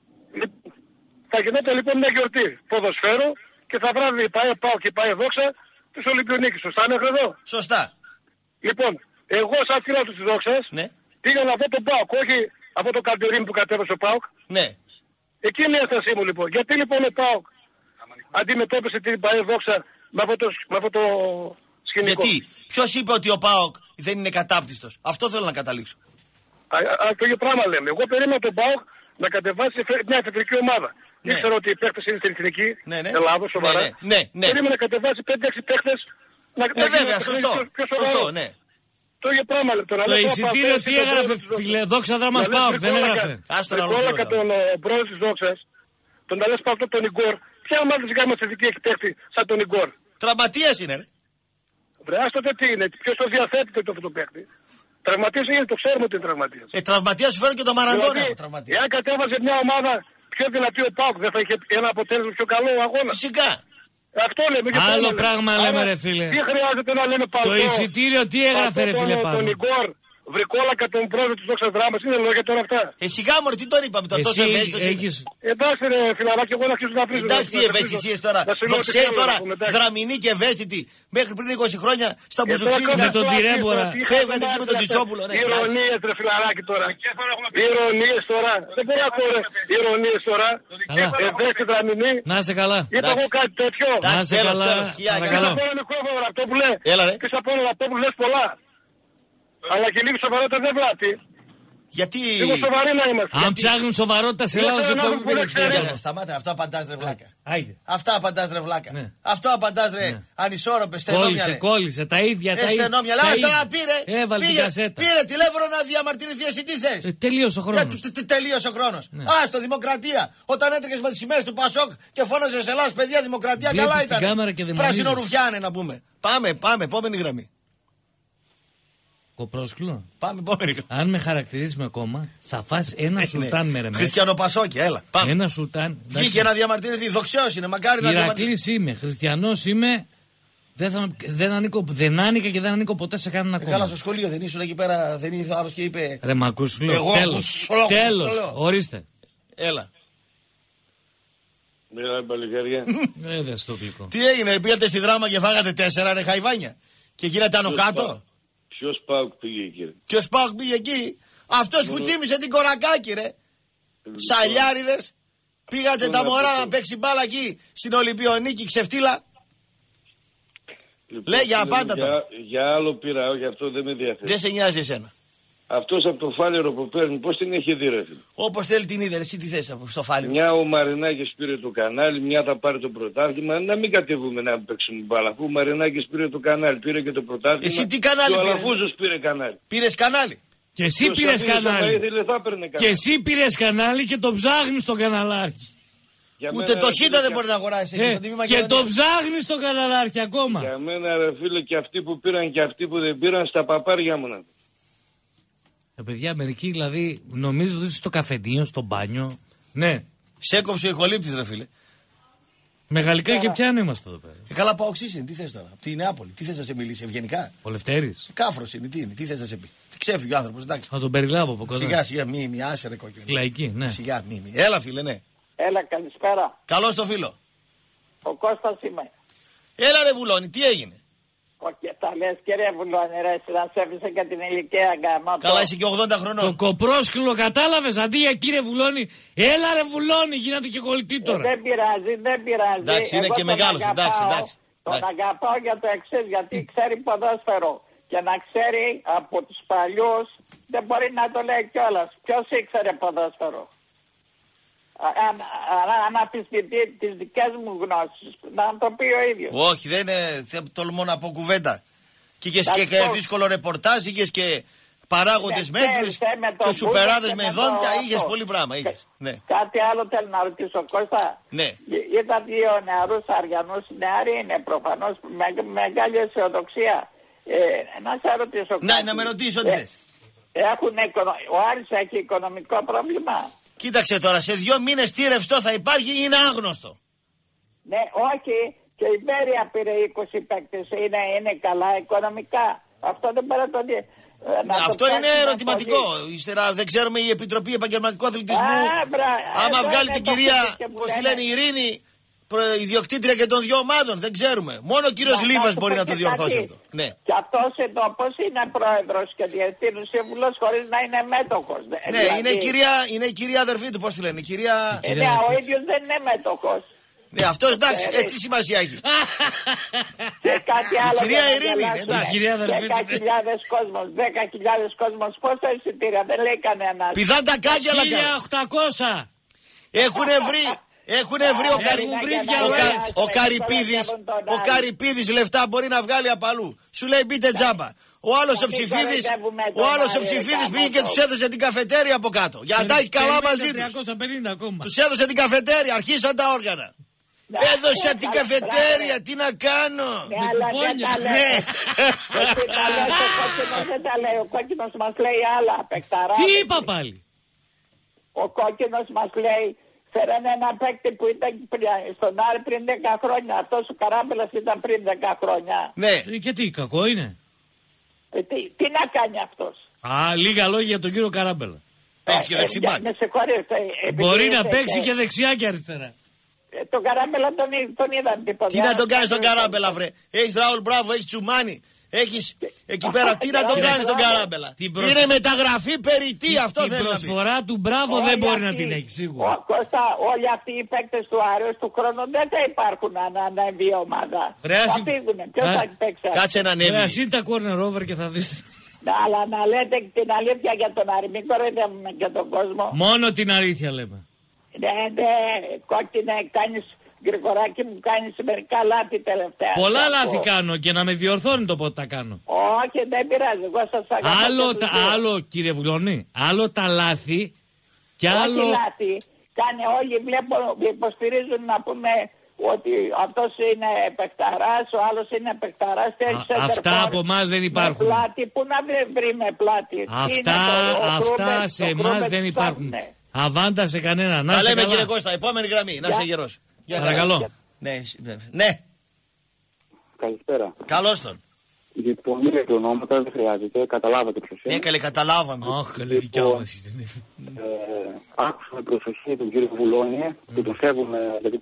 Θα γινόταν λοιπόν μια γιορτή ποδοσφαίρου και θα βράδυ πάει ΠΑΟΚ και πάει Δόξα τους Ολυμπιονίκης. Σωστά μέχρι εδώ? Σωστά. Λοιπόν, εγώ σαν φίλος της Δόξας πήγα να δω τον ΠΑΟΚ, όχι από το Καλτερίμ που κατέβασε ο ΠΑΟΚ. Ναι. Εκεί είναι η ένστασή μου λοιπόν. Γιατί λοιπόν ο ΠΑΟΚ αντιμετώπισε την ΠΑΕ Δόξα με αυτό το σκηνικό? Γιατί, ποιος είπε ότι ο ΠΑΟΚ δεν είναι κατάπτυστος? Αυτό θέλω να καταλήξω. Το ίδιο πράγμα λέμε. Εγώ περίμενα τον ΠΑΟΚ να κατεβάσει μια εφετρική ομάδα. Ναι. Ήξερα ότι οι παίχτες είναι στην εθνική ναι. Ελλάδος, σοβαρά. Ναι. Περίμενα να κατεβάσει 5-6 παίχτες Βέβαια, σωστό, ναι. Το ίδιο πράγμα λεπτό. Το εισιτήριο τι έγραφε, φίλε, Δόξα Δράμας ΠΑΟΚ, δεν έγραφε. Βρικόλακα τον πρόεδρο της Δόξας, τον Ταλές Παυτό, τον Ιγκόρ. Ποια ομάδα της γάμας εθνική έχει παίχτη σαν τον Ιγκόρ? Τραυματίας είναι, ρε. Βρε, άστο τι είναι, ποιος το διαθέτει αυτό το παίχτη? Τραυματίας είναι, το ξέρουμε ότι είναι τραυματίας. Τραυματίας σου φέρνει και το Μαραντόνα. Εάν κατέβαζε μια ομάδα πιο δυνατή ο ΠΑΟΚ, δεν θα είχε ένα αποτέλεσμα πιο καλό αγώνα? Φυσικά. Αυτό λέμε. Άλλο πράγμα λέμε, ρε φίλε. Τι χρειάζεται να λένε Παυτό? Το εισιτήριο τι έγραφε, ρε φίλε, πάνω? Τον Ιγκόρ, Βρικόλακα, τον πρόεδρο της Δόξας Δράμας, είναι λόγια τώρα αυτά? Σιγά μωρέ, τι τον είπαμε τώρα, τόσο ευαίσθητος. Εντάξει ρε φιλαράκι, εγώ να αρχίσω να πρίζω. Εντάξει τι ευαίσθησίες τώρα, δοξαίοι τώρα, δραμηνοί και ευαίσθητοι, μέχρι πριν 20 χρόνια στα Μπουζουξίδια. Με τον Τυρέμπορα. Φεύγατε εκεί με τον Τσιτσόπουλο. Ηρωνίες ρε φιλαράκι τώρα. Ηρωνίες τώρα. Δεν μπορεί να πω ρε, ηρωνίες τώρα. Ευαίσθητοι δραμηνοί. Να είσαι καλά. Είπα εγώ κάτι τέτοιο. Να είσαι καλά. Και θα πω αυτό που λες πολλά. Αλλά και λίγο σοβαρότητα δεν βλάπτει. Γιατί... Λίγο σοβαροί να είμαστε. Αν ψάχνουν σοβαρότητα σε Ελλάδα σε πόδι. Σταμάτα, αυτό απαντάς ρε βλάκα. Αυτά απαντάς ρε βλάκα. Αυτό απαντάς ρε ανισόρροπες, στενόμια. Κόλλησε, τα ίδια. Στενόμια, λέει τώρα πήρε τηλέφωνο να διαμαρτυρηθεί, εσύ τι θες? Τελείωσε ο χρόνος. Τελείωσε ο χρόνος. Στο Δημοκρατία. Όταν έτρεχες με τις σημαίες του Πασόκ και φώναζες Ελλάς παιδιά Δημοκρατία, καλά ήταν. Πράσινο ρουφιάνε να πούμε. Πάμε, επόμενη γραμμή. Κοπρόσκυλο. Πάμε επόμενη. Αν με χαρακτηρίζεις με κόμμα, θα φας ένα σουλτάν με ρεμές. Χριστιανοπασόκι, έλα. Πάμε. Ένα σουλτάν. Βγήκε να διαμαρτυρηθεί. Δοξαίος είναι, μακάρι να διαμαρτυρηθεί. Ηρακλής είμαι, χριστιανός είμαι. Δεν άνοικα και δεν ανήκω ποτέ σε κανένα κόμμα. Καλά, στο σχολείο δεν ήσουν εκεί πέρα, δεν ήρθε άλλο και είπε. Ρε, μ' ακούς, σου λέω. Τέλος. Ορίστε. Έλα. Μιλάμε παλικάρια. Έδες το γλυκό. Τι έγινε, πήγατε στη Δράμα και φάγατε 4 ρε χαϊβάνια και γίνατε άνω κάτω? Ποιος ΠΑΟΚ πήγε εκεί? Ποιος ΠΑΟΚ πήγε εκεί? Αυτός που τίμησε την Κορακάκη ρε. Σαλιάριδες. Πήγατε τα μωρά να παίξει μπάλα εκεί στην Ολυμπιονίκη ξεφτύλα. Λοιπόν, λέει για απάντα τώρα. Για άλλο πήρα, όχι αυτό δεν με ενδιαφέρει. Δεν σε νοιάζει εσένα. Αυτός από το φάλερο που παίρνει, πώς την έχει δει ρε φίλε? Όπως θέλει την είδε, εσύ τι θες στο φάλερο? Μια ο Μαρινάκης πήρε το κανάλι, μια θα πάρει το πρωτάθλημα. Να μην κατεβούμε να παίξουμε μπάλα. Αφού ο Μαρινάκης πήρε το κανάλι, πήρε και το πρωτάθλημα. Εσύ τι κανάλι πήρες? Ο Αλαφούζος πήρε κανάλι. Πήρες κανάλι. Και εσύ πήρες κανάλι. Και εσύ πήρες κανάλι και το ψάχνεις το καναλάρχη. Ούτε το χίτα δεν μπορεί να αγοράσει. Και το ψάχνεις το καναλάρχη ακόμα. Για μένα ρε φίλε, και αυτοί που πήραν και αυτοί που δεν πήραν, στα παπάρια μου να. Παιδιά, μερικοί δηλαδή νομίζω ότι στο καφενείο, στο μπάνιο. Ναι. Σε έκοψε ο ηχολήπτης ρε φίλε. Μεγαλικά και πιάνο είμαστε εδώ πέρα. Καλά παοξής είναι, τι θες τώρα? Από τη Νεάπολη, τι θες να σε μιλήσει ευγενικά? Ο Λευτέρης. Κάφρος είναι, τι είναι, τι θες να σε πει? Τι ξέφυγε ο άνθρωπος, εντάξει. Θα τον περιλάβω από κοντά. Σιγά, μη, άσε ρε κόκκινο. Στη λαϊκή, ναι. Σιγά, μη. Έλα φίλε, ναι. Έλα, καλησπέρα. Καλώς το φίλο. Ο Κώστας είμαι. Έλα ρε Βουλώνη, τι έγινε? Όχι, τα λες κύριε Βουλώνη ρε, να σε έφυσε και την ηλικία γαμάτο. Καλά, είσαι και 80 χρονών. Το κοπρόσκυλο κατάλαβες, αντί για κύριε Βουλώνη, έλα ρε Βουλώνη, γίνατε και κολλητή τώρα. Δεν πειράζει. Εντάξει, είναι και μεγάλος, εντάξει. Τον αγαπάω για το εξής, γιατί ξέρει ποδόσφαιρο. Και να ξέρει από τους παλιούς, δεν μπορεί να το λέει κιόλας. Ποιος ήξερε ποδόσφαιρο? Αν αμφισβητεί τις δικές μου γνώσεις, να το πει ο ίδιος. Όχι, δεν τολμώ να πω κουβέντα. Και είχες και δύσκολο ρεπορτάζ, είχες και παράγοντες μέτρους και σουπεράδες με δόντια, είχες πολύ πράγμα. Ναι. Κάτι άλλο θέλω να ρωτήσω, Κώστα. Ναι. Ήταν δύο νεαρούς Αριανούς, νεαροί είναι προφανώς, με μεγάλη αισιοδοξία. Να σε ρωτήσω κάτι. Ναι, να με ρωτήσω ό,τι θες. Ο Άρης έχει οικονομικό πρόβλημα? Κοίταξε τώρα, σε 2 μήνες τι ρευστό θα υπάρχει είναι άγνωστο. Ναι, όχι, και η Βέρεια πήρε 20 παίκτες, είναι καλά οικονομικά. Αυτό δεν πρέπει να το δει. Αυτό είναι ερωτηματικό. Ύστερα δεν ξέρουμε η Επιτροπή Επαγγελματικού Αθλητισμού. Άμα βγάλει την κυρία, πώς τη λένε, Ειρήνη, ιδιοκτήτρια και των 2 ομάδων, δεν ξέρουμε. Μόνο ο κύριος Λίβας μπορεί να το διορθώσει αυτό. Ναι. Και αυτός εδώ πώς είναι πρόεδρος και διευθύνων σύμβουλος χωρίς να είναι μέτοχος? Ναι, είναι η κυρία αδερφή του, πώς τη λένε. Ναι, ο ίδιος δεν είναι μέτοχος. Ναι, αυτός εντάξει, τι σημασία έχει? Και κάτι άλλο. Η κυρία Ειρήνη, εντάξει. 10.000 κόσμος, 10.000 κόσμος, πόσα εισιτήρια, δεν λέει κανένα. Πηδάν τα κάγκελα. 1.800. Έχουνε βρει Έχουνε βρει ο Καρυπίδης λεφτά μπορεί να βγάλει απ' αλλού. Σου λέει μπείτε τζάμπα. Ο άλλος ο Ψηφίδης πήγε και τους έδωσε την καφετέρια από κάτω. Για να τα έχει καλά μαζί τους. Τους έδωσε την καφετέρια, αρχίσαν τα όργανα. Έδωσα την καφετέρια, τι να κάνω. Ναι, αλλά δεν τα λέει. Δεν τα λέει, ο κόκκινος μας λέει άλλα παικταρά. Τι είπα πάλι? Ο κόκκινος μας λέει, φέρανε ένα παίκτη που ήταν στον Άρη πριν 10 χρόνια. Αυτός ο Καράμπελας ήταν πριν 10 χρόνια. Ναι. Και τι, κακό είναι? Τι να κάνει αυτός? Λίγα λόγια για τον κύριο Καράμπελα. Παίξει και δεξιμπάκ. Μπορεί να παίξει και δεξιά και αριστερά. Τον Καράμπελα τον είδαν τίποτα. Τι να τον κάνεις τον Καράμπελα, βρε? Έχεις Ραούλ Μπράβο, έχεις Τσουμάνι. Έχεις εκεί πέρα, τι να τον κάνεις τον Καράμπελα? Είναι μεταγραφή περιττή, αυτό θέλει να πει. Την προσφορά του Μπράβο δεν μπορεί να την έχει σίγουρα. Κώστα, όλοι αυτοί οι παίκτες του Άρεως του χρόνου δεν θα υπάρχουν να ανέβει η ομάδα. Θα φύγουνε, ποιος θα παίξει? Κάτσε να ανέβει. Εσύ τα corner over και θα δεις. Αλλά να λέτε την αλήθεια για τον Άρη, μην κοροϊδεύουμε και τον κόσμο. Μόνο την αλήθεια λέμε. Ναι, κόκκινε, κάνεις, Γρηγοράκη μου, κάνεις μερικά λάθη τελευταία. Πολλά λάθη κάνω και να με διορθώνει το πότε τα κάνω. Όχι, δεν πειράζει, εγώ σας αγαπώ. Άλλο κύριε Βουλώνη, άλλο τα λάθη και άλλο... Όχι λάθη, κάνε όλοι, βλέπω, υποστηρίζουν να πούμε ότι αυτός είναι παιχταράς, ο άλλος είναι παιχταράς. Αυτά από εμάς δεν υπάρχουν. Με πλάτη, πού να βρει με πλάτη. Αυτά σε εμάς δεν υπάρχουν. Αβάντα σε κανένα. Τα λέμε κύριε Κώστα, επόμενη γραμμή, να είσαι γερός. Παρακαλώ. Ναι. Καλησπέρα. Καλώς τον. Λοιπόν, είναι και ονόματα, δεν χρειάζεται, καταλάβατε ποιος είναι. Ναι, καλέ, καταλάβαμε. Καλή δικιά μας. Άκουσα με προσοχή τον κύριο Βουλώνη, που τον σέβομαι, δηλαδή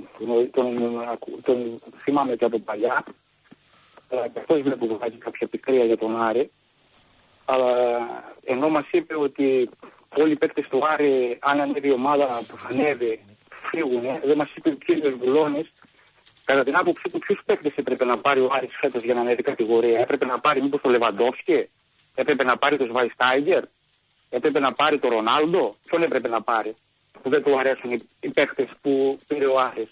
τον θυμάμαι και από παλιά. Και αυτός βλέπω που βγάζει κάποια πικρία για τον Άρη. Αλλά ενώ μας είπε ότι όλοι οι παίκτες του Άρη, αν ανέβει η ομάδα που θα ανέβει, φύγουνε, δεν μας είπε ο κύριος Βουλώνης. Κατά την άποψη του, ποιους παίκτες έπρεπε να πάρει ο Άρης φέτος για να ανέβει κατηγορία? Έπρεπε να πάρει μήπως τον Λεβαντόφσκι? Έπρεπε να πάρει τον Σβάιστάιγκερ? Έπρεπε να πάρει τον Ρονάλντο? Ποιον έπρεπε να πάρει? Που δεν του αρέσουν οι παίκτες που πήρε ο Άρης.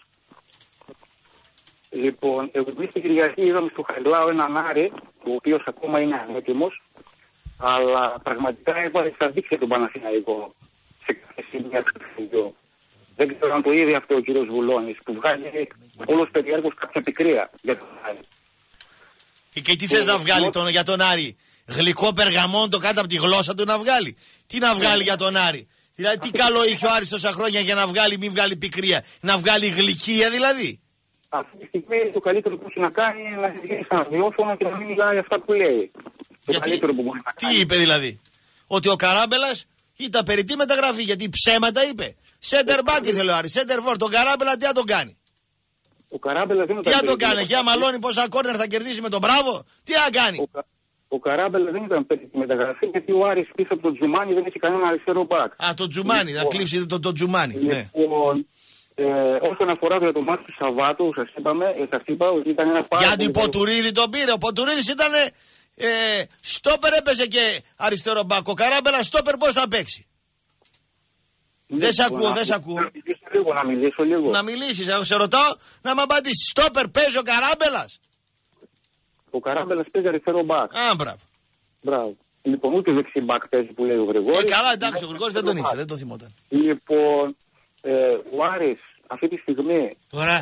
Λοιπόν, εμείς την Κυριακή είδαμε στο Χαριλάου έναν Άρη, ο οποίος ακόμα είναι ανέτοιμος, αλλά πραγματικά έβαλε στα δίκτυα τον Παναθηναϊκό σε κάποια σημεία του παιχνιδιού. Δεν ξέρω αν το είδε αυτό ο κύριος Βουλώνης, που βγάζει όλος περιέργως κάποια πικρία για τον Άρη. Και τι θες να βγάλει για τον Άρη? Γλυκό περγαμόντο κάτω από τη γλώσσα του να βγάλει? Τι να βγάλει για τον Άρη? Δηλαδή τι καλό είχε ο Άρης τόσα χρόνια για να βγάλει, μην βγάλει πικρία? Να βγάλει γλυκία δηλαδή? Αυτή τη στιγμή το καλύτερο που έχει να κάνει είναι να συζητήσει στα ραδιόφωνα και να μην μιλάει αυτά που λέει. Το καλύτερο που μπορεί να κάνει. Τι είπε δηλαδή? Ότι ο Καράμπελας ήταν περιττή μεταγραφή, γιατί ψέματα είπε. Σέντερ μπακ ήθελε ο Άρης, σέντερ φορ. Τον Καράμπελα τι θα τον κάνει? Ο Καράμπελα δεν τι θα τον κάνει? Και άμα μαλώνει πόσα κόρνερ θα κερδίσει με τον Μπράβο? Τι θα κάνει? Ο Καράμπελα δεν ήταν περιττή μεταγραφή, γιατί ο Άρης πίσω από τον Τζουμάνι δεν έχει κανένα αριστερό μπακ. Α, τον Τζουμάνι, να κλείψει τον Τζουμάνι. Λοιπόν, όσον αφορά το μάτι του Σαββάτου, σας είπα ότι ήταν ένα πάρα. Γιατί Ποτουρίδη τον πήρε. Ο Ποτουρίδης ήταν στόπερ, έπαιζε και αριστερό μπακ. Ο Καράμπελα στόπερ πώς θα παίξει? Δεν σ' ακούω, δεν σ' ακούω. Να μιλήσω λίγο. Να μιλήσεις, σε ρωτάω να μου απαντήσεις. Στόπερ παίζει ο Καράμπελας? Ο Καράμπελας παίζει αριστερό μπακ. Α, μπράβο. Λοιπόν, ούτε δεξί μπακ παίζει που λέει ο Γρηγόρης. Καλά, εντάξει, ο Γρηγόρης δεν τον ήξερε, δεν τον θυμόταν. Λοιπόν, ο Άρης αυτή τη στιγμή... Τώρα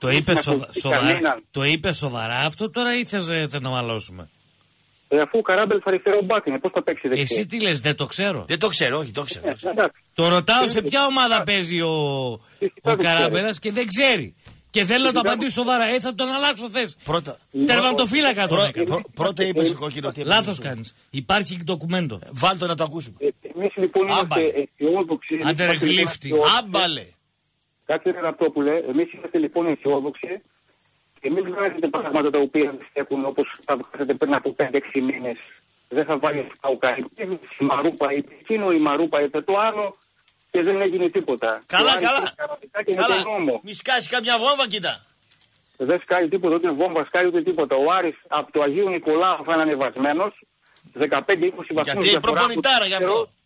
το είπε σοβαρά αυτό τώρα ή θες να μαλώσουμε? Αφού ο Καράμπελας αριστερό μπακ είναι, πώς θα παίξει δεξί? Εσύ τι λες, δεν το ξέρω? Δεν το ξέρω, όχι, το ξέρω. Το ρωτάω σε ποια ομάδα παίζει ο Καράμπελας και δεν ξέρει. Και θέλω να το απαντήσω σοβαρά. Θα τον αλλάξω θέση. Τερματοφύλακα τον έκανα. Πρώτα είπες κόκκινο. Λάθος κάνεις. Υπάρχει ντοκουμέντο. Βάλτο να το ακούσουμε. Εμείς λοιπόν είμαστε αισιόδοξοι. Αντερεγλίφτη. Άμπαλε. Κάτσε ρε Ραπτόπουλε. Εμείς είμαστε λοιπόν αισιόδοξοι. Και μην βγάζετε πράγματα τα οποία δεν στέκουν όπως τα βγάζετε πριν από 5-6 μήνες. Δεν θα βάλει ο Καρυπίδης, η Μαρούπα είπε εκείνο, η Μαρούπα είπε το άλλο. Και δεν έγινε τίποτα. Καλά. Μη σκάσει καμιά βόμβα, κοίτα. Δεν σκάει τίποτα, ούτε βόμβα σκάει ούτε τίποτα. Ο Άρης από το Αγίου Νικολάου θα είναι ανεβασμένος. 15-20 βαθμούς. Γιατί προπονητάρα γι' αυτό.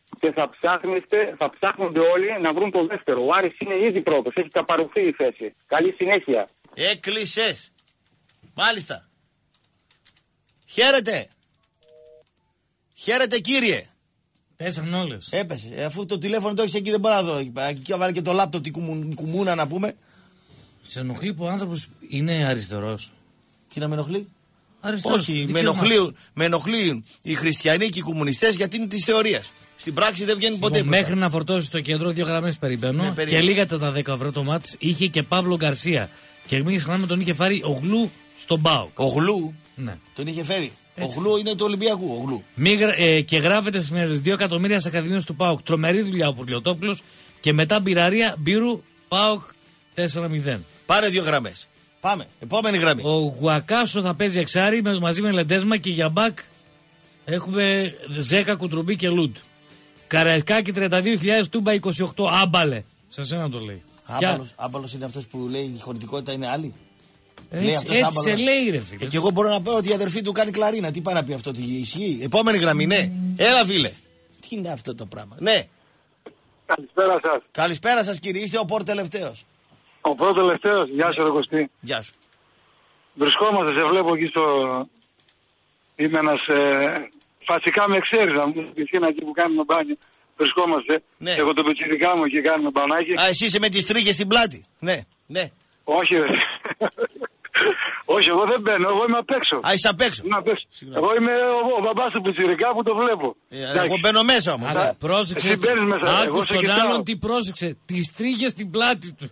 και θα ψάχνονται όλοι να βρουν το δεύτερο. Ο Άρης είναι ήδη πρώτος, έχει καπαρωθεί η θέση. Καλή συνέχεια. Έκλεισες. Μάλιστα. Χαίρετε. Χαίρετε κύριε. Πέσανε όλες. Έπεσε. Αφού το τηλέφωνο το έχεις εκεί δεν μπορώ να δω. Εκεί βάλει και το λάπτοπ την κουμούνα να πούμε. Σε ενοχλεί που ο άνθρωπος είναι αριστερός. Τι να με ενοχλεί? Αριστερός. Όχι, με ενοχλούν οι χριστιανοί και οι κομμουνιστές γιατί είναι της θεωρίας. Στην πράξη δεν βγαίνει ποτέ. Μέχρι να φορτώσει το κέντρο 2 γραμμές περιμένω και λίγατε τα 10 ευρώ το μάτς. Είχε και Παύλο Γκαρσία. Και μην ξεχνάμε τον είχε φέρει ο Γλου στον ΠΑΟΚ. Ο Γλου? Ναι. Τον είχε φέρει. Έτσι. Ο Γλου είναι του Ολυμπιακού. Ο Γλου. Και γράφεται στις εφημερίδες 2 εκατομμύρια σε ακαδημίες του ΠΑΟΚ. Τρομερή δουλειά ο Πουρλιωτόπουλος. Και μετά μπειραρία Μπύρου ΠΑΟΚ 4-0. Πάρε 2 γραμμές. Πάμε. Επόμενη γραμμή. Ο Γουακάσο θα παίζει εξάρι μαζί με Λεντέσμα και για μπακ έχουμε Ζέκα, Κουτρουμπί και Λούντ. Καραϊσκάκη 32.000, Τούμπα 28. Άμπαλε. Σε σένα το λέει. Άμπαλος είναι αυτός που λέει η χωρητικότητα είναι άλλη. Έτσι σε λέει ρε φίλε. Και εγώ μπορώ να πω ότι η αδερφή του κάνει κλαρίνα. Τι πάει να πει αυτό, τι ισχύει? Επόμενη γραμμή, ναι. Έλα φίλε. Τι είναι αυτό το πράγμα? Ναι. Καλησπέρα σας. Καλησπέρα σας κύριε, είστε ο πρώτο-τελευταίος. Ο πρώτο-τελευταίος, γεια σου ρε Κωστή. Γεια σου. Βρισκόμαστε, σε βλέπω εκεί στο... Είμαι ένας... Φασικά με ξέρεις, να μου πεις πισίνα εκεί που κάνουμε μπάνιο. Βρισκόμαστε. Ναι. Εγώ το πετσιδικά μου και κάνουμε μπανάκι. Α, εσύ είσαι με τις τρίχες στην πλάτη. Ναι, ναι. Όχι ρε. Όχι, εγώ δεν μπαίνω, εγώ είμαι απ' έξω. Α, είσαι απ' έξω. Εγώ είμαι ο μπαμπάς του πετσιδικά που το βλέπω. Εγώ μπαίνω μέσα όμως. Πρόσεξε. Εσύ μπαίνεις μέσα. Άκου τον άλλον τι πρόσεξε. Τις τρίχες στην πλάτη του.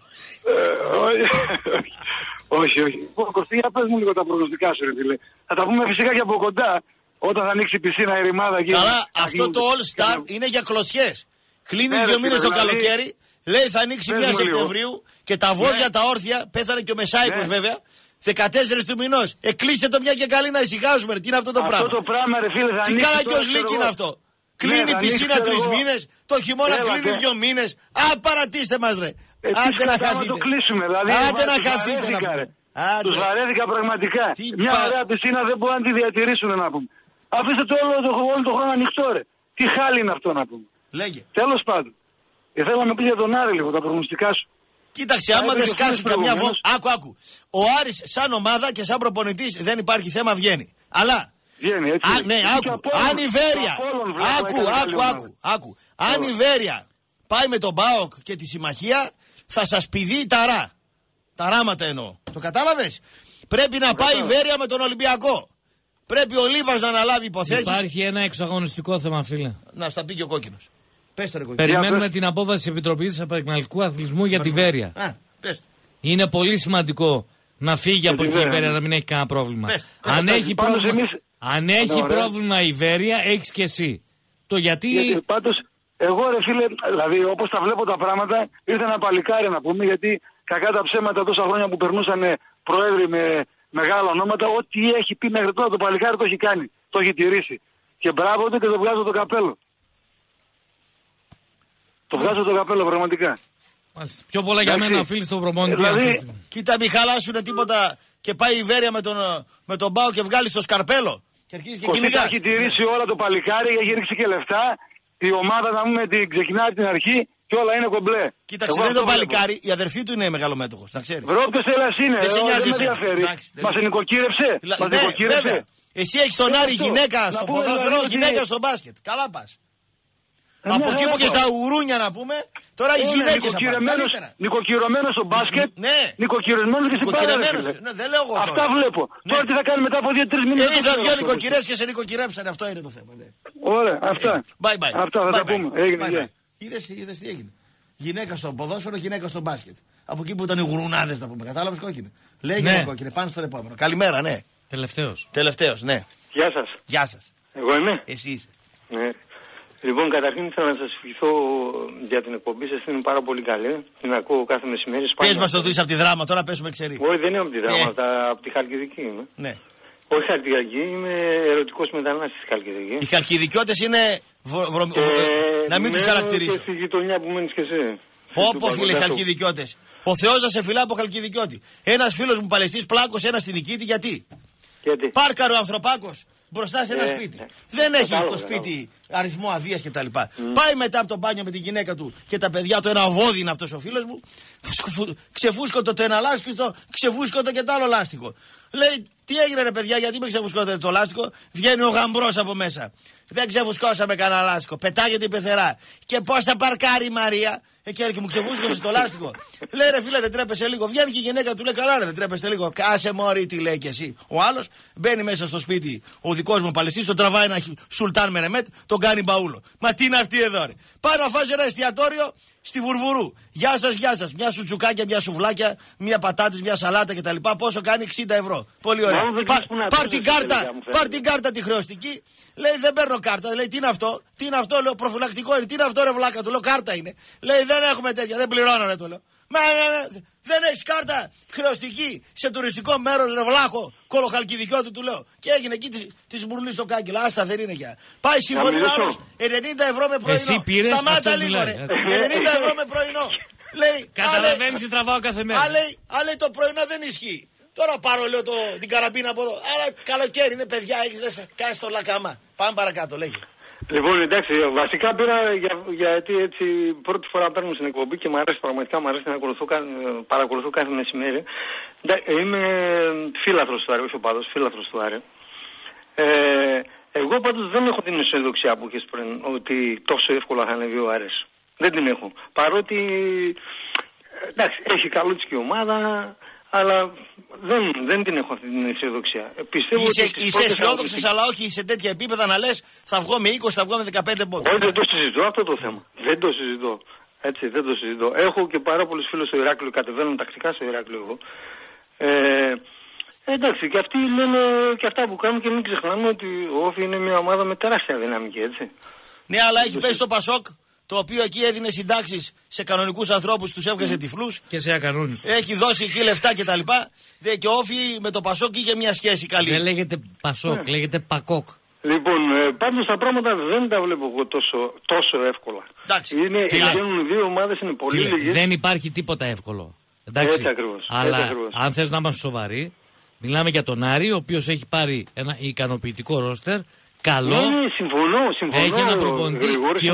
Όχι, όχι. Κωστή, για πες μου λίγο τα προγνωστικά σου ρε φίλε. Θα τα πούμε φυσικά και από κοντά. Όταν θα ανοίξει η πισίνα η ρημάδα και... Καλά, αυτό το All Star είναι για κλωσιές. Κλείνει 2 μήνες το καλοκαίρι, λέει θα ανοίξει 1 Σεπτεμβρίου και τα βόδια τα όρθια, πέθανε και ο Μεσάικος βέβαια, 14 του μηνός. Κλείστε το μια και καλή να ησυχάσουμε. Τι είναι αυτό το πράγμα? Αυτό το πράγμα ρε φίλε θα ανοίξει... Τι καλακιός λύκη είναι αυτό? Κλείνει η πισίνα 3 μήνες, το χειμώνα κλείνει 2 μήνες. Α, παρατήστε μας ρε. Άντε να χαθείτε. Άντε να χαθείτε να πούμε. Τους βαρέθηκα πραγματικά. Μια ωραία πισίνα δεν μπορούν να τη διατηρήσουν να πούμε. Αφήστε το όλο το χρόνο ανοιχτό ρε. Τι χάλι είναι αυτό να πούμε. Λέγε. Τέλος πάντων. Θέλω να πει για τον Άρη λίγο τα προγνωστικά σου. Κοίταξε, άμα δεν σκάσει καμιά βόμβα. Άκου. Ο Άρης σαν ομάδα και σαν προπονητής δεν υπάρχει θέμα, βγαίνει. Αλλά. Βγαίνει, έτσι. Ναι, αν η Βέρεια. Άκου. Αν η Βέρεια πάει με τον ΠΑΟΚ και τη συμμαχία, θα σας πηδεί ταρά. Τα ράματα εννοώ. Το κατάλαβες? Πρέπει να πάει η Βέρεια με τον Ολυμπιακό. Πρέπει ο Λίβας να αναλάβει υποθέσεις. Υπάρχει ένα εξαγωνιστικό θέμα, φίλε. Να στα πει και ο κόκκινος. Πες το ρε κόκκινο. Περιμένουμε την απόφαση της Επιτροπής της Επαγγελματικού Αθλητισμού για τη Βέρεια. Πες. Είναι πολύ σημαντικό να φύγει από εκεί η Βέρεια, να μην έχει κανένα πρόβλημα. Αν έχει πρόβλημα η Βέρεια, έχεις και εσύ. Το γιατί πάντως, εγώ ρε φίλε, δηλαδή όπως τα βλέπω τα πράγματα, ήρθε ένα παλικάρι να πούμε, γιατί κακά τα ψέματα τόσα χρόνια που περνούσαν προέδροι με μεγάλα ονόματα, ό,τι έχει πει μέχρι τώρα το παλικάρι το έχει κάνει, το έχει τηρήσει. Και μπράβο του και το βγάζω το καπέλο. Το βγάζω το καπέλο πραγματικά. Μάλιστα. Πιο πολλά για μένα οφείλει στον προπονητή. Δηλαδή, κοίτα μη χαλάσουνε τίποτα και πάει η Βέρεια με τον Πάο και βγάλει στο σκαρπέλο. Και αρχίζει και κυνηγάς. Έχει τηρήσει όλα το παλικάρι, έχει ρίξει και λεφτά. Η ομάδα να πούμε την ξεκινάει από την αρχή και όλα είναι κομπλέ. Κοίταξε, δεν είναι το παλικάρι, η αδερφή του είναι μεγαλομέτωχος, να ξέρεις. Βρόπτος έλας είναι, δεν με ενδιαφέρει. Μας νοικοκύρεψε. Εσύ έχεις τον Άρη γυναίκα στο ποδόσφαιρο, γυναίκα στο μπάσκετ. Καλά πας. Από εκεί που και στα ουρούνια να πούμε, τώρα οι γυναίκες νοικοκυρωμένος στο μπάσκετ, νοικοκυρωμένος και στην παράδοση. Δεν λέω εγώ. Αυτά βλέπω. Τώρα τι θα κάνει μετά από 2-3 μήνες. Ήρθαν 2 νοικοκυρές και σε νοικοκυρέψανε, αυτό είναι το θέμα. Ωραία, αυτά. Αυτά θα τα πούμε. Έγινε. Είδες τι έγινε. Γυναίκα στο ποδόσφαιρο, γυναίκα στο μπάσκετ. Από εκεί που ήταν οι γουρουνάδες να πούμε. Κατάλαβες κόκκινε. Λέγε κόκκινε, πάμε στον επόμενο. Καλημέρα, ναι. Τελευταίος, ναι. Γεια σας. Εγώ είμαι. Εσύ είσαι. Ναι. Λοιπόν, καταρχήν ήθελα να σας ευχηθώ για την εκπομπή σας, είναι πάρα πολύ καλή. Την ακούω κάθε μεσημέρι. Πες μας το δεις από τη Δράμα, τώρα πέσουμε ξερή. Όχι, δεν είμαι από τη Δράμα, από τη Χαλκιδική είμαι. Ναι. Όχι Χαλκιδική, είμαι ερωτικός μετανάστης στη Χαλκιδική. Οι Χαλκιδικιώτες είναι να μην τους χαρακτηρίσω. Και στη γειτονιά που μένεις και εσύ. Πόπο φίλε Χαλκιδικιώτες. Ο Θεός να σε φυλά από Χαλκιδικιώτη. Ένας φίλος μου Παλαιστής πλάκωσε ένα στην Νικήτη, γιατί? Πάρκαρε ο ανθρωπάκος. μπροστά σε ένα σπίτι. Δεν έχει το σπίτι αριθμό αδείας κτλ. Πάει μετά από το μπάνιο με τη γυναίκα του και τα παιδιά του, ένα βόδι είναι αυτός ο φίλος μου. Ξεφούσκωτο το ένα λάστιχο, ξεφούσκωτο και το άλλο λάστιχο. Λέει, τι έγινε ρε παιδιά, γιατί με ξεφουσκώσατε το λάστιχο? Βγαίνει ο γαμπρός από μέσα. Δεν ξεφουσκώσαμε κανένα λάστιχο. Πετάγεται η πεθερά. Και πώς θα παρκάρει η Μαρία? Και μου ξεφούσκωσε το λάστιχο. Λέει ρε φίλε, δεν τρέπεσαι λίγο? Βγαίνει και η γυναίκα του, λέει καλά, ρε, δεν τρέπεσαι λίγο? Κάσε μωρή, τι λέει και εσύ. Ο άλλος μπαίνει μέσα στο σπίτι, ο δικός μου Παλαιστής, τον τραβάει ένα Σουλτάν Μερεμέτ, τον κάνει μπαούλο. Μα τι είναι αυτή εδώ, ρε? Πάει να φάσει ένα εστιατόριο στη Βουρβουρού. Γεια σας, γεια σας. Μια σουτσουκάκια, μια σουβλάκια, μια πατάτες, μια σαλάτα κτλ. Πόσο κάνει? 60 ευρώ. Πολύ ωραία. Πάρ την κάρτα τη χρεωστική. Λέει δεν παίρνω κάρτα. Λέει τι είναι αυτό? Τι είναι αυτό? Λέω προφυλακτικό είναι. Τι είναι αυτό ρε βλάκα? Του λέω κάρτα είναι. Λέει δεν έχουμε τέτοια. Δεν πληρώνω ρε, το λέω. Μα δεν έχεις κάρτα χρεωστική σε τουριστικό μέρος ρε βλάχο? Κολοχαλκιδικιώτη του λέω. Και έγινε εκεί τη μπουρλή στο κάγκελα. Άστα δεν είναι για. Πάει συμφωνεί άλλος 90 ευρώ με πρωινό. Σταμάτα λίγο ρε. 90 ευρώ με πρωινό. Λέει καταλαβαίνεις τι τραβάω κάθε μέρα. Αλλά το πρωινό δεν ισχύει. Τώρα πάρω λέω την καραμπίνα από εδώ. Αλλά καλοκαίρι είναι παιδιά, έχεις να κάνεις το λακάμα. Πάμε παρακάτω, λέγε. Λοιπόν, εντάξει, βασικά πήρα γιατί έτσι πρώτη φορά παίρνω στην εκπομπή και μου αρέσει πραγματικά, μου αρέσει να παρακολουθώ κάθε μεσημέρι. Είμαι φίλαθρος του Άρη, όχι οπαδός, φίλαθρος του Άρη. Εγώ πάντως δεν έχω την αισιοδοξία που είχες πριν ότι τόσο εύκολα θα ανέβει ο Άρης. Δεν την έχω. Παρότι εντάξει, έχει καλούτσικη ομάδα, αλλά δεν την έχω αυτή την αισιοδοξία. Είσαι αισιόδοξος, αλλά όχι σε τέτοια επίπεδα να λες θα βγω με 20, θα βγω με 15 πόντους. Όχι, δεν το συζητώ αυτό το θέμα. Δεν το συζητώ. Έτσι, δεν το συζητώ. Έχω και πάρα πολλούς φίλους στο Ηράκλειο, κατεβαίνουν τακτικά στο Ηράκλειο εγώ. Εντάξει, και αυτοί λένε και αυτά που κάνουν και μην ξεχνάμε ότι ο Όφη είναι μια ομάδα με τεράστια δυναμική, έτσι. Ναι, αλλά έχει πέσει το Πασόκ, το οποίο εκεί έδινε συντάξεις σε κανονικούς ανθρώπους, τους έβγαζε τυφλούς. Και σε ακανόνιστους. Έχει δώσει εκεί λεφτά κτλ. Και ο Όφη με το Πασόκ είχε μια σχέση καλή. Δεν λέγεται Πασόκ, λέγεται Πακόκ. Λοιπόν, πάντως τα πράγματα δεν τα βλέπω εγώ τόσο εύκολα. Εντάξει, γίνουν δύο ομάδες, είναι πολύ λίγες. Δεν υπάρχει τίποτα εύκολο. Εντάξει, έτσι ακριβώς. Αλλά έτσι ακριβώς. αν θες να είμαστε σοβαροί, μιλάμε για τον Άρη, ο οποίος έχει πάρει ένα ικανοποιητικό ρόστερ. Καλό. Ναι, συμφωνώ. Έχει ένα προπονητή.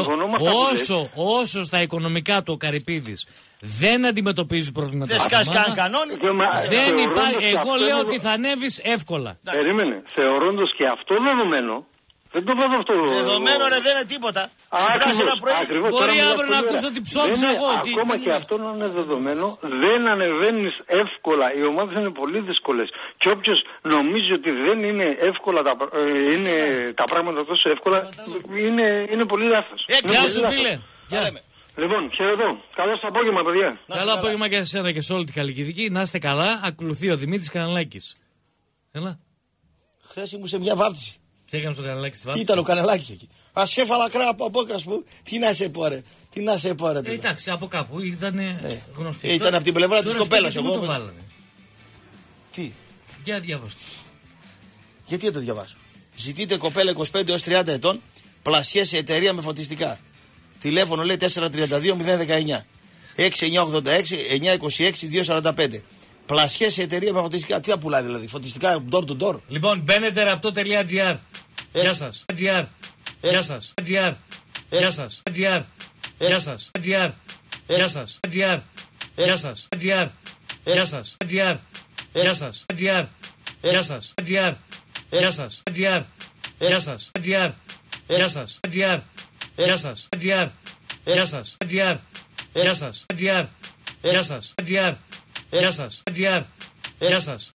Όσο στα οικονομικά του ο Καρυπίδης δεν αντιμετωπίζει προβλήματα. Δεν σκάσει καν κανόνι. Δεν υπάρχει. Εγώ λέω ότι θα ανέβεις εύκολα. Περίμενε. Θεωρώντας και αυτό δεδομένο. Δεν το βάζω αυτό. Δεδομένο ρε, δεν είναι τίποτα. Ακριβώς. Μπορεί αύριο να ακούσω ότι ψόφισα εγώ. Ακόμα και αυτό να είναι δεδομένο, δεν ανεβαίνεις εύκολα. Οι ομάδες είναι πολύ δύσκολες. Και όποιος νομίζει ότι δεν είναι εύκολα τα πράγματα τόσο εύκολα, είναι πολύ λάθος. Γεια σου φίλε. Λοιπόν, χαιρετώ. Καλό σας απόγευμα, παιδιά. Καλό απόγευμα και σε εσένα και σε όλη τη Χαλκιδική. Να είστε καλά. Ακολουθεί ο Δημήτρης Καναλάκης. Έλα. Χθες ήμουν σε μια βάπτιση. Τι έκανε στο Κανελάκι στη βάπτιση? Ήταν ο Κανελάκης εκεί. Ασέφαλα κρά από απόκας μου. Τι να σε πω ρε. Τι να σε πω ρε. Εντάξει, από κάπου ήταν γνωστή. Ήταν από την πλευρά της κοπέλας. Εγώ το βάλανε. Τι? Για διάβαστε. Γιατί δεν το διαβάσω? Ζητείτε κοπέλα 25 έως 30 ετών. Πλασιέ σε εταιρεία με φωτιστικά. Τηλέφωνο λέει 432-019. 6986-926-245. Πλασιέ σε εταιρεία με φωτιστικά. Τι θα πουλάει δηλαδή? Φωτιστικά door to door. Λοιπόν, μπαίνετε ραπτό.gr. Γεια σας. GR. Γεια σας. GR. Γεια σας. GR. Γεια σας. GR. Γεια σας. GR. Γεια σας. GR. Γεια σας. GR. Γεια σας. GR. Γεια σας. GR. Γεια σας. GR. Γεια σας. GR. Γεια σας. GR. Γεια σας. GR. Γεια σας. GR. Γεια σας. GR. Γεια σας. GR. Γεια σας. GR. Γεια σας.